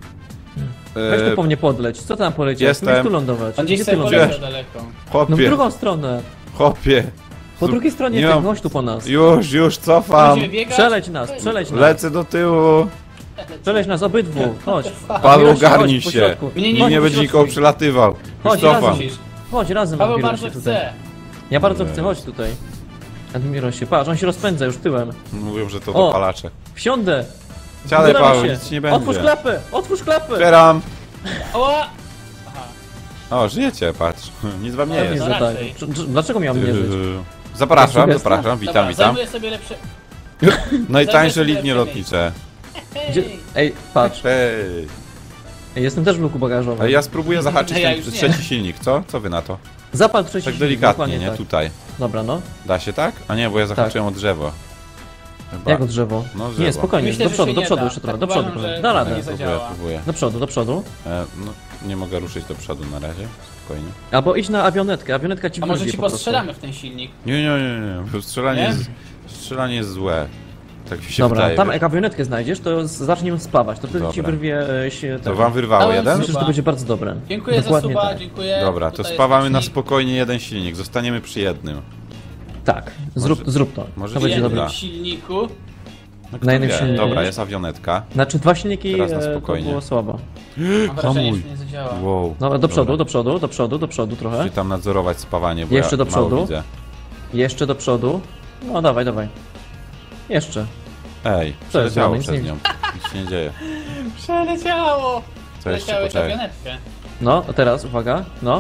[SPEAKER 3] Weź tu po
[SPEAKER 2] Eee,
[SPEAKER 3] mnie podleć. Co tam poleciał?
[SPEAKER 2] jestem.
[SPEAKER 3] Chcesz tu lądować?
[SPEAKER 1] On gdzieś
[SPEAKER 3] Gdzie ty
[SPEAKER 1] sobie
[SPEAKER 3] lądujesz?
[SPEAKER 1] poleciał daleko.
[SPEAKER 3] No w
[SPEAKER 2] hopie,
[SPEAKER 3] drugą stronę.
[SPEAKER 2] hopie.
[SPEAKER 3] Po drugiej stronie
[SPEAKER 2] Nie
[SPEAKER 3] jest
[SPEAKER 2] mam-
[SPEAKER 3] gość tu po nas.
[SPEAKER 2] Już, już cofam.
[SPEAKER 1] Będziemy biegać?
[SPEAKER 3] Przeleć nas, przeleć nas.
[SPEAKER 2] Lecę do tyłu.
[SPEAKER 3] Przeleć nas obydwu. Chodź.
[SPEAKER 2] Paweł,
[SPEAKER 3] Admirosie,
[SPEAKER 2] ogarnij
[SPEAKER 3] chodź po
[SPEAKER 2] się.
[SPEAKER 3] środku.
[SPEAKER 1] Mnie nie-
[SPEAKER 3] Chodź
[SPEAKER 2] Nie
[SPEAKER 3] po
[SPEAKER 2] będzie
[SPEAKER 3] środku.
[SPEAKER 2] nikogo przelatywał. Już
[SPEAKER 3] Chodź,
[SPEAKER 2] cofam.
[SPEAKER 3] razem. Chodź razem,
[SPEAKER 1] Paweł
[SPEAKER 3] Admirosie,
[SPEAKER 1] bardzo
[SPEAKER 3] tutaj.
[SPEAKER 1] chce.
[SPEAKER 3] Ja bardzo chcę, chodź tutaj. Admirosie, patrz, on się rozpędza już tyłem.
[SPEAKER 2] Mówią, że to
[SPEAKER 3] O.
[SPEAKER 2] dopalacze.
[SPEAKER 3] Wsiądę.
[SPEAKER 2] Siadaj,
[SPEAKER 3] Zbieramy
[SPEAKER 2] Paweł,
[SPEAKER 3] się.
[SPEAKER 2] nic ci nie
[SPEAKER 3] Otwórz
[SPEAKER 2] będzie.
[SPEAKER 3] klapę, otwórz klapę.
[SPEAKER 2] Otwieram.
[SPEAKER 1] Oła! Aha.
[SPEAKER 2] O, żyjecie, patrz. Nic wam nie
[SPEAKER 3] Pewnie,
[SPEAKER 2] jest.
[SPEAKER 3] że
[SPEAKER 1] No
[SPEAKER 3] tak.
[SPEAKER 1] raczej.
[SPEAKER 3] Dr- dr- Dlaczego miał mnie żyć?
[SPEAKER 2] Yy, Zapraszam,
[SPEAKER 3] Sugestia?
[SPEAKER 2] zapraszam, witam,
[SPEAKER 1] Dobra,
[SPEAKER 2] witam.
[SPEAKER 1] zajmuję sobie lepsze...
[SPEAKER 2] Najtańsze
[SPEAKER 1] zajmuję
[SPEAKER 2] linie
[SPEAKER 1] sobie
[SPEAKER 2] lotnicze.
[SPEAKER 3] Gdzie? Ej, patrz.
[SPEAKER 2] Hej.
[SPEAKER 3] Ej, jestem też w luku bagażowym.
[SPEAKER 2] Ej, ja spróbuję zahaczyć
[SPEAKER 1] Ja
[SPEAKER 2] ten
[SPEAKER 1] już nie.
[SPEAKER 2] trzeci silnik, co? Co wy na to?
[SPEAKER 3] Zapal trzeci
[SPEAKER 2] Tak
[SPEAKER 3] silnik,
[SPEAKER 2] delikatnie,
[SPEAKER 3] dokładnie
[SPEAKER 2] nie?
[SPEAKER 3] tak.
[SPEAKER 2] Tutaj.
[SPEAKER 3] Dobra, no.
[SPEAKER 2] Da się tak? A nie, bo ja zahaczyłem o drzewo. Chyba.
[SPEAKER 3] Jak o drzewo?
[SPEAKER 2] No, drzewo.
[SPEAKER 3] Nie, spokojnie,
[SPEAKER 1] Myślę,
[SPEAKER 3] do
[SPEAKER 1] że
[SPEAKER 3] przodu,
[SPEAKER 1] się
[SPEAKER 3] do
[SPEAKER 1] nie
[SPEAKER 3] przodu
[SPEAKER 1] da.
[SPEAKER 3] jeszcze trochę,
[SPEAKER 1] Tak
[SPEAKER 3] do przodu.
[SPEAKER 1] uważam,
[SPEAKER 3] trochę.
[SPEAKER 1] że
[SPEAKER 3] Da
[SPEAKER 1] to
[SPEAKER 3] radę.
[SPEAKER 1] nie
[SPEAKER 2] Próbuję,
[SPEAKER 1] zadziała.
[SPEAKER 2] próbuję.
[SPEAKER 3] Do przodu, do przodu.
[SPEAKER 2] E, no, nie mogę ruszyć do przodu na razie. Spokojnie.
[SPEAKER 3] Albo idź na awionetkę, awionetka ci
[SPEAKER 1] A może
[SPEAKER 3] wróci
[SPEAKER 1] ci
[SPEAKER 3] po prostu.
[SPEAKER 1] postrzelamy w ten silnik?
[SPEAKER 2] Nie, nie, nie, nie. bo Strzelanie,
[SPEAKER 1] Nie?
[SPEAKER 2] Jest, strzelanie jest złe. Tak mi się
[SPEAKER 3] Dobra,
[SPEAKER 2] wydaje.
[SPEAKER 3] tam
[SPEAKER 2] wiesz.
[SPEAKER 3] jak awionetkę znajdziesz, to z- zacznij ją spawać, to wtedy ci
[SPEAKER 2] Dobra.
[SPEAKER 3] wyrwie e, się
[SPEAKER 2] To
[SPEAKER 3] ten.
[SPEAKER 2] wam wyrwało
[SPEAKER 1] Dałem
[SPEAKER 2] jeden?
[SPEAKER 3] Myślę, że to będzie bardzo dobre.
[SPEAKER 1] Dziękuję
[SPEAKER 3] Dokładnie
[SPEAKER 1] za suba,
[SPEAKER 3] tak.
[SPEAKER 1] dziękuję.
[SPEAKER 2] Dobra, to
[SPEAKER 1] Tutaj
[SPEAKER 2] spawamy
[SPEAKER 1] jest
[SPEAKER 2] na
[SPEAKER 1] silnik.
[SPEAKER 2] spokojnie jeden silnik. Zostaniemy przy jednym.
[SPEAKER 3] Tak, zrób,
[SPEAKER 2] Może-
[SPEAKER 3] zrób to.
[SPEAKER 2] może
[SPEAKER 3] To
[SPEAKER 2] się
[SPEAKER 3] będzie
[SPEAKER 1] W
[SPEAKER 2] uda.
[SPEAKER 3] dobre.
[SPEAKER 1] jednym silniku.
[SPEAKER 2] No, kto
[SPEAKER 3] Na jednym
[SPEAKER 2] wie?
[SPEAKER 3] silniku.
[SPEAKER 2] Dobra, jest awionetka.
[SPEAKER 3] Znaczy dwa silniki
[SPEAKER 2] Teraz na
[SPEAKER 3] e, to
[SPEAKER 2] spokojnie.
[SPEAKER 3] było słabo.
[SPEAKER 1] Mam wrażenie,
[SPEAKER 2] Hamuj.
[SPEAKER 1] że nie zadziała.
[SPEAKER 2] Wow.
[SPEAKER 3] No do przodu,
[SPEAKER 2] Dobra.
[SPEAKER 3] do przodu, do przodu, do przodu trochę.
[SPEAKER 2] Muszę tam nadzorować spawanie, bo
[SPEAKER 3] Jeszcze
[SPEAKER 2] ja
[SPEAKER 3] do
[SPEAKER 2] mało
[SPEAKER 3] przodu.
[SPEAKER 2] widzę.
[SPEAKER 3] Jeszcze do przodu. No dawaj, dawaj. Jeszcze.
[SPEAKER 2] Ej,
[SPEAKER 3] jest
[SPEAKER 2] przeleciało
[SPEAKER 3] grane?
[SPEAKER 2] przez
[SPEAKER 3] Nic
[SPEAKER 2] nią. Nic się nie dzieje.
[SPEAKER 1] Przeleciało!
[SPEAKER 2] Co jeszcze
[SPEAKER 1] Przeleciałeś
[SPEAKER 2] poczekaj.
[SPEAKER 1] awionetkę.
[SPEAKER 3] No, a teraz, uwaga, no.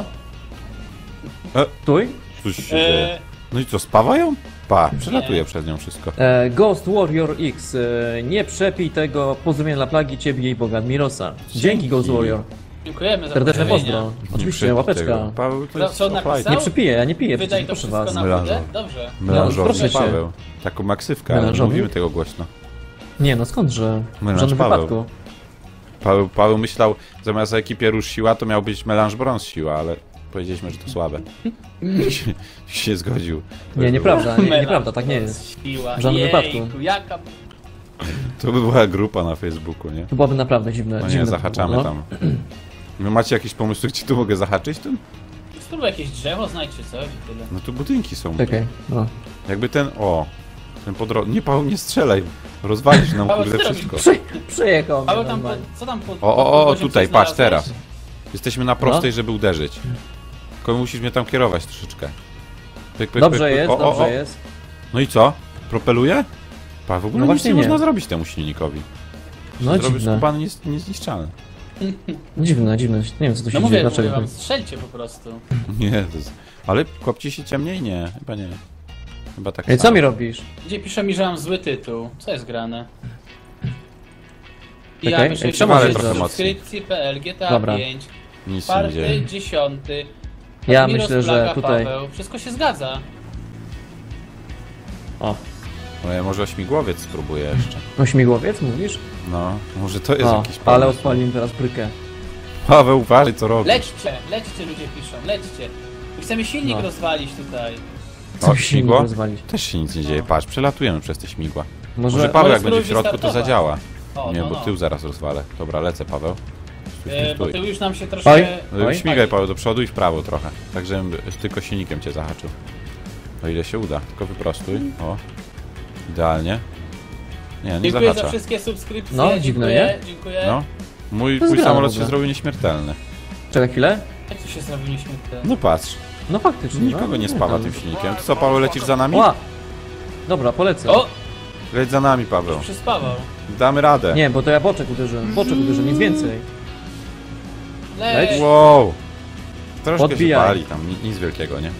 [SPEAKER 2] E.
[SPEAKER 3] Tuj.
[SPEAKER 2] Coś się dzieje.
[SPEAKER 1] Eee,
[SPEAKER 2] No i co, spawają? Pa, przelatuje
[SPEAKER 1] Nie.
[SPEAKER 2] przez nią wszystko.
[SPEAKER 3] E, Ghost Warrior X. E, nie przepij tego. Pozdrowienia dla plagi, ciebie i Boga Admirosa. Dzięki Ghost Warrior.
[SPEAKER 1] dziękujemy za
[SPEAKER 3] Serdeczne
[SPEAKER 1] pozdrowienia.
[SPEAKER 3] pozdro. Oczywiście,
[SPEAKER 2] Przepij
[SPEAKER 3] łapeczka.
[SPEAKER 2] tego. Paweł to
[SPEAKER 1] Co-
[SPEAKER 2] jest
[SPEAKER 1] co
[SPEAKER 2] offline.
[SPEAKER 1] napisał?
[SPEAKER 3] Nie przypiję, ja nie piję,
[SPEAKER 1] Wydaj
[SPEAKER 3] przecież,
[SPEAKER 1] to
[SPEAKER 3] proszę
[SPEAKER 1] wszystko
[SPEAKER 3] was.
[SPEAKER 1] na
[SPEAKER 2] Melanżowy.
[SPEAKER 1] wodę? Dobrze.
[SPEAKER 2] Melanżowny
[SPEAKER 3] proszę cię.
[SPEAKER 2] Paweł. Taką maksywkę, ale nie
[SPEAKER 3] Melanżowy?
[SPEAKER 2] mówimy tego głośno.
[SPEAKER 3] Nie, no skądże? W
[SPEAKER 2] Melanż
[SPEAKER 3] żadnym
[SPEAKER 2] Paweł.
[SPEAKER 3] wypadku.
[SPEAKER 2] Paweł, Paweł myślał, zamiast o ekipie Róż Siła, to miał być melanż brąz siła, ale powiedzieliśmy, że to słabe. się, się zgodził.
[SPEAKER 3] Nie, nieprawda, nie,
[SPEAKER 1] Melanż
[SPEAKER 3] nieprawda, tak nie jest.
[SPEAKER 1] Siła.
[SPEAKER 3] W żadnym
[SPEAKER 1] Jejku,
[SPEAKER 3] wypadku.
[SPEAKER 1] Jaka...
[SPEAKER 2] To by była grupa na Facebooku, nie?
[SPEAKER 3] To byłoby naprawdę dziwne.
[SPEAKER 2] No
[SPEAKER 3] dziwne
[SPEAKER 2] nie,
[SPEAKER 3] to
[SPEAKER 2] zahaczamy
[SPEAKER 3] było, no.
[SPEAKER 2] tam. Wy macie jakieś pomysły, gdzie tu mogę zahaczyć tym?
[SPEAKER 1] Spróbuj jakieś drzewo znajdźcie coś i tyle.
[SPEAKER 2] No tu budynki są.
[SPEAKER 3] Czekaj, no.
[SPEAKER 2] Jakby ten, o, ten po drodze. Nie, Paweł, nie strzelaj. Rozwalisz nam,
[SPEAKER 1] Paweł,
[SPEAKER 2] kurde,
[SPEAKER 1] co
[SPEAKER 2] wszystko.
[SPEAKER 3] Prze przejechał mnie
[SPEAKER 1] Ale tam, po,
[SPEAKER 3] normalnie.
[SPEAKER 1] co tam po...
[SPEAKER 2] O,
[SPEAKER 1] pod
[SPEAKER 2] o, o,
[SPEAKER 1] poziom
[SPEAKER 2] tutaj,
[SPEAKER 1] coś
[SPEAKER 2] patrz,
[SPEAKER 1] znalazłeś?
[SPEAKER 2] teraz. Jesteśmy na prostej,
[SPEAKER 3] No.
[SPEAKER 2] żeby uderzyć. Tylko musisz mnie tam kierować troszeczkę. Pyk, pyk,
[SPEAKER 3] Dobrze
[SPEAKER 2] pyk, pyk.
[SPEAKER 3] jest,
[SPEAKER 2] O, o,
[SPEAKER 3] dobrze
[SPEAKER 2] o.
[SPEAKER 3] jest.
[SPEAKER 2] No i co? Propeluje? Pa, w ogóle
[SPEAKER 3] No
[SPEAKER 2] nic
[SPEAKER 3] właśnie
[SPEAKER 2] nie,
[SPEAKER 3] nie.
[SPEAKER 2] można zrobić temu silnikowi.
[SPEAKER 3] No
[SPEAKER 2] Zrobisz
[SPEAKER 3] dziwne.
[SPEAKER 2] skubany nies- niezniszczalny.
[SPEAKER 3] Dziwne, dziwne. Nie wiem co tu się
[SPEAKER 1] No
[SPEAKER 3] dzieje,
[SPEAKER 1] mówię, mówię
[SPEAKER 3] dlaczego.
[SPEAKER 1] wam, strzelcie po prostu.
[SPEAKER 2] Nie, to jest... Ale kopci się ciemniej? Nie, chyba nie. Chyba tak
[SPEAKER 3] Ej, co
[SPEAKER 2] samo.
[SPEAKER 3] mi robisz?
[SPEAKER 1] Gdzie pisze mi, że mam zły tytuł. Co jest grane? I
[SPEAKER 3] Czekaj,
[SPEAKER 1] ja
[SPEAKER 3] ej,
[SPEAKER 1] piszę
[SPEAKER 3] czemu
[SPEAKER 2] Ale
[SPEAKER 3] jest
[SPEAKER 2] trochę
[SPEAKER 3] dobrze?
[SPEAKER 2] mocniej.
[SPEAKER 1] subskrypcji.pl, G T A
[SPEAKER 3] Dobra.
[SPEAKER 1] pięć,
[SPEAKER 2] Nic się nie
[SPEAKER 1] czwarty,
[SPEAKER 2] dzieje.
[SPEAKER 1] dziesiąty.
[SPEAKER 3] Ja
[SPEAKER 1] Admiros
[SPEAKER 3] myślę, że
[SPEAKER 1] Plaga,
[SPEAKER 3] tutaj-
[SPEAKER 1] Paweł. Wszystko się zgadza.
[SPEAKER 3] O,
[SPEAKER 2] No ja może śmigłowiec spróbuję jeszcze.
[SPEAKER 3] ośmigłowiec mówisz?
[SPEAKER 2] No, może to jest
[SPEAKER 3] O,
[SPEAKER 2] jakiś
[SPEAKER 3] ale
[SPEAKER 2] pomysł.
[SPEAKER 3] odpaliłem teraz brykę.
[SPEAKER 2] Paweł, uważaj co robi.
[SPEAKER 1] Lećcie, lećcie ludzie piszą, lećcie. My chcemy silnik
[SPEAKER 3] No.
[SPEAKER 1] rozwalić tutaj.
[SPEAKER 2] O,
[SPEAKER 3] Coś się
[SPEAKER 2] śmigło?
[SPEAKER 3] rozwalić.
[SPEAKER 2] Też się nic nie dzieje, patrz, przelatujemy przez te śmigła.
[SPEAKER 3] Może...
[SPEAKER 2] Może Paweł
[SPEAKER 1] może
[SPEAKER 2] jak będzie w
[SPEAKER 1] spróbuj
[SPEAKER 2] środku to
[SPEAKER 1] wystartować.
[SPEAKER 2] zadziała.
[SPEAKER 1] O,
[SPEAKER 2] Nie,
[SPEAKER 1] no,
[SPEAKER 2] bo
[SPEAKER 1] no.
[SPEAKER 2] tył zaraz rozwalę. Dobra, lecę Paweł. Stój, stój,
[SPEAKER 1] E, bo
[SPEAKER 2] stój.
[SPEAKER 1] ty już nam się troszkę...
[SPEAKER 3] Oj.
[SPEAKER 2] No,
[SPEAKER 3] Oj.
[SPEAKER 2] Śmigaj Paweł do przodu i w prawo trochę. Tak, żebym tylko silnikiem cię zahaczył. O ile się uda, tylko wyprostuj. O. Idealnie. Nie, nie
[SPEAKER 1] Dziękuję za
[SPEAKER 2] zahacza.
[SPEAKER 1] wszystkie subskrypcje.
[SPEAKER 3] No, dziwne,
[SPEAKER 1] dziękuję, dziękuję.
[SPEAKER 2] No. Mój,
[SPEAKER 3] To
[SPEAKER 2] mój
[SPEAKER 3] zgrane
[SPEAKER 2] samolot
[SPEAKER 3] w
[SPEAKER 2] się
[SPEAKER 3] ogóle.
[SPEAKER 2] zrobił nieśmiertelny.
[SPEAKER 3] Czekaj chwilę.
[SPEAKER 1] Jak to się zrobił nieśmiertelne?
[SPEAKER 2] No patrz,
[SPEAKER 3] No faktycznie.
[SPEAKER 2] nikogo
[SPEAKER 3] no,
[SPEAKER 2] nie spawa
[SPEAKER 3] no.
[SPEAKER 2] tym silnikiem. To co, Paweł, lecisz za nami?
[SPEAKER 3] Ła! Dobra, polecę.
[SPEAKER 1] O!
[SPEAKER 2] Leć za nami, Paweł.
[SPEAKER 1] Przyspawał.
[SPEAKER 2] Damy radę.
[SPEAKER 3] Nie, bo to ja boczek uderzyłem. Boczek uderzyłem, nic więcej.
[SPEAKER 1] Leć!
[SPEAKER 3] Leć.
[SPEAKER 2] Wow. Troszkę
[SPEAKER 3] Podbijaj.
[SPEAKER 2] się pali tam, ni- nic wielkiego, nie?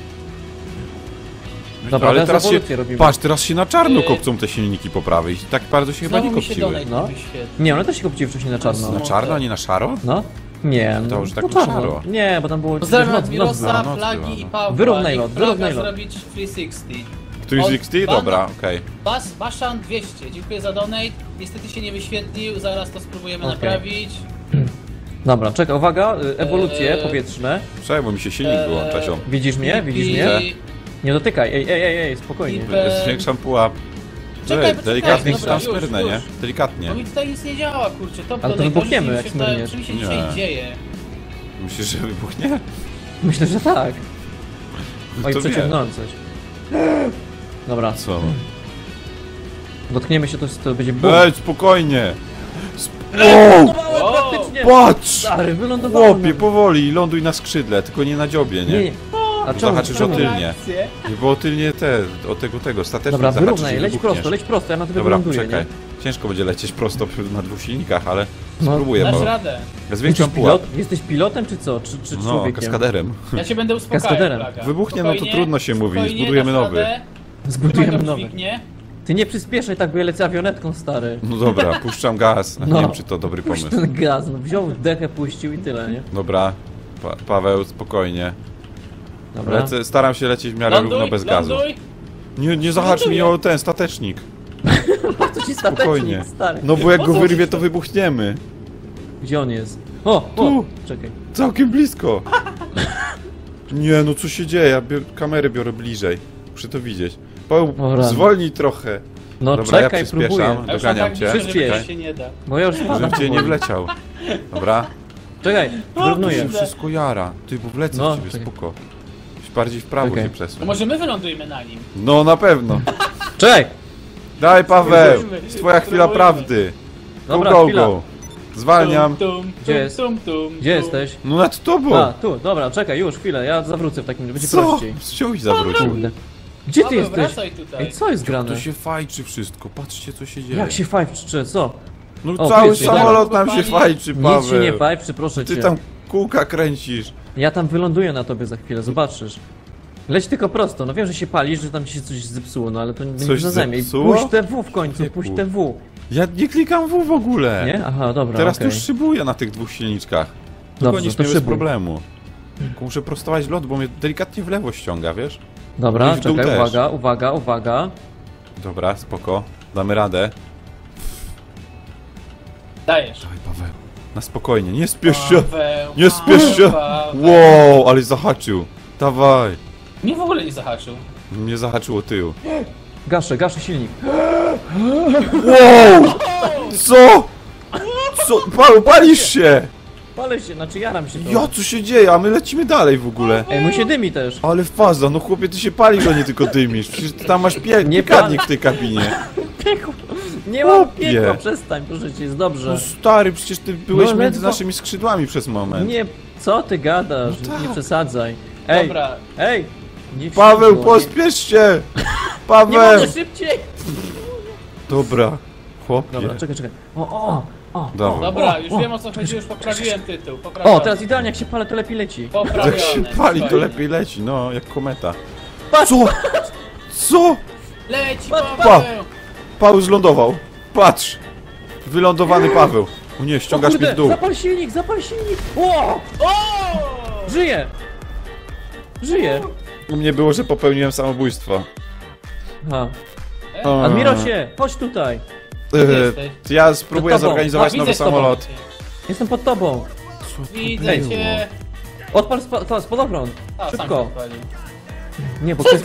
[SPEAKER 3] Dobra,
[SPEAKER 2] ale
[SPEAKER 3] teraz
[SPEAKER 2] teraz się,
[SPEAKER 3] ewolucję robimy.
[SPEAKER 2] patrz, teraz się na czarno
[SPEAKER 1] Yy.
[SPEAKER 2] kopcą te silniki po prawej i tak bardzo się chyba
[SPEAKER 1] Znowu
[SPEAKER 2] nie
[SPEAKER 1] mi się
[SPEAKER 2] kopciły.
[SPEAKER 1] donate
[SPEAKER 3] No.
[SPEAKER 1] no. wyświetli.
[SPEAKER 3] Nie, one też się kopciły wcześniej na czarno.
[SPEAKER 2] Na czarno, a nie na szaro?
[SPEAKER 3] No? Nie, no.
[SPEAKER 2] To już tak
[SPEAKER 3] no
[SPEAKER 2] na
[SPEAKER 3] czarno.
[SPEAKER 2] szaro.
[SPEAKER 3] Nie, bo tam było...
[SPEAKER 1] Pozdrawiam
[SPEAKER 3] noc- noc była.
[SPEAKER 1] Admirosa,
[SPEAKER 2] noc
[SPEAKER 1] Plagi
[SPEAKER 2] była,
[SPEAKER 1] i
[SPEAKER 2] no.
[SPEAKER 1] Pawła.
[SPEAKER 3] Wyrównaj
[SPEAKER 1] Niech
[SPEAKER 3] lot,
[SPEAKER 1] Plaga
[SPEAKER 3] wyrównaj lot.
[SPEAKER 1] zrobić trzysta sześćdziesiąt.
[SPEAKER 2] Tu jest
[SPEAKER 1] Od pana-
[SPEAKER 2] Dobra, okej.
[SPEAKER 1] Bas, Baszan dwieście, dziękuję za donate. Niestety się nie wyświetlił, zaraz to spróbujemy
[SPEAKER 3] Okej.
[SPEAKER 1] naprawić.
[SPEAKER 3] Dobra, czekaj, uwaga, y, ewolucje
[SPEAKER 1] Eee.
[SPEAKER 3] powietrzne.
[SPEAKER 2] Czekaj, bo mi się silnik
[SPEAKER 1] Eee.
[SPEAKER 2] wyłącza, ziom.
[SPEAKER 3] Widzisz mnie? Widzisz mnie?
[SPEAKER 1] I-
[SPEAKER 3] Nie dotykaj, ej, ej, ej, ej, spokojnie.
[SPEAKER 1] Eee.
[SPEAKER 2] Zwiększam pułap.
[SPEAKER 1] Czekaj,
[SPEAKER 2] Ej,
[SPEAKER 1] poczekaj,
[SPEAKER 2] delikatnie
[SPEAKER 1] dobra,
[SPEAKER 2] się tam
[SPEAKER 1] już,
[SPEAKER 2] smyrnę,
[SPEAKER 1] już.
[SPEAKER 2] nie? Delikatnie.
[SPEAKER 1] Bo mi tutaj nic nie działa, kurczę. To
[SPEAKER 3] Ale to wybuchniemy, jak smyrniesz.
[SPEAKER 1] Co mi się
[SPEAKER 2] Nie.
[SPEAKER 1] dzisiaj dzieje?
[SPEAKER 2] Myślisz, że wybuchnie?
[SPEAKER 3] Myślę, że tak. Oj,
[SPEAKER 2] To
[SPEAKER 3] przeciągnąłem coś. Dobra,
[SPEAKER 2] Co?
[SPEAKER 3] dotkniemy się, to, to będzie bum.
[SPEAKER 2] Ej, spokojnie! Sp- wow!
[SPEAKER 1] Wow.
[SPEAKER 3] Praktycznie!
[SPEAKER 2] Patrz!
[SPEAKER 3] Stary, wylądowało
[SPEAKER 2] Chłopie, powoli, ląduj na skrzydle, tylko nie na dziobie,
[SPEAKER 3] Nie,
[SPEAKER 2] nie?
[SPEAKER 3] nie. A czemu?
[SPEAKER 2] Zahaczysz o
[SPEAKER 3] czemu?
[SPEAKER 2] tylnie. Nie, bo tylnie te, o tego, tego, statecznie
[SPEAKER 3] Dobra,
[SPEAKER 2] zahaczysz
[SPEAKER 3] wyrównaj,
[SPEAKER 2] i
[SPEAKER 3] leć
[SPEAKER 2] wybuchniesz.
[SPEAKER 3] prosto, leć prosto, ja na tobie
[SPEAKER 2] Dobra,
[SPEAKER 3] wyląduję,
[SPEAKER 2] czekaj.
[SPEAKER 3] nie?
[SPEAKER 2] Ciężko będzie lecieć prosto na dwóch silnikach, ale
[SPEAKER 3] No.
[SPEAKER 2] spróbuję,
[SPEAKER 1] Dasz
[SPEAKER 2] bo
[SPEAKER 1] radę.
[SPEAKER 2] ja zwiększam
[SPEAKER 3] Jesteś,
[SPEAKER 2] pułap.
[SPEAKER 3] pilot, jesteś pilotem czy co? Czy, czy
[SPEAKER 2] No,
[SPEAKER 3] człowiekiem?
[SPEAKER 2] kaskaderem.
[SPEAKER 1] Ja cię będę uspokajał,
[SPEAKER 3] Kaskaderem.
[SPEAKER 1] Plaga.
[SPEAKER 2] Wybuchnie, no to
[SPEAKER 1] Spokojnie,
[SPEAKER 2] trudno się mówi,
[SPEAKER 1] spokojnie,
[SPEAKER 2] zbudujemy
[SPEAKER 1] dasz
[SPEAKER 2] nowy.
[SPEAKER 1] radę.
[SPEAKER 3] Zbudujemy
[SPEAKER 1] Plaga
[SPEAKER 3] nowe.
[SPEAKER 1] dźwignie.
[SPEAKER 3] Ty nie przyspieszaj tak, bo ja lecę awionetką, stary.
[SPEAKER 2] No dobra, puszczam gaz.
[SPEAKER 3] No.
[SPEAKER 2] Nie wiem, czy to dobry
[SPEAKER 3] Puść
[SPEAKER 2] pomysł.
[SPEAKER 3] ten gaz, no wziął dechę, puścił i tyle, nie?
[SPEAKER 2] Dobra, pa Paweł, spokojnie.
[SPEAKER 3] Dobra.
[SPEAKER 2] Lecę, staram się lecieć w miarę równo
[SPEAKER 1] Ląduj,
[SPEAKER 2] bez gazu.
[SPEAKER 1] ląduj.
[SPEAKER 2] Nie, nie zahacz mi
[SPEAKER 1] Ląduję.
[SPEAKER 2] o ten statecznik.
[SPEAKER 3] To ci
[SPEAKER 2] Spokojnie.
[SPEAKER 3] statecznik, stary.
[SPEAKER 2] No bo jak
[SPEAKER 1] Po
[SPEAKER 2] go
[SPEAKER 1] co
[SPEAKER 2] wyrwie,
[SPEAKER 1] ci
[SPEAKER 2] to
[SPEAKER 1] to?
[SPEAKER 2] wybuchniemy.
[SPEAKER 3] Gdzie on jest? O, o,
[SPEAKER 2] Tu.
[SPEAKER 3] czekaj.
[SPEAKER 2] Całkiem blisko. Nie, no co się dzieje? Ja bior kamerę biorę bliżej. Muszę to widzieć. Paweł,
[SPEAKER 3] O, rany.
[SPEAKER 2] zwolnij trochę.
[SPEAKER 3] No
[SPEAKER 2] Dobra, ja
[SPEAKER 3] czekaj,
[SPEAKER 2] przyspieszam.
[SPEAKER 3] próbuję.
[SPEAKER 1] A już
[SPEAKER 2] Doganiam
[SPEAKER 1] tak
[SPEAKER 2] cię.
[SPEAKER 1] blisko, że
[SPEAKER 3] Przyspiesz.
[SPEAKER 1] się nie da.
[SPEAKER 3] Bo ja już spadam.
[SPEAKER 2] Żebym cię nie wleciał. Dobra.
[SPEAKER 3] Czekaj,
[SPEAKER 2] To
[SPEAKER 3] wyrównuję.
[SPEAKER 2] się wszystko jara. Ty, bo wlecę
[SPEAKER 3] No,
[SPEAKER 2] w ciebie,
[SPEAKER 3] czekaj.
[SPEAKER 2] spoko. Bardziej w prawo
[SPEAKER 3] Czekaj.
[SPEAKER 2] się
[SPEAKER 1] To
[SPEAKER 2] przesuń.
[SPEAKER 1] może my wylądujemy na nim.
[SPEAKER 2] No na pewno.
[SPEAKER 3] Czekaj!
[SPEAKER 2] Daj Paweł.
[SPEAKER 1] Spróbujmy.
[SPEAKER 2] Jest twoja chwila
[SPEAKER 1] Spróbujmy.
[SPEAKER 2] prawdy. Go,
[SPEAKER 3] Dobra,
[SPEAKER 2] go,
[SPEAKER 3] chwila.
[SPEAKER 2] go. Zwalniam.
[SPEAKER 1] Tum, tum,
[SPEAKER 3] Gdzie
[SPEAKER 1] tum,
[SPEAKER 3] jest?
[SPEAKER 1] tum, tum,
[SPEAKER 3] Gdzie
[SPEAKER 1] tum.
[SPEAKER 3] jesteś?
[SPEAKER 2] No nad tobą.
[SPEAKER 3] A, tu, dobra, czekaj, już, chwilę, ja zawrócę w takim razie, będzie
[SPEAKER 2] Co?
[SPEAKER 3] prościej.
[SPEAKER 2] Chciałeś zawrócić.
[SPEAKER 3] Kurde. Gdzie ty
[SPEAKER 1] Paweł,
[SPEAKER 3] jesteś?
[SPEAKER 1] wracaj tutaj.
[SPEAKER 3] Ej, co jest grane?
[SPEAKER 2] To się fajczy wszystko. Patrzcie, co się dzieje.
[SPEAKER 3] Jak się fajczy, co?
[SPEAKER 2] No
[SPEAKER 3] O,
[SPEAKER 2] cały
[SPEAKER 3] wiesz,
[SPEAKER 2] samolot
[SPEAKER 1] jak-
[SPEAKER 2] nam się
[SPEAKER 1] Pani-
[SPEAKER 2] fajczy, Paweł.
[SPEAKER 3] Nic się nie fajczy, proszę
[SPEAKER 2] Ty
[SPEAKER 3] cię.
[SPEAKER 2] tam kółka kręcisz.
[SPEAKER 3] Ja tam wyląduję na tobie za chwilę, zobaczysz. Leć tylko prosto, no wiem, że się palisz, że tam ci się coś zepsuło, no ale to nie
[SPEAKER 2] Coś
[SPEAKER 3] na zajmie.
[SPEAKER 2] zepsuło?
[SPEAKER 3] Puść te W w końcu,
[SPEAKER 2] Wieku.
[SPEAKER 3] puść te W.
[SPEAKER 2] Ja nie klikam W w ogóle.
[SPEAKER 3] Nie? Aha, dobra,
[SPEAKER 2] Teraz
[SPEAKER 3] okej.
[SPEAKER 2] to już szybuję na tych dwóch silniczkach.
[SPEAKER 3] Dobrze,
[SPEAKER 2] Gonisz
[SPEAKER 3] to
[SPEAKER 2] mnie bez
[SPEAKER 3] szybuj.
[SPEAKER 2] problemu. Tylko muszę prostować lot, bo mnie delikatnie w lewo ściąga, wiesz?
[SPEAKER 3] Dobra,
[SPEAKER 2] I w dół
[SPEAKER 3] czekaj,
[SPEAKER 2] też.
[SPEAKER 3] uwaga, uwaga, uwaga.
[SPEAKER 2] Dobra, spoko. Damy radę.
[SPEAKER 1] Dajesz.
[SPEAKER 2] Dawaj, Paweł. Na spokojnie, nie spiesz się.
[SPEAKER 1] Paweł,
[SPEAKER 2] Nie spiesz się.
[SPEAKER 1] Paweł.
[SPEAKER 2] Wow, ale zahaczył. Dawaj.
[SPEAKER 1] Mnie w ogóle nie zahaczył.
[SPEAKER 2] Mnie zahaczyło tył.
[SPEAKER 3] Gaszę, gaszę silnik.
[SPEAKER 2] Wow! Co? Co? Paweł, palisz się!
[SPEAKER 3] Palę się, znaczy jaram się to.
[SPEAKER 2] Ja, co się dzieje? A my lecimy dalej w ogóle.
[SPEAKER 3] Ej, mój się dymi też.
[SPEAKER 2] Ale faza, no chłopie, ty się palisz, a nie tylko dymisz. Przecież ty tam masz pie
[SPEAKER 3] Nie
[SPEAKER 2] piekarnik w tej kabinie.
[SPEAKER 3] Piekło. Nie mam
[SPEAKER 2] Chłopie.
[SPEAKER 3] piekła, przestań, proszę cię, jest dobrze.
[SPEAKER 2] No stary, przecież ty byłeś
[SPEAKER 3] No,
[SPEAKER 2] między
[SPEAKER 3] ledwo-
[SPEAKER 2] naszymi skrzydłami przez moment.
[SPEAKER 3] Nie, co ty gadasz?
[SPEAKER 2] No tak.
[SPEAKER 3] Nie przesadzaj. Ej,
[SPEAKER 1] Dobra.
[SPEAKER 3] ej! Nie
[SPEAKER 2] Paweł,
[SPEAKER 3] wściekło,
[SPEAKER 2] pospiesz się!
[SPEAKER 3] Nie, nie
[SPEAKER 2] Paweł!
[SPEAKER 3] mogę szybciej!
[SPEAKER 2] Dobra, chłopie.
[SPEAKER 3] Dobra, czekaj, czekaj. O, o, o.
[SPEAKER 2] Dawaj.
[SPEAKER 1] Dobra,
[SPEAKER 3] O,
[SPEAKER 1] już
[SPEAKER 3] o.
[SPEAKER 1] wiem o co chodzi, już poprawiłem tytuł. Poprawiony.
[SPEAKER 3] O, teraz idealnie, jak się palę, to lepiej leci.
[SPEAKER 2] Jak
[SPEAKER 1] Poprawiony.
[SPEAKER 2] się pali, to
[SPEAKER 1] spokojnie.
[SPEAKER 2] lepiej leci, no, jak kometa.
[SPEAKER 3] Patrz!
[SPEAKER 2] Co? Co?
[SPEAKER 1] Leci
[SPEAKER 3] Pa-
[SPEAKER 1] Paweł!
[SPEAKER 2] Paweł zlądował. Patrz. Wylądowany Paweł. O nie,
[SPEAKER 3] O
[SPEAKER 2] ściągasz mnie
[SPEAKER 3] kurde,
[SPEAKER 2] w dół.
[SPEAKER 3] zapal silnik, zapal silnik! O!
[SPEAKER 1] O!
[SPEAKER 3] Żyje! Żyje!
[SPEAKER 2] U mnie było, że popełniłem samobójstwo.
[SPEAKER 3] Aha.
[SPEAKER 2] O.
[SPEAKER 3] Admirosie, chodź tutaj!
[SPEAKER 1] Gdzie
[SPEAKER 2] E,
[SPEAKER 1] jesteś?
[SPEAKER 2] Ja spróbuję
[SPEAKER 3] Przed tobą.
[SPEAKER 2] zorganizować
[SPEAKER 1] A,
[SPEAKER 2] nowy
[SPEAKER 1] widzę z tobą.
[SPEAKER 2] samolot.
[SPEAKER 3] Jestem pod tobą!
[SPEAKER 1] Widzę
[SPEAKER 3] Ej.
[SPEAKER 1] cię!
[SPEAKER 3] Odpal spa to, spadochron!
[SPEAKER 1] A, sam się
[SPEAKER 3] Szybko!
[SPEAKER 1] odpalił.
[SPEAKER 3] Nie, bo
[SPEAKER 1] Co
[SPEAKER 3] ktoś